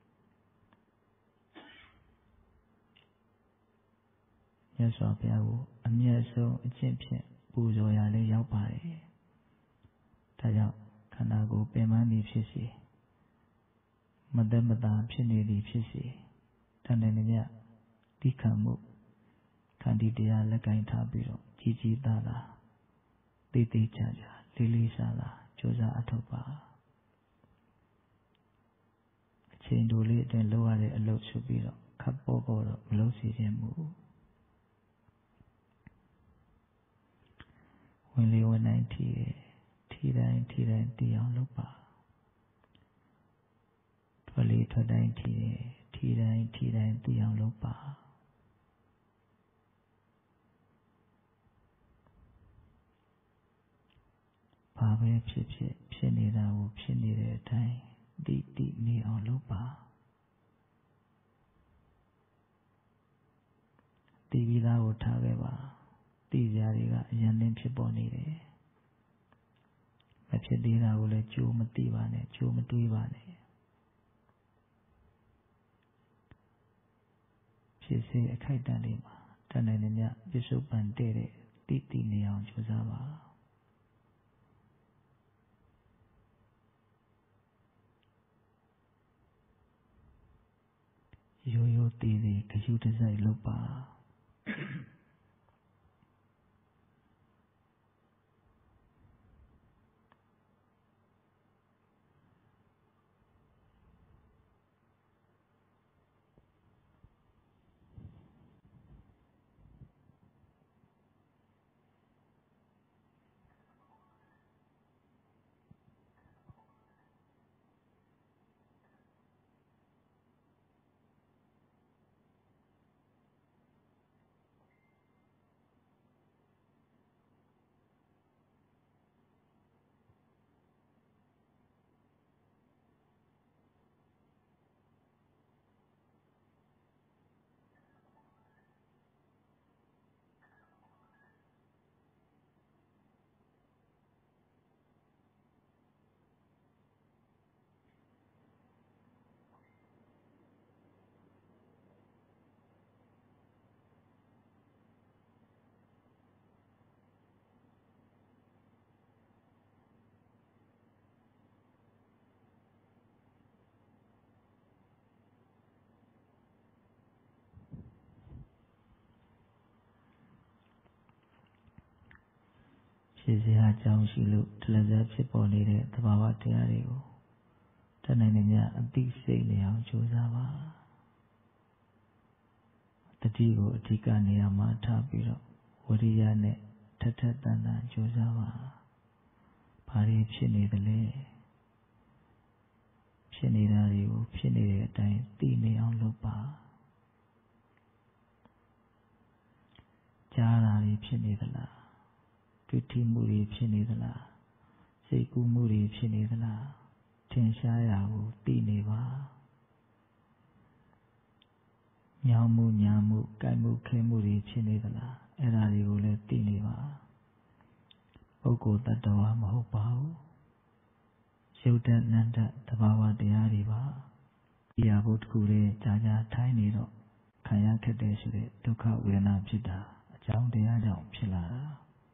မြတ်စွာဘုရားကိုအမြတ်ဆုံးအကျင့်ဖြင့်ပူဇော်ရလည်းရောက်ပါတယ်ဒါကြောင့်ခန္ဓာကိုယ်ပင်ပန်းနေဖြစ်စေမသက်မသာဖြစ်နေသည်ဖြစ်စေတဏ္ဍာမြတ်တိခံမှုခန္တီတရားလက်ကင်ထားပြီးတော့ကြီးသားတိကြလေးစားကြိုးစားအထောက်ပါအချိန်တိုလေးအတွင်းလုပ်ရတဲ့အလုပ်ဆိုပြီးတော့ခပ်ပေါ်တော့မလုပ်စီခြင်းမူဝင်လေဝင်တိုင်းထီတိုင်းတည်အောင်လုပ်ပါထွက်လေထွက်တိုင်းထီတိုင်းတည်အောင်လုပ်ပါဘာပဲဖြစ်နေတာကိုဖြစ်နေတဲ့အတိုင်းတိနေအောင်လုပ်ပါတိပြီးသားကိုထားခဲ့ပါတိစရာတွေကအရင်နှင်းဖြစ်ပေါ်နေတယ်မဖြစ်သေးတာကိုလည်းကြိုးမသိပါနဲ့ကြိုးမတွေးပါနဲ့ဖြစ်စေအခိုက်အတန့်လေးမှာတဏ္ဍာမြတ်ပြစ္ဆုတ်ပန်တဲ့တိနေအောင်ကြိုးစားပါရိုးသေးဂရုတစိုက်လုပ်ပါဖြစ်စရာအကြောင်းရှိလို့တလဇက်ဖြစ်ပေါ်နေတဲ့သဘာဝတရားတွေကိုတဏ္ဍာမြတ်အသိစိတ်နေအောင်ကြိုးစားပါတတိကိုအဓိကနေရာမှာထားပြီးတော့ဝရိယနဲ့ထက်တန်ကြိုးစားပါဘာတွေဖြစ်နေသလဲဖြစ်နေတာတွေကိုဖြစ်နေတဲ့အတိုင်းသိနေအောင်လုပ်ပါကြားတာတွေဖြစ်နေသလားတွေ့ထိမှုတွေဖြစ်နေသလားစိတ်ကူးမှုတွေဖြစ်နေသလားထင်ရှားရာကိုသိနေပါညောင်းမှုညာမှုကြိုက်မှုခဲမှုတွေဖြစ်နေသလားအဲ့ဒါတွေကိုလည်းသိနေပါပုဂ္ဂ္ဂိုလ်တ attva မဟုတ်ပါဘူးရုပ်တဏ္ဍသဘာဝတရားတွေပါဒီဟာဘုတ္တခုလေးကြာကြာထိုင်းနေတော့ခံရခက်တဲ့ဆိုတဲ့ဒုက္ခဝေဒနာဖြစ်တာအကြောင်းတရားကြောင့်ဖြစ်လာတာ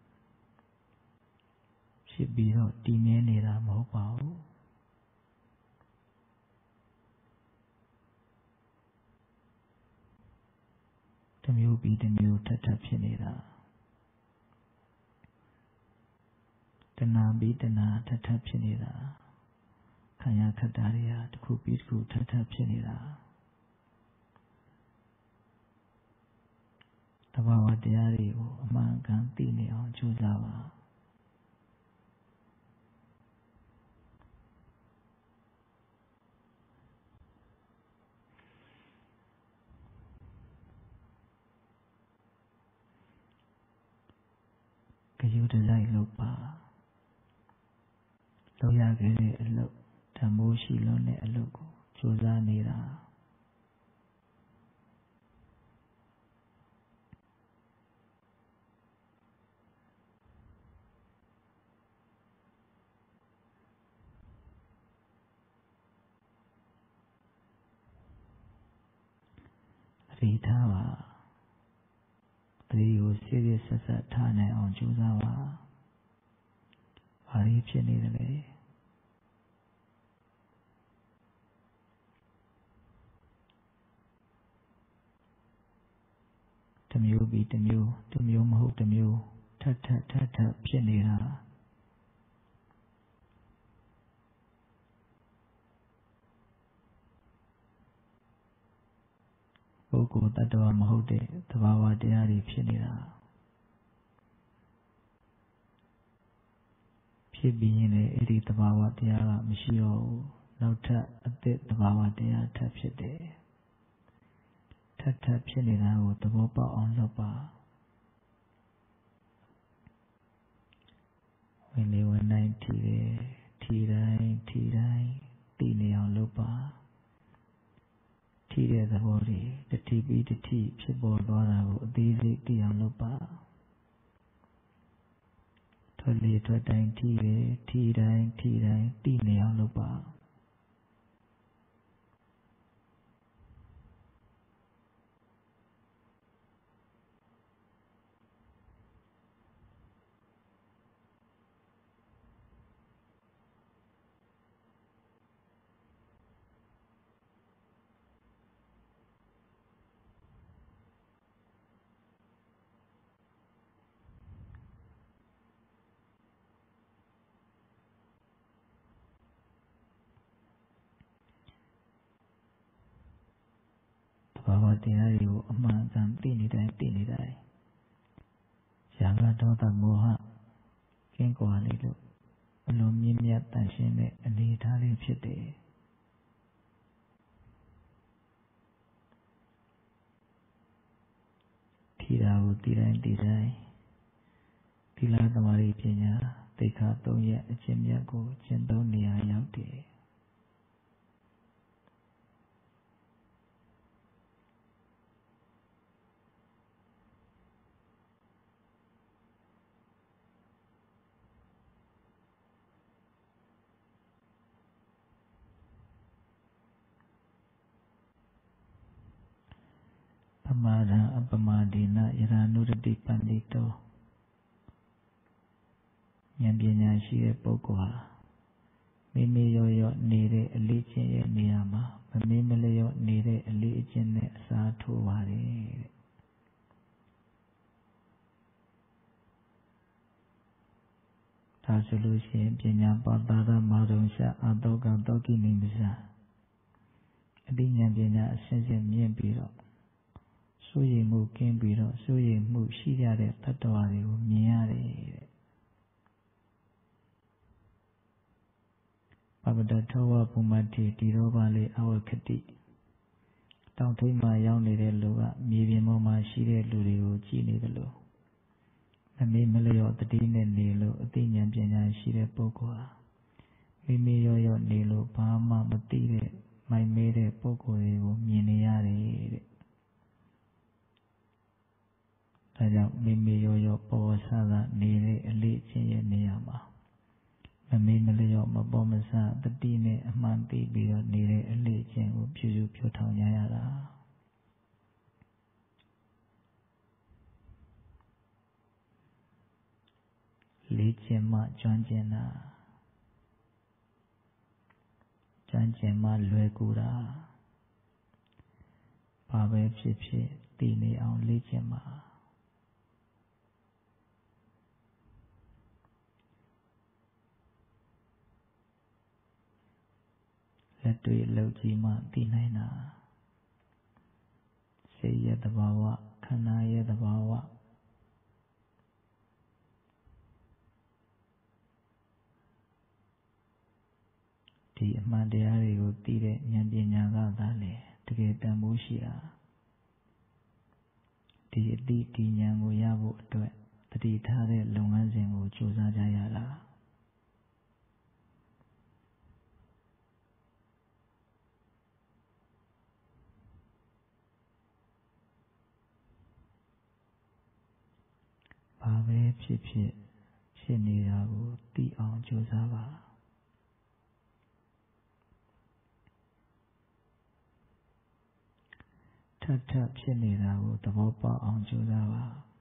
ဖြစ်ပြီးတော့တည်မြဲနေတာမဟုတ်ပါဘူးတစ်မျိုးပြီးတစ်မျိုးထပ်ထပ်ဖြစ်နေတာတဏှာပြီးတဏှာထပ်ထပ်ဖြစ်နေတာခံရခက်တာတွေဟာတစ်ခုပြီးတစ်ခုထပ်ထပ်ဖြစ်နေတာသဘာဝတရားတွေကိုအမှန်ကန်သိနေအောင်ကြိုးစားပါကြည့်တလိုက်လုပ်ပါလုပ်ရခဲ့တဲ့အလုပ်ဓမ္မိုးရှိလွန်းတဲ့အလုပ်ကိုကြိုးစားနေတာအရိထားပါတတိကိုစိတ်ဆက်ဆက်ထားနိုင်အောင်ကြိုးစားပါဘာလို့ဖြစ်နေတယ်လဲတစ်မျိုးပြီးတစ်မျိုးမဟုတ်တစ်မျိုးထပ်ဖြစ်နေတာပုဂ္ဂိုလ်တ attva မဟုတ်တဲ့သဘာဝတရားတွေဖြစ်နေတာဖြစ်ပြီးရင်လည်းအဲ့ဒီသဘာဝတရားကမရှိတော့ဘူးနောက်ထပ်အသစ်သဘာဝတရားထပ်ဖြစ်တယ်ထပ်ဖြစ်နေတာကိုသဘောပေါက်အောင်လုပ်ပါဝင်လေဝင်တိုင်းထီတယ်ထီတိုင်းသိနေအောင်လုပ်ပါထီတဲ့သဘောတွေတတိပြီးတတိဖြစ်ပေါ်သွားတာကိုအသေးစိတ်သိအောင်လုပ်ပါထွက်လေထွက်တိုင်းထီတယ်ထီတိုင်းသိနေအောင်လုပ်ပါဘာဝတရားတွေကိုအမှန်ကန်သိနေတိုင်းရာဂဒေါသမောဟကင်းကွာလေလို့အလုံးမြင့်မြတ်တန်ရှင်းတဲ့အနေအထားလေးဖြစ်တယ်ထီတာကိုတည်တိုင်းသီလသမာဓိပညာသိက္ခာ၃ရပ်အကျင့်မြတ်ကိုကျင့်သုံးနေရာရောက်တယ်ပမာဒံအပမာဒေနယရာနုရတိပန္တိတောဉာဏ်ပညာရှိတဲ့ပုဂ္ဂိုလ်ဟာမိမိရောနေတဲ့အလေးကျင့်ရဲ့နေရာမှာမမေ့မလျော့နေတဲ့အလေးအကျင့်နဲ့အစားထိုးပါတယ်တဲ့ဒါဆိုလို့ရှိရင်ပညာပါတာရမာရုံရှာအတောကတောကိနိမစအတိဉာဏ်ပညာအစစ်စစ်မြင့်ပြီးတော့စိုးရိမ်မှုကင်းပြီးတော့စိုးရိမ်မှုရှိကြတဲ့တ attva တွေကိုမြင်ရတယ်တဲ့ပပတထောဝပုမ္မတိတိရောပါလေအဝခတိတောင်ထိပ်မှာရောက်နေတဲ့လူကမြေပြင်ပေါ်မှာရှိတဲ့လူတွေကိုကြည့်နေတယ်လို့မမေ့မလျော့တတိနဲ့နေလို့အသိဉာဏ်ပညာရှိတဲ့ပုဂ္ဂိုလ်ဟာမိမိရောနေလို့ဘာမှမသိတဲ့မိုက်မဲတဲ့ပုဂ္ဂိုလ်တွေကိုမြင်နေရတယ်တဲ့ဒါကြောင့်မိမိရောရောပေါ်ဆသာနေတဲ့အလေးချင်းရဲ့နေရာမှာမမေ့မလျော့မပေါ်မဆတတိနဲ့အမှန်သိပြီးတော့နေတဲ့အလေးချင်းကိုဖြူဖြူဖြူထောင်ကြရတာလေ့ကျင့်မှကျွမ်းကျင်တာကျွမ်းကျင်မှလွယ်ကူတာဘာပဲဖြစ်ဖြစ်သိနေအောင်လေ့ကျင့်ပါလက်တွေ့အလုပ်ကြီးမှသိနိုင်တာစိတ်ရဲ့သဘာဝခန္ဓာရဲ့သဘာဝဒီအမှန်တရားတွေကိုသိတဲ့ဉာဏ်ပညာကသာလေတကယ်တန်ဖိုးရှိတာဒီအသိဒီဉာဏ်ကိုရဖို့အတွက်တတိထားတဲ့လုပ်ငန်းစဉ်ကိုကြိုးစားကြရတာဘာပဲဖြစ်ဖြစ်ဖြစ်နေတာကိုသိအောင်ကြိုးစားပါထပ်ထပ်ဖြစ်နေတာကိုသဘောပေါက်အောင်ကြိုးစားပါ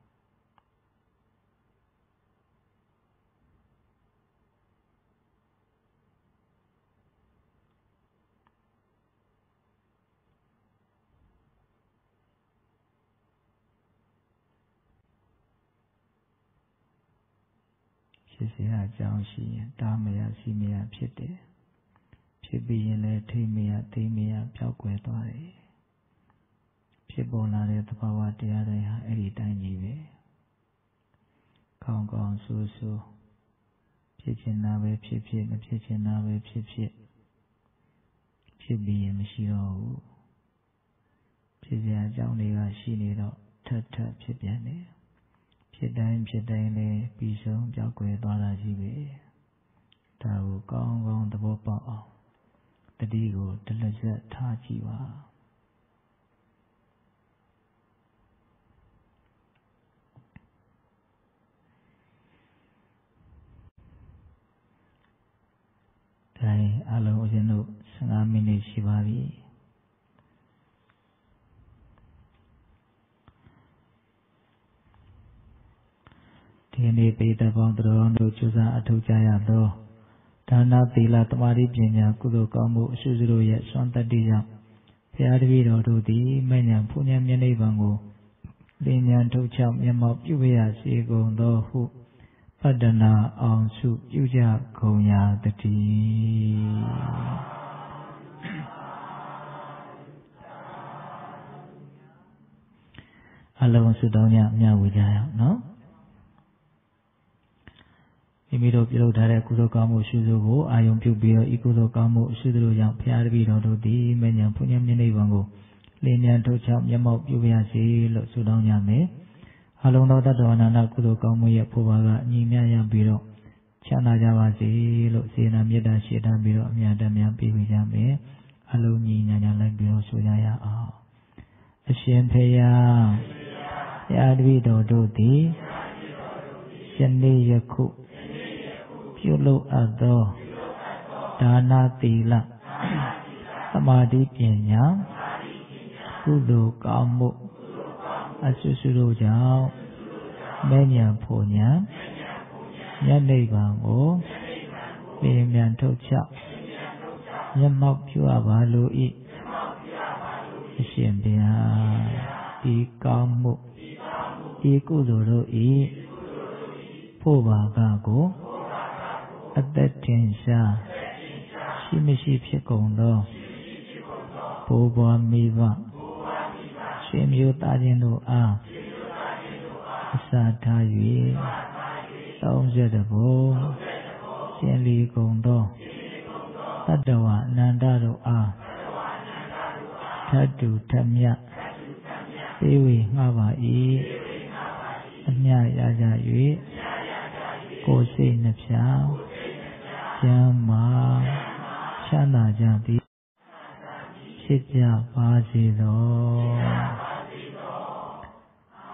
ဖြစ်เสียအကြောင်းရှိရင်တားမရစီမရဖြစ်တယ်ဖြစ်ပြီးရင်လည်းထိမရသိမရပျောက်ကွယ်သွားတယ်ဖြစ်ပေါ်လာတဲ့သဘာဝတရားတွေဟာအဲ့ဒီတိုင်းကြီးပဲကောင်းကောင်းဆိုးဆိုးဖြစ်ချင်တာပဲဖြစ်ဖြစ်မဖြစ်ချင်တာပဲဖြစ်ဖြစ်ဖြစ်ပြီးရင်မရှိတော့ဘူးဖြစ်เสียအကြောင်းတွေကရှိနေတော့ထပ်ထပ်ဖြစ်ပြန်တယ်ဖြစ်တိုင်းဖြစ်တိုင်းလည်းပြီးဆုံးပျောက်ကွယ်သွားတာကြီးပဲဒါကိုကောင်းကောင်းသဘောပေါက်အောင်တတိကိုတလက်ဆက်ထားကြည့်ပါဒါအလုံးဦးဇင်းတို့15မိနစ်ရှိပါပြီဒီနေ့ပိဋကပေါင်းတော်တို့ကြိုးစားအထောက်ကြရသောဒါနသီလသမာဓိပညာကုသိုလ်ကောင်းမှုအစွတ်စွတ်ရဲ့စွမ်းတတ္တိကြောင့်ဘုရားတပည့်တော်တို့သည်မဉ္ဇဉ်ဘုညာမျက်နှိပ်ပံကိုလင်းမြန်ထုတ်ချောက်မျက်မှောက်ပြုရစေကုန်သောဟုပတ္တနာအောင်စုပြုကြကုန်ရာတည်းအလုံးစုတောင်းကြမြတ်ဝေကြရအောင်နော်မိမိတို့ပြုလုပ်ထားတဲ့ကုသိုလ်ကောင်းမှုအရှိစုကိုအာယုံပြုပြီးတော့ဤကုသိုလ်ကောင်းမှုအရှိစုကြောင့်ဘုရားတပည့်တော်တို့သည်မဉ္ဇဉ်ဘုညာမျက်နှိပ်ပံကိုလင်းမြန်ထုတ်ချောက်မျက်မှောက်ပြုရစေလို့ဆုတောင်းကြမယ်အလုံးသောတတ္တဝါနာနာကုသိုလ်ကောင်းမှုရဲ့ဘုရားကအညီမြရပြီးတော့ချမ်းသာကြပါစေလို့စေနာမေတ္တာရှိထားပြီးတော့အမြတ်တမ်းပေးပေးကြမယ်အလုံးညီညာညာလိုက်ပြီးတော့ဆိုကြရအောင်အရှင်ဖေယဘုရားတပည့်တော်တို့သည်ယနေ့ယခုပြုလုပ်အပ်သောဒါနသီလသမာဓိပညာကုသိုလ်ကောင်းမှုအစွတ်စွတ်တို့ကြောင့်မဉ္ဇဉ်ဘုညာမျက်နှိပ်ပံကိုလင်းမြန်ထုတ်ချောက်မျက်မှောက်ပြုအပ်ပါလို၏အရှင်ဘုရားဤကောင်းမှုဤကုသိုလ်တို့၏ဖို့ပါကကိုအသက်ထင်ရှားရှိမရှိဖြစ်ကုန်သောဘိုးဘွားမိဘဆွေမျိုးသားချင်းတို့အားအစာထား၍30ဘုံရှင်လီကုန်သောတတ္တဝအနန္တတို့အားထတ်တူထမြတ်ပေးဝေငှပါ၏အမြရကြ၍ကိုယ်စိတ်နှဖျားကျမ်းမာချမ်းသာကြသည်ဖြစ်ကြပါစေသော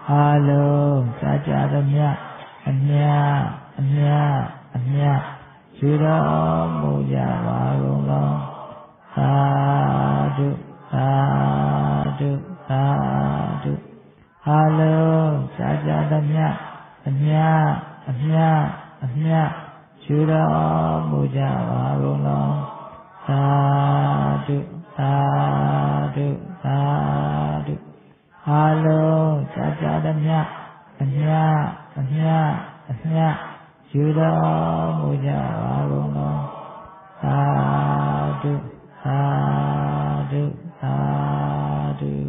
အာလုံးစားကြသမျှအမြအမြအမြယူတော်မူကြပါကုန်လောသာဓုသာဓုသာဓုအာလုံးစားကြသမျှအမြအမြအမြယူတော်မူကြပါကုန်လောသာဓုသာဓုသာဓုအာလုံးစားကြသမျှအမြအမြအမြယူတော်မူကြပါကုန်လောသာဓုသာဓုသာဓု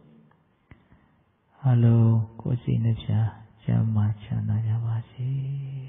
အလုံးကိုယ်စိတ်နှပြချမ်းသာချမ်းသာကြပါစေ